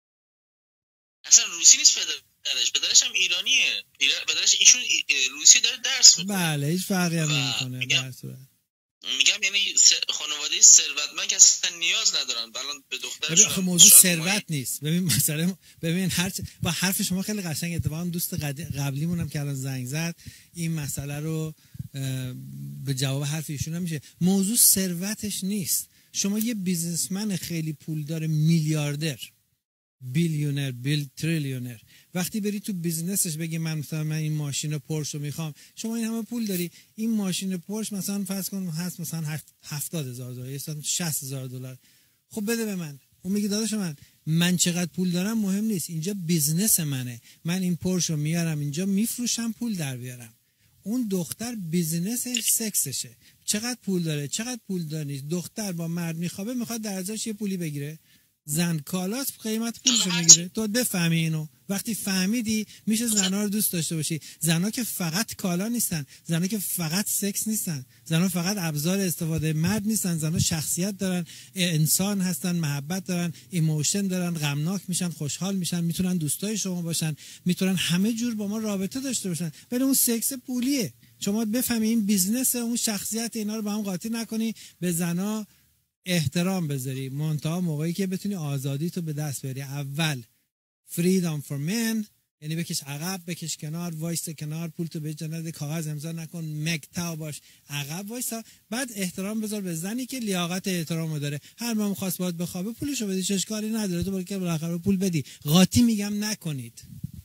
اصلا روسی نیست پدر پدرش، پدرش هم ایرانیه، پدرش ایشون روسی داره درس میکنه. بله هیچ فرقی هم نمیکنه. میگم, میگم یعنی خانواده ثروتمند که اصلا نیاز ندارن الان به دخترشون. ببین موضوع ثروت نیست. ببین مثلا ببین هر چ... با حرف شما خیلی قشنگ، اتفاقا دوست قبلیمون هم که الان زنگ زد این مسئله رو به جواب حرف ایشون هم میشه. موضوع ثروتش نیست. شما یه بیزنسمن خیلی پولدار، میلیاردر، بیلیونر، بیل تریلیونر، وقتی بری تو بیزنسش بگی من مثلا من این ماشین پورش رو میخوام، شما این همه پول داری، این ماشین پورش مثلا فرض کن هست مثلا هفتاد هزار دلار یا شصت هزار دلار، خب بده به من. اون میگه داداش من من چقدر پول دارم مهم نیست، اینجا بیزنس منه، من این پورش رو میارم اینجا میفروشم پول در بیارم. اون دختر بیزنسش سکسشه، چقدر پول داره چقدر پول داره نیست. دختر با مرد میخوابه، میخواد در ازاش یه پولی بگیره، زن کالاس قیمت پولشو میگیره. تو بفهمی اینو، وقتی فهمیدی میشه زنها رو دوست داشته باشی. زنها که فقط کالا نیستن، زنها که فقط سکس نیستن، زنها فقط ابزار استفاده مرد نیستن، زنها شخصیت دارن، انسان هستن، محبت دارن، ایموشن دارن، غمناک میشن، خوشحال میشن، میتونن دوستای شما باشن، میتونن همه جور با ما رابطه داشته باشن. ولی اون سکس پولیه. شما بفهمی این بیزنس، اون شخصیت، اینا رو با هم قاطی نکنی، به زنها احترام بذاری. منتها موقعی که بتونی آزادی تو به دست بیاری، اول freedom for men، یعنی بکش عقب، بکش کنار، وایس کنار، پول تو به جنده، کاغذ امضا نکن، مکتا باش، عقب وایسا. بعد احترام بذار به زنی که لیاقت احترامو داره. هر ما خواست باید بخوابه پولشو بدی، چش کاری نداره، تو باید که بالاخره پول بدی. قاطی میگم نکنید.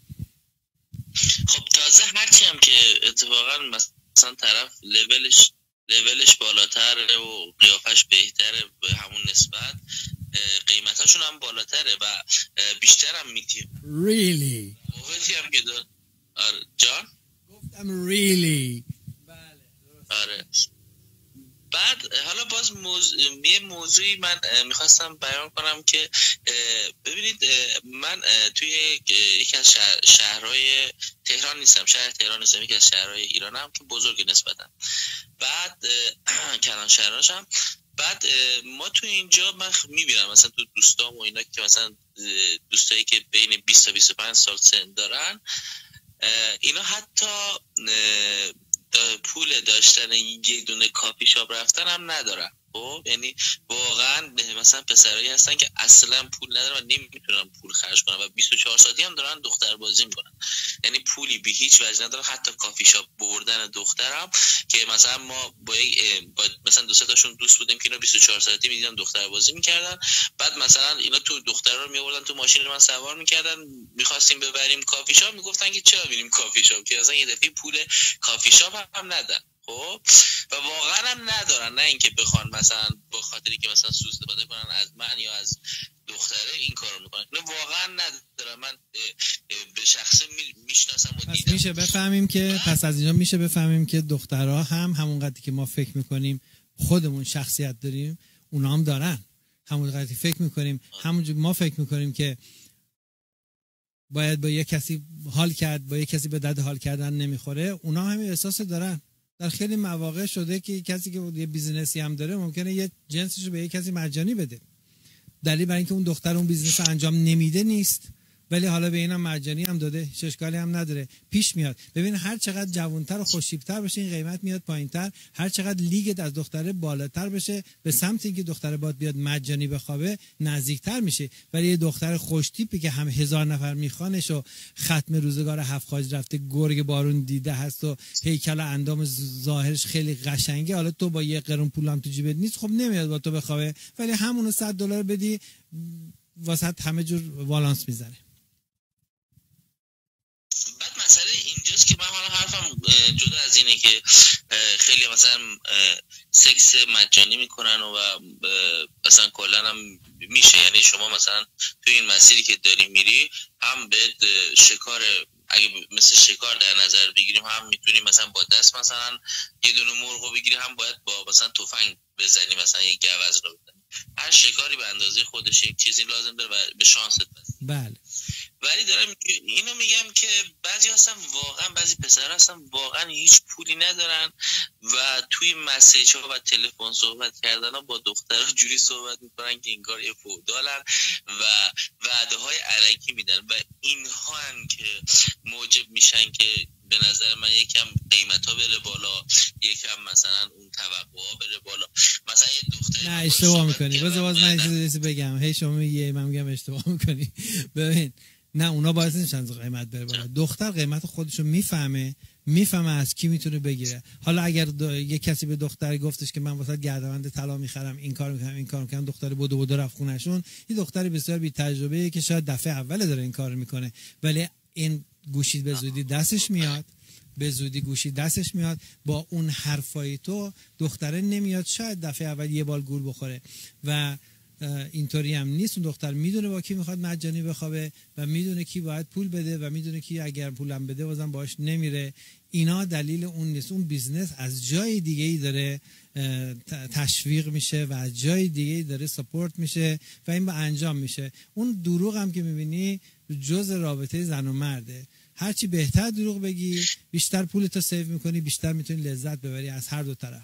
خب تازه هرچی هم که اتفاقا مثلا طرف لولش لولش بالاتره و قیافش بهتره به همون نسبت، قیمتاشون هم بالاتره و بیشتر هم میتیم. really موقعی هم که دار آره جان گفتم really بله آره. بعد حالا باز موضوع یه موضوعی من میخواستم بیان کنم که ببینید من توی یکی از شهر شهرهای تهران نیستم، شهر تهران نیستم، یکی از شهرهای ایرانم که بزرگ نسبتاً. بعد کلان شهراشم. بعد ما تو اینجا من میبینم مثلا تو دوستام و اینا که مثلا دوستایی که بین بیست تا بیست و پنج سال سن دارن، اینا حتی پول داشتن یک دونه کافی شاپ رفتن هم ندارن. خب یعنی واقعا مثلا پسرایی هستن که اصلا پول ندارن و نمیتونن پول خرج کنن و بیست و چهار ساعتی هم دارن دختر بازی میکنن، یعنی پولی به هیچ وجه ندارن. حتی کافی شاپ بردن دخترم که مثلا ما با, با مثلا دو سه تاشون دوست بودیم که اینا بیست و چهار ساعتی میدیدن دختر بازی میکردن. بعد مثلا اینا تو دخترا رو میآوردن تو ماشین من سوار میکردن، میخواستیم ببریم کافی شاپ، میگفتن که چرا بریم کافی شاپ، که اصلا یه دفعه پول کافی شاپ هم ندن. خب و واقعا هم ندارن، نه اینکه بخوان مثلا با خاطری که مثلا سوء استفاده کنن از من یا از دختره این کارو میکنن، نه واقعا ندارم. من به شخصه میشناسم و دیدم. پس میشه بفهمیم که پس از اینجا میشه بفهمیم که دخترها هم همون قدری که ما فکر میکنیم خودمون شخصیت داریم اونا هم دارن. همون قدری فکر میکنیم همونجور ما فکر میکنیم که باید با یک کسی حال کرد، با یک کسی به درد حال کردن نمیخوره، اونا همین احساس دارن. در خیلی مواقع شده که کسی که یه بیزینسی هم داره ممکنه یه جنسشو به یک کسی مجانی بده، دلیل برای اینکه اون دختر اون بیزینس رو انجام نمیده نیست، ولی حالا به اینم مجانی هم داده، هیچ اشکالی هم نداره. پیش میاد. ببین هر چقدر جوانتر و خوش‌تیپ‌تر بشه این قیمت میاد پایینتر، هر چقدر لیگت از دختره بالاتر بشه به سمت اینکه دختره باد بیاد مجانی بخوابه نزدیکتر میشه. ولی یه دختر خوش‌تیپی که هم هزار نفر میخوانش و ختم روزگار هفت خواج رفته، گرگ بارون دیده هست و هیکل اندام ظاهرش خیلی قشنگه، حالا تو با یه قرون پولم تو جیبت نیست، خب نمیاد با تو بخوابه، ولی همونو صد دلار بدی واسط همه جور والانس میزنه. بعد مسئله اینجاست که من حالا حرفم جدا از اینه که خیلی مثلا سکس مجانی میکنن و مثلا کلا هم میشه، یعنی شما مثلا توی این مسیری که داری میری هم به شکار، اگه مثل شکار در نظر بگیریم، هم میتونی مثلا با دست مثلا یه دونه مرغ بگیری، هم باید با مثلا تفنگ بزنی، مثلا یه گوز رو بزنی. هر شکاری به اندازه خودش یک چیزی لازم داره و به شانست بس. بله. ولی دارم اینو میگم که بعضی هستن واقعا، بعضی پسر هستن واقعا هیچ پولی ندارن و توی مسیج ها و تلفن صحبت کردن ها با دخترها جوری صحبت میکنن که انگار یه فودالن و وعده های علکی میدن و اینها هم که موجب میشن که به نظر من یکم قیمت ها بره بالا، یکم مثلا اون توقع ها بره بالا. مثلا یه دختری، نه اشتباه میکنی، بذار باز من چیزی بگم، هی شما میگی من میگم اشتباه میکنی. ببین نه اونا باعث نمیشن قیمت بره بالا. دختر قیمت خودشو میفهمه، میفهمه از کی میتونه بگیره. حالا اگر یه کسی به دختری گفتش که من واسه گردنبند طلا میخرم، این کارو میکنم این کارو میکنم، دختر بدو بدو رفت خونهشون، این دختری بسیار بی تجربه‌ایه که شاید دفعه اول داره این کارو میکنه، ولی این گوشی به زودی دستش میاد، به زودی گوشی دستش میاد، با اون حرفای تو دختره نمیاد شاید دفعه اول یه بال گول بخوره و اینطوری هم نیست. اون دختر میدونه با کی میخواد مجانی بخوابه و میدونه کی باید پول بده و میدونه کی اگر پولم بده بازم باش نمیره. اینا دلیل اون نیست. اون بیزنس از جای دیگه ای داره تشویق میشه و از جای دیگه ای داره سپورت میشه و این با انجام میشه. اون دروغ هم که میبینی جز رابطه زن و مرده. هرچی بهتر دروغ بگی بیشتر پولتو سیو میکنی، بیشتر میتونی لذت ببری از هر دو طرف.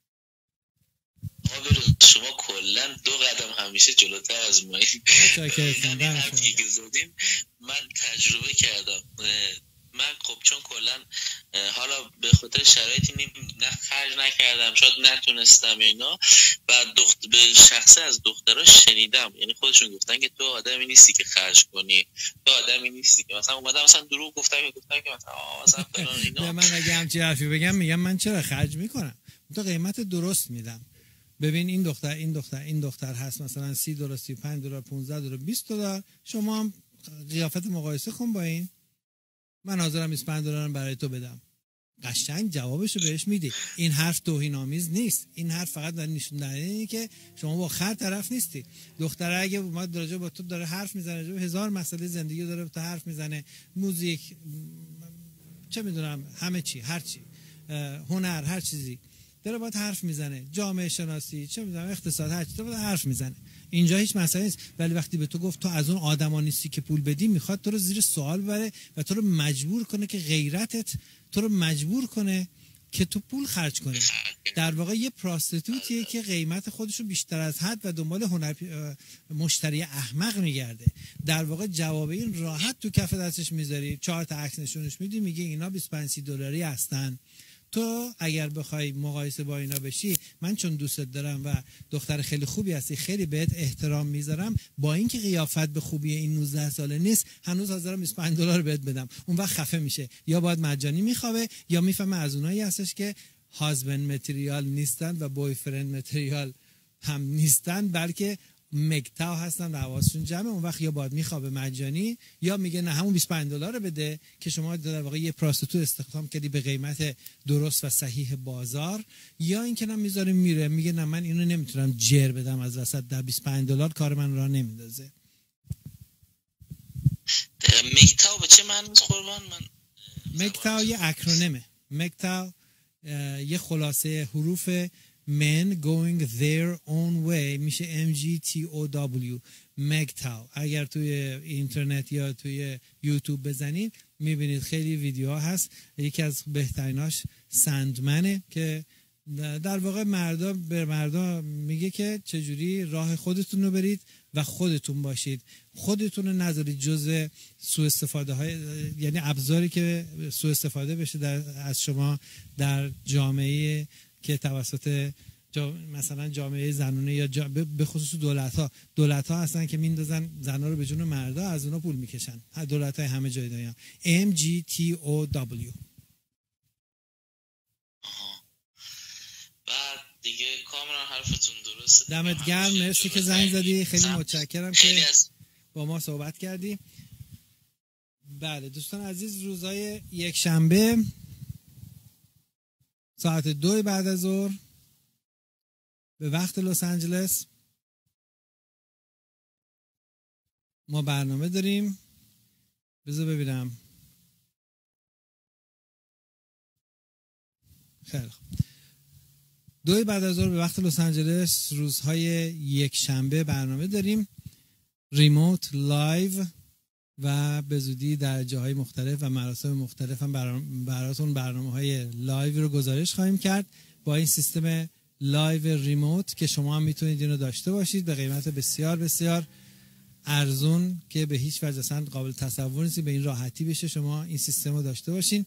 شما کلا دو قدم همیشه جلوتر از ما. این حرفی که زدیم من تجربه کردم. من خب چون کلا حالا به خاطر شرایطی نه خرج نکردم، شاید نتونستم اینا، و دخت به شخصه از دخترها شنیدم، یعنی خودشون گفتن که تو آدمی نیستی که خرج کنی، تو آدمی نیستی که مثلا اومدم مثلا دروغ گفتم که گفتم که مثلا مثلا فلان اینا. من اگه همچین حرفی بگم میگم من چرا خرج میکنم، تو قیمت درست میدم. ببین این دختر این دختر این دختر هست مثلا سی دلار، سی و پنج دلار، پانزده دلار، بیست دلار، شما هم قیافت مقایسه کن با این. من حاضرم بیست و پنج دلارم برای تو بدم. قشنگ جوابشو بهش میدی. این حرف توهین آمیز نیست. این حرف فقط داره نشون دهنده اینه که شما با خر طرف نیستی. دختره اگه اومد درجه با تو داره حرف میزنه، جو هزار مسئله زندگی داره با تو حرف میزنه، موزیک، چه میدونم، همه چی، هر چی، هنر، هر چیزی داره باید حرف میزنه، جامعه شناسی، چه میدونم، اقتصاد، هر چی داره باید حرف میزنه. اینجا هیچ مسئله نیست. ولی وقتی به تو گفت تو از اون آدما نیستی که پول بدی، میخواد تو رو زیر سوال ببره و تو رو مجبور کنه که غیرتت تو رو مجبور کنه که تو پول خرج کنی. در واقع یه پراستیتوتیه که قیمت خودشو بیشتر از حد و دنبال هنر مشتری احمق میگرده. در واقع جواب این راحت تو کف دستش میذاری، چهار تا عکس نشونش میدی، میگه اینا بیست و پنج دلاری هستن. تو اگر بخوای مقایسه با اینا بشی، من چون دوستت دارم و دختر خیلی خوبی هستی، خیلی بهت احترام میذارم، با اینکه قیافت به خوبی این نوزده ساله نیست، هنوز حاضرم بیست و پنج دلار بهت بدم. اون وقت خفه میشه، یا باید مجانی میخوابه یا میفهمه از اونایی هستش که هازبند متریال نیستن و بوی فرند متریال هم نیستن، بلکه مگتاو هستن و حواسشون جمعه، اون وقت یا باید میخوابه مجانی یا میگه نه همون بیست و پنج دلار رو بده که شما در واقع یه پراستیتوت استخدام کردی به قیمت درست و صحیح بازار، یا اینکه نه میذاره میره میگه نه من اینو نمیتونم جر بدم از وسط، در بیست و پنج دلار کار من راه نمیندازه. مگتاو به چه معنی قربان؟ من مگتاو یه اکرونیمه. مگتاو یه خلاصه حروف men going their own way میشه ام جی تی او دبلیو مگتاو. اگر توی اینترنت یا توی یوتیوب بزنید میبینید خیلی ویدیوها هست. یکی از بهتریناش سندمنه که در واقع مردا به مردا میگه که چجوری راه خودتون رو برید و خودتون باشید، خودتون رو نذارید جزء سوء استفاده های، یعنی ابزاری که سوء استفاده بشه در از شما در جامعه که توسط جا مثلا جامعه زنونه یا جا به خصوص دولت ها دولت ها هستن که میندازن زنا رو به جون مردا، از اونا پول میکشن. دولت های همه جای دنیا. ام جی تی او دبلیو. بعد دیگه کاملا حرفتون درسته. دمت گرم، مرسی که زنگ زدی، خیلی متشکرم که با ما صحبت کردی. بله دوستان عزیز، روزهای یک شنبه ساعت دو بعد از ظهر به وقت لس آنجلس ما برنامه داریم. بذار ببینم. خیلی خوب. دو بعد از ظهر به وقت لس آنجلس روزهای یک شنبه برنامه داریم، ریموت لایو و به زودی در جاهای مختلف و مراسم مختلف هم براتون برنامه های لایو رو گزارش خواهیم کرد با این سیستم لایو ریموت که شما هم میتونید اینو داشته باشید به قیمت بسیار بسیار ارزون که به هیچ وجه اصلا قابل تصور نیست به این راحتی بشه شما این سیستم رو داشته باشین.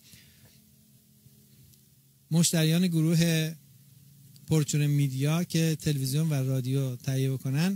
مشتریان گروه پورچون میدیا که تلویزیون و رادیو تهیه بکنن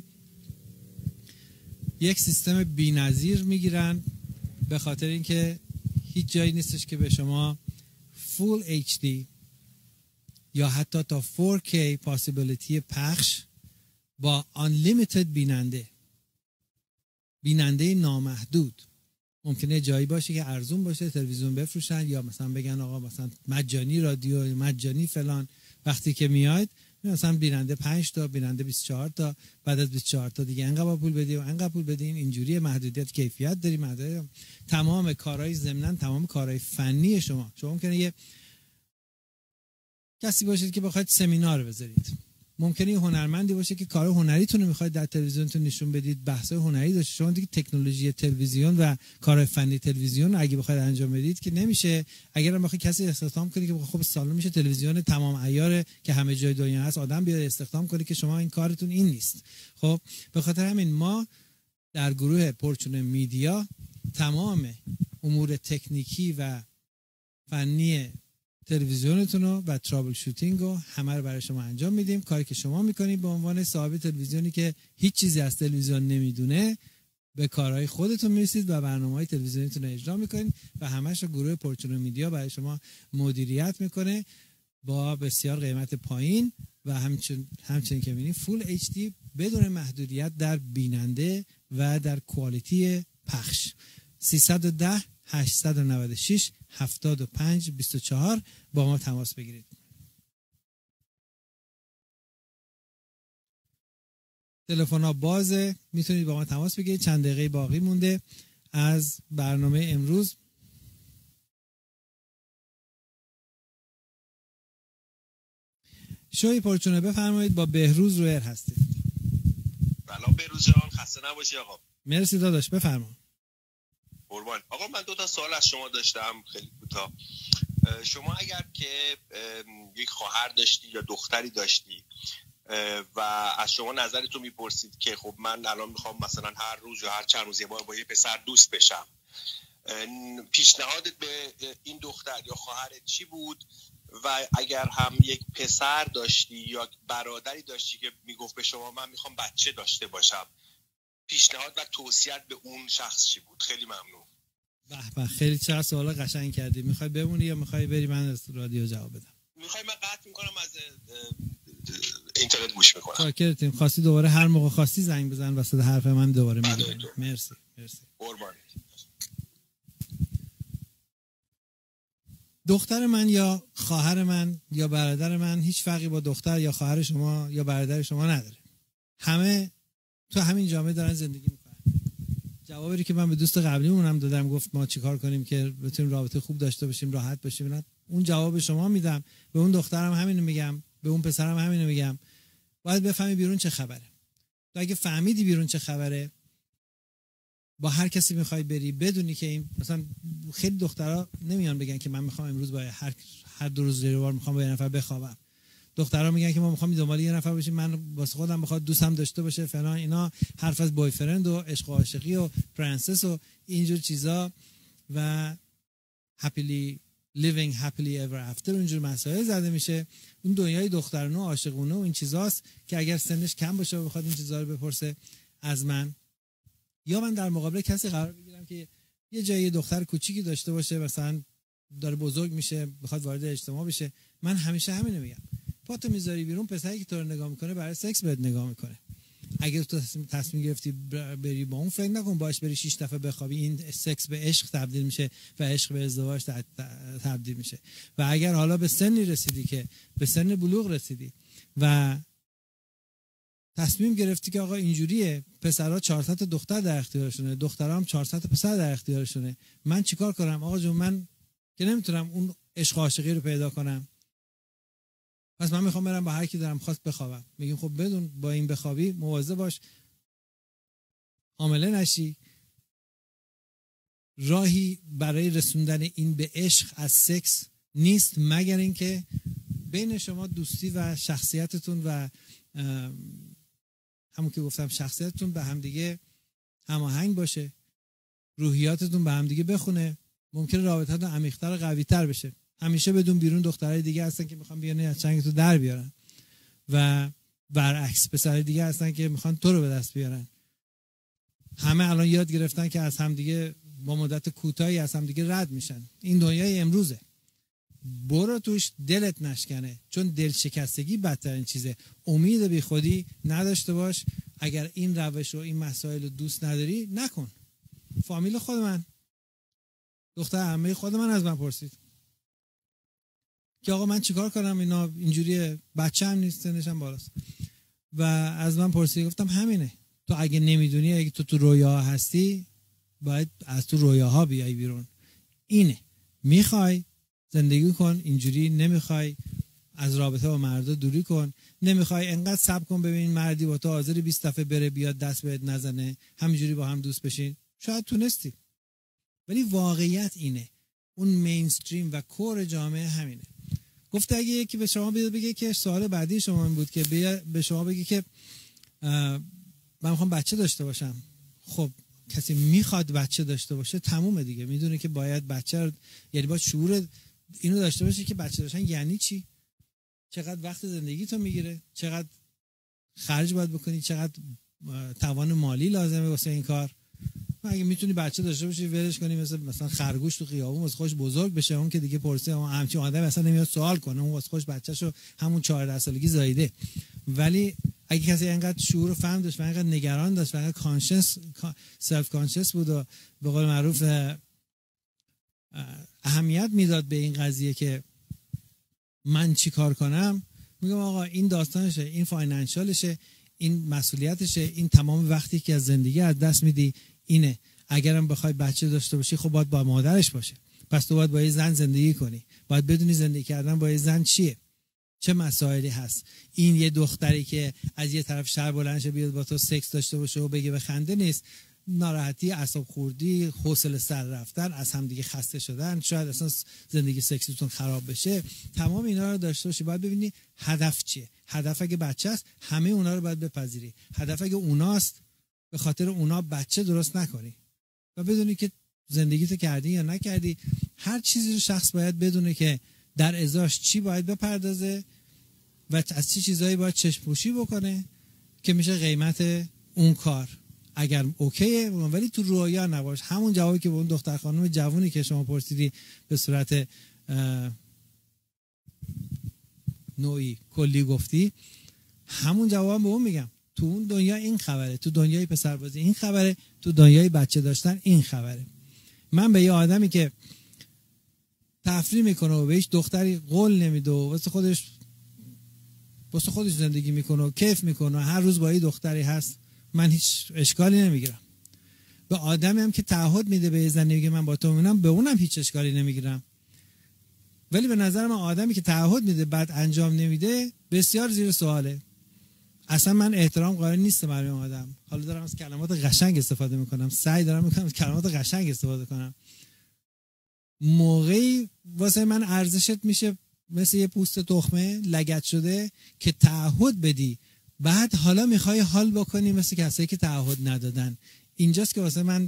یک سیستم بی‌نظیر میگیرن به خاطر اینکه هیچ جایی نیستش که به شما فول اچ دی یا حتی تا فور کی پاسیبیلیتی پخش با unlimited بیننده بیننده نامحدود. ممکنه جایی باشه که ارزون باشه تلویزیون بفروشن یا مثلا بگن آقا مثلا مجانی رادیو مجانی فلان، وقتی که میاید مثلا بیننده پنج تا بیننده بیست و چهار تا، بعد از بیست و چهار تا دیگه انقدر پول بدی و انقدر پول بدین. اینجوری محدودیت کیفیت داریم. محدودیت تمام کارهای ضمناً تمام کارهای فنی شما شما ممکنه یه کسی باشید که بخواید سمینار بذارید، ممکنه یه هنرمندی باشه که کار هنریتون رو میخواید در تلویزیونتون نشون بدید، بحث‌های هنری داشته. شما دیگه تکنولوژی تلویزیون و کارهای فنی تلویزیون اگه بخواید انجام بدید که نمیشه. اگر هم بخواید کسی استخدام کنید که خب سالن میشه تلویزیون تمام عیار که همه جای دنیا هست آدم بیاد استخدام کنید که شما این کارتون این نیست. خب به خاطر همین ما در گروه پورچون میدیا تمام امور تکنیکی و فنی تلویزیونتون رو و ترابل شوتینگ رو همه رو برای شما انجام میدیم. کاری که شما میکنید به عنوان صاحب تلویزیونی که هیچ چیزی از تلویزیون نمیدونه به کارهای خودتون میرسید و برنامه‌های تلویزیونیتون رو اجرا میکنید و همش رو گروه پورچون میدیا برای شما مدیریت میکنه با بسیار قیمت پایین و همچنین همچنین که میبینید فول اچ دی بدون محدودیت در بیننده و در کوالیتی پخش. سیصد و ده هشتصد و نود و شش هفتاد و پنج بیست و چهار با ما تماس بگیرید. تلفن ها بازه، میتونید با ما تماس بگیرید. چند دقیقه باقی مونده از برنامه امروز. شوی پورچونه بفرمایید، با بهروز رویر هستید. سلام بهروز جان، خسته نباشی آقا. مرسی داداش، بفرمایید. قربان. آقا من دو تا سوال از شما داشتم خیلی کوتاه. شما اگر که یک خواهر داشتی یا دختری داشتی و از شما نظرتون میپرسید که خب من الان میخوام مثلا هر روز یا هر چند روز یه بار با یه پسر دوست بشم، پیشنهادت به این دختر یا خواهرت چی بود؟ و اگر هم یک پسر داشتی یا برادری داشتی که میگفت به شما من میخوام بچه داشته باشم، پیشنهاد و توصیت به اون شخص چی بود؟ خیلی ممنون. به به، خیلی چقدر سوالا قشنگ کردی. میخوای بمونی یا میخوای بری من از رادیو جواب بدم؟ میخوای من قطع میکنم از اینترنت اینترنت گوش میکنم. شاکرتیم. خواستی دوباره هر موقع خواستی زنگ بزن وسط حرف من دوباره میگم. مرسی مرسی. قربان. دختر من یا خواهر من یا برادر من هیچ فرقی با دختر یا خواهر شما یا برادر شما نداره. همه تو همین جامعه دارن زندگی میکنن. جوابی که من به دوست قبلیمون هم دادم، گفت ما چیکار کنیم که بتونیم رابطه خوب داشته باشیم، راحت باشیم، اون جواب شما میدم. به اون دخترم همینو میگم، به اون پسرم همینو میگم. باید بفهمی بیرون چه خبره. تو اگه فهمیدی بیرون چه خبره، با هر کسی میخوای بری بدونی که این مثلا خیلی دخترها نمیان بگن که من میخوام امروز با هر هر دو روز یه بار میخوام با یه نفر بخوابم. دخترها میگن که ما میخوام دنبال یه نفر باشیم، من واسه خودم بخواد دوستم داشته باشه فلان اینا، حرف از بوی فرند و عشق و عاشقی و پرنسس و اینجور چیزا و happily living happily ever after اونجور مسائل زده میشه. اون دنیای دخترانه و عاشقونه و این چیزاست که اگر سنش کم باشه و بخواد این چیزا رو بپرسه از من، یا من در مقابل کسی قرار بگیرم که یه جایی دختر کوچیکی داشته باشه، مثلا داره بزرگ میشه بخواد وارد اجتماع بشه، من همیشه همینو میگم، پاتو میذاری بیرون، پسری که تو رو نگاه میکنه برای سکس بهت نگاه میکنه. اگر تو تصمیم گرفتی بری با اون، فکر نکن باش بری شش دفعه بخوابی، این سکس به عشق تبدیل میشه و عشق به ازدواج تبدیل میشه. و اگر حالا به سنی رسیدی که به سن بلوغ رسیدی و تصمیم گرفتی که آقا اینجوریه، پسرها چهارصد تا دختر در اختیارشونه، دخترها هم چهارصد تا پسر در اختیارشونه، من چیکار کنم؟ آقا جون من که نمیتونم اون عشق عاشقی رو پیدا کنم، پس من میخوام برم با هر کی دارم خواست بخوابم. میگیم خب بدون با این بخوابی مواظب باش حامله نشی. راهی برای رسوندن این به عشق از سکس نیست مگر اینکه بین شما دوستی و شخصیتتون و همون که گفتم شخصیتتون به همدیگه هماهنگ باشه، روحیاتتون به همدیگه بخونه، ممکنه رابطتون عمیق‌تر و قوی‌تر بشه. همیشه بدون بیرون دخترای دیگه هستن که میخوان بیان از چنگ تو در بیارن و برعکس پسرای دیگه هستن که میخوان تو رو به دست بیارن. همه الان یاد گرفتن که از همدیگه با مدت کوتاهی از همدیگه رد میشن. این دنیای امروزه، برو توش دلت نشکنه، چون دل شکستگی بدترین چیزه. امید بی خودی نداشته باش. اگر این روش و این مسائل رو دوست نداری نکن. فامیل خود من، دختر عمه خود من از من پرسید که آقا من چیکار کنم، اینا اینجوریه، بچه هم نیست، سنش هم بالاست، و از من پرسید. گفتم همینه، تو اگه نمیدونی، اگه تو تو رویاها هستی، باید از تو رویاها بیای بیرون. اینه، میخوای زندگی کن اینجوری، نمیخوای از رابطه با مردا دوری کن، نمیخوای انقدر صبر کن ببین مردی با تو حاضر بیست دفعه بره بیاد دست بهت نزنه، همینجوری با هم دوست بشین. شاید تونستی، ولی واقعیت اینه، اون مینستریم و کور جامعه همینه. گفته اگه یکی به شما بیاد بگه که سوال بعدی شما این بود که به شما بگه که من میخوام بچه داشته باشم، خب کسی میخواد بچه داشته باشه تمومه دیگه، میدونه که باید بچه، یعنی باید شعور اینو داشته باشه که بچه داشتن یعنی چی، چقدر وقت زندگی تو میگیره، چقدر خرج باید بکنی، چقدر توان مالی لازمه واسه این کار. اگه میتونی بچه داشته باشی ولش کنی، مثلا مثلا خرگوش تو خیابون واسه خوش بزرگ بشه، اون که دیگه پرسه اون همچین آدم اصلا نمیاد سوال کنه، اون واسه خوش بچه‌شو همون چهارده سالگی زایده. ولی اگه کسی اینقدر شعور و فهم داشت و اینقدر نگران داشت و اینقدر کانشس سلف کانشس بود و به قول معروف اهمیت میداد به این قضیه که من چی کار کنم، میگم آقا این داستانشه، این فاینانشالشه، این مسئولیتشه، این تمام وقتی که از زندگی از دست میدی اینه. اگرم بخوای بچه داشته باشی خب باید با مادرش باشه، پس تو باید با یه زن زندگی کنی، باید بدونی زندگی کردن با یه زن چیه، چه مسائلی هست. این یه دختری که از یه طرف شهر بلند شه بیاد با تو سکس داشته باشه و بگه بخنده نیست، ناراحتی، اعصاب خوردی، حوصله سر رفتن، از هم دیگه خسته شدن، شاید اصلا زندگی سکسیتون خراب بشه، تمام اینا رو داشته باشی. باید ببینی هدف چیه. هدف اگه بچه است همه اونا رو باید بپذیری. هدف اگه اوناست به خاطر اونا بچه درست نکنی و بدونی که زندگیتو کردی یا نکردی. هر چیزی رو شخص باید بدونه که در ازاش چی باید بپردازه و از چه چی چیزایی باید چشم پوشی بکنه که میشه قیمت اون کار. اگر اوکیه، ولی تو رویا نباش. همون جوابی که به اون دختر خانم جوونی که شما پرسیدی به صورت نوعی کلی گفتی، همون جواب به اون میگم. تو اون دنیا این خبره، تو دنیای پسربازی این خبره، تو دنیای بچه داشتن این خبره. من به یه آدمی که تفریح میکنه و به هیچ دختری قول نمیده و واسه خودش واسه خودش زندگی میکنه و کیف میکنه و هر روز با یه دختری هست، من هیچ اشکالی نمیگیرم. به آدمی هم که تعهد میده به زنی میگه من با تو میمونم، به اونم هیچ اشکالی نمیگیرم. ولی به نظر من آدمی که تعهد میده بعد انجام نمیده بسیار زیر سواله. اصلا من احترام قائل نیستم برای اون آدم. حالا دارم از کلمات قشنگ استفاده میکنم، سعی دارم میکنم از کلمات قشنگ استفاده کنم. موقعی واسه من ارزشت میشه مثل یه پوست تخمه لگد شده که تعهد بدی، بعد حالا میخوای حال بکنی مثل کسایی که تعهد ندادن. اینجاست که واسه من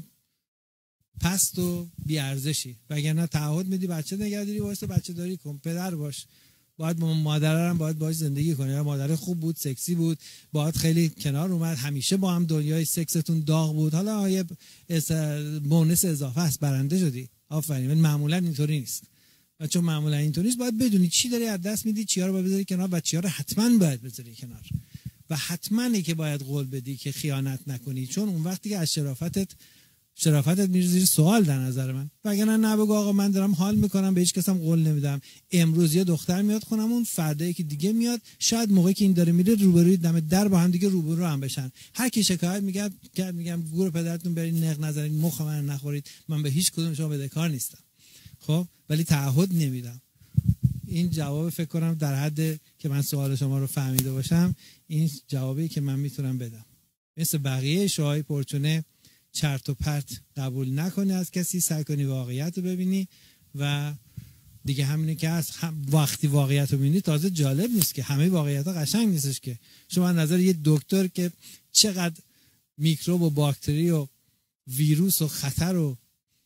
پست و بی ارزشی. وگرنه تعهد میدی بچه نگهداری، واسه بچه داری کن، پدر باش، باید با مادر هم باید باش زندگی کنی. مادر خوب بود، سکسی بود، باید خیلی کنار اومد، همیشه با هم دنیای سکستون داغ بود، حالا یه بونس اضافه است، برنده شدی، آفرین. ولی معمولا اینطوری نیست. و چون معمولا اینطوری نیست باید بدونی چی داری از دست میدی، چیا رو باید بذاری کنار و چیا رو حتما باید بذاری کنار. و حتماً که باید قول بدی که خیانت نکنی، چون اون وقتی که از شرافتت شرافتت میره زیر سوال در نظر من. وگرنه نه بگو آقا من دارم حال میکنم به هیچ کس هم قول نمیدم، امروز یه دختر میاد خونمون، فردا یکی دیگه میاد، شاید موقعی که این داره میره روبروی دم در با هم دیگه روبرو هم بشن، هر کی شکایت میگه کرد میگم گور پدرتون برید نق نزنید، مخ من نخورید، من به هیچ کدوم شما بدهکار نیستم. خب ولی تعهد نمیدم. این جواب فکر کنم در حد که من سوال شما رو فهمیده باشم این جوابی که من میتونم بدم. مثل بقیه شوهای پرچونه چرت و پرت قبول نکنی از کسی، سعی کنی واقعیت رو ببینی و دیگه همینه که از هم وقتی واقعیت رو ببینی تازه جالب نیست که همه واقعیت ها قشنگ نیستش که. شما نظر یه دکتر که چقدر میکروب و باکتری و ویروس و خطر و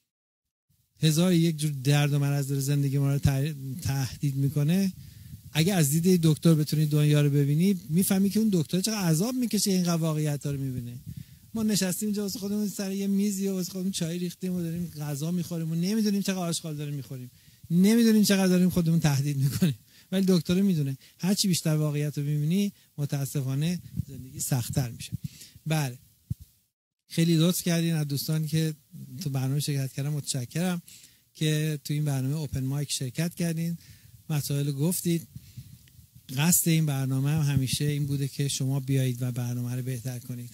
هزار یک جور درد و مرض داره زندگی ما رو تهدید میکنه، اگه از دید دکتر بتونی دنیا رو ببینی میفهمی که اون دکتر چقدر عذاب میکشه اینقدر واقعیت رو میبینه. ما نشستیم اینجا واسه خودمون سر یه میزی و واسه خودمون چای ریختیم و داریم غذا میخوریم و نمیدونیم چقدر آشغال داریم میخوریم، نمیدونیم چقدر داریم خودمون تهدید میکنیم، ولی دکتر میدونه. هر چی بیشتر واقعیت رو میبینی متاسفانه زندگی سخت‌تر میشه. بله خیلی لطف کردین از دوستانی که تو برنامه شرکت کردن، متشکرم که تو این برنامه اوپن مایک شرکت کردین، مسائل گفتید. قصد این برنامه هم همیشه این بوده که شما بیایید و برنامه رو بهتر کنید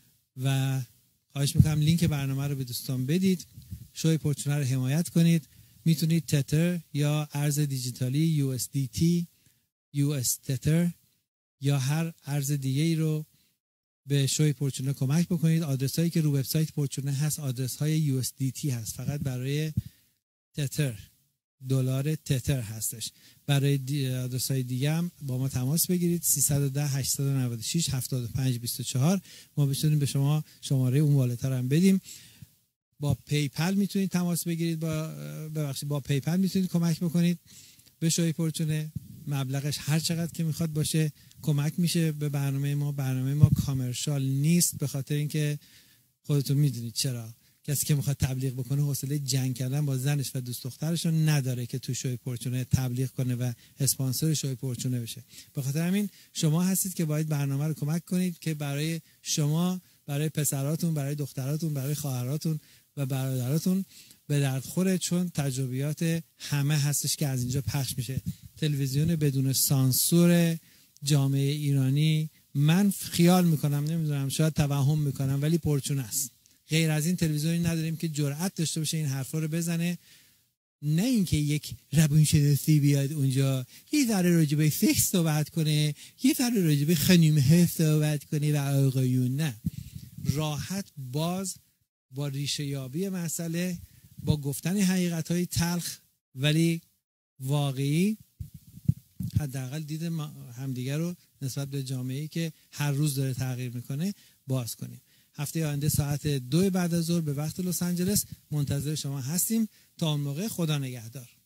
و خواهش میکنم لینک برنامه رو به دوستان بدید، شوی پرچونه رو حمایت کنید. میتونید تتر یا ارز دیجیتالی یو اس دی تی، یو اس تتر یا هر ارز دیگه ای رو به شوی پرچونه کمک بکنید. آدرس هایی که رو وبسایت پرچونه هست آدرس های یو اس دی تی هست، فقط برای تتر دلار تتر هستش. برای آدرس های دیگه هم با ما تماس بگیرید سیصد و ده هشتصد و نود و شش هفتاد و پنج بیست و چهار، ما بتونیم به شما شماره اون والت هم بدیم. با پیپل میتونید تماس بگیرید، با ببخشید با پیپل میتونید کمک بکنید به شوی پرچونه. مبلغش هر چقدر که میخواد باشه کمک میشه به برنامه ما. برنامه ما کامرشال نیست، به خاطر اینکه خودتون میدونید چرا کسی که میخواد تبلیغ بکنه حوصله جنگ کردن با زنش و دوست دخترش رو نداره که تو شوی پرچونه تبلیغ کنه و اسپانسر شوی پرچونه بشه. به خاطر همین شما هستید که باید برنامه رو کمک کنید که برای شما، برای پسراتون، برای دختراتون، برای خواهراتون و برادراتون به درد خوره، چون تجربیات همه هستش که از اینجا پخش میشه. تلویزیون بدون سانسور جامعه ایرانی، من خیال میکنم، نمیدونم شاید توهم میکنم، ولی پرچونه است. غیر از این تلویزیونی نداریم که جرأت داشته باشه این حرفا رو بزنه. نه اینکه یک روانشناسی بیاد اونجا یه ذره راجع به سکس صحبت کنه، یه ذره راجع به خانم‌ها صحبت کنه و آقایون. نه، راحت باز با ریشه یابی مسئله، با گفتن حقیقت‌های تلخ ولی واقعی، حداقل دید همدیگر رو نسبت به جامعه‌ای که هر روز داره تغییر میکنه باز کنیم. هفته آینده ساعت دو بعد از ظهر به وقت لس آنجلس منتظر شما هستیم. تا اون موقع خدا نگهدار.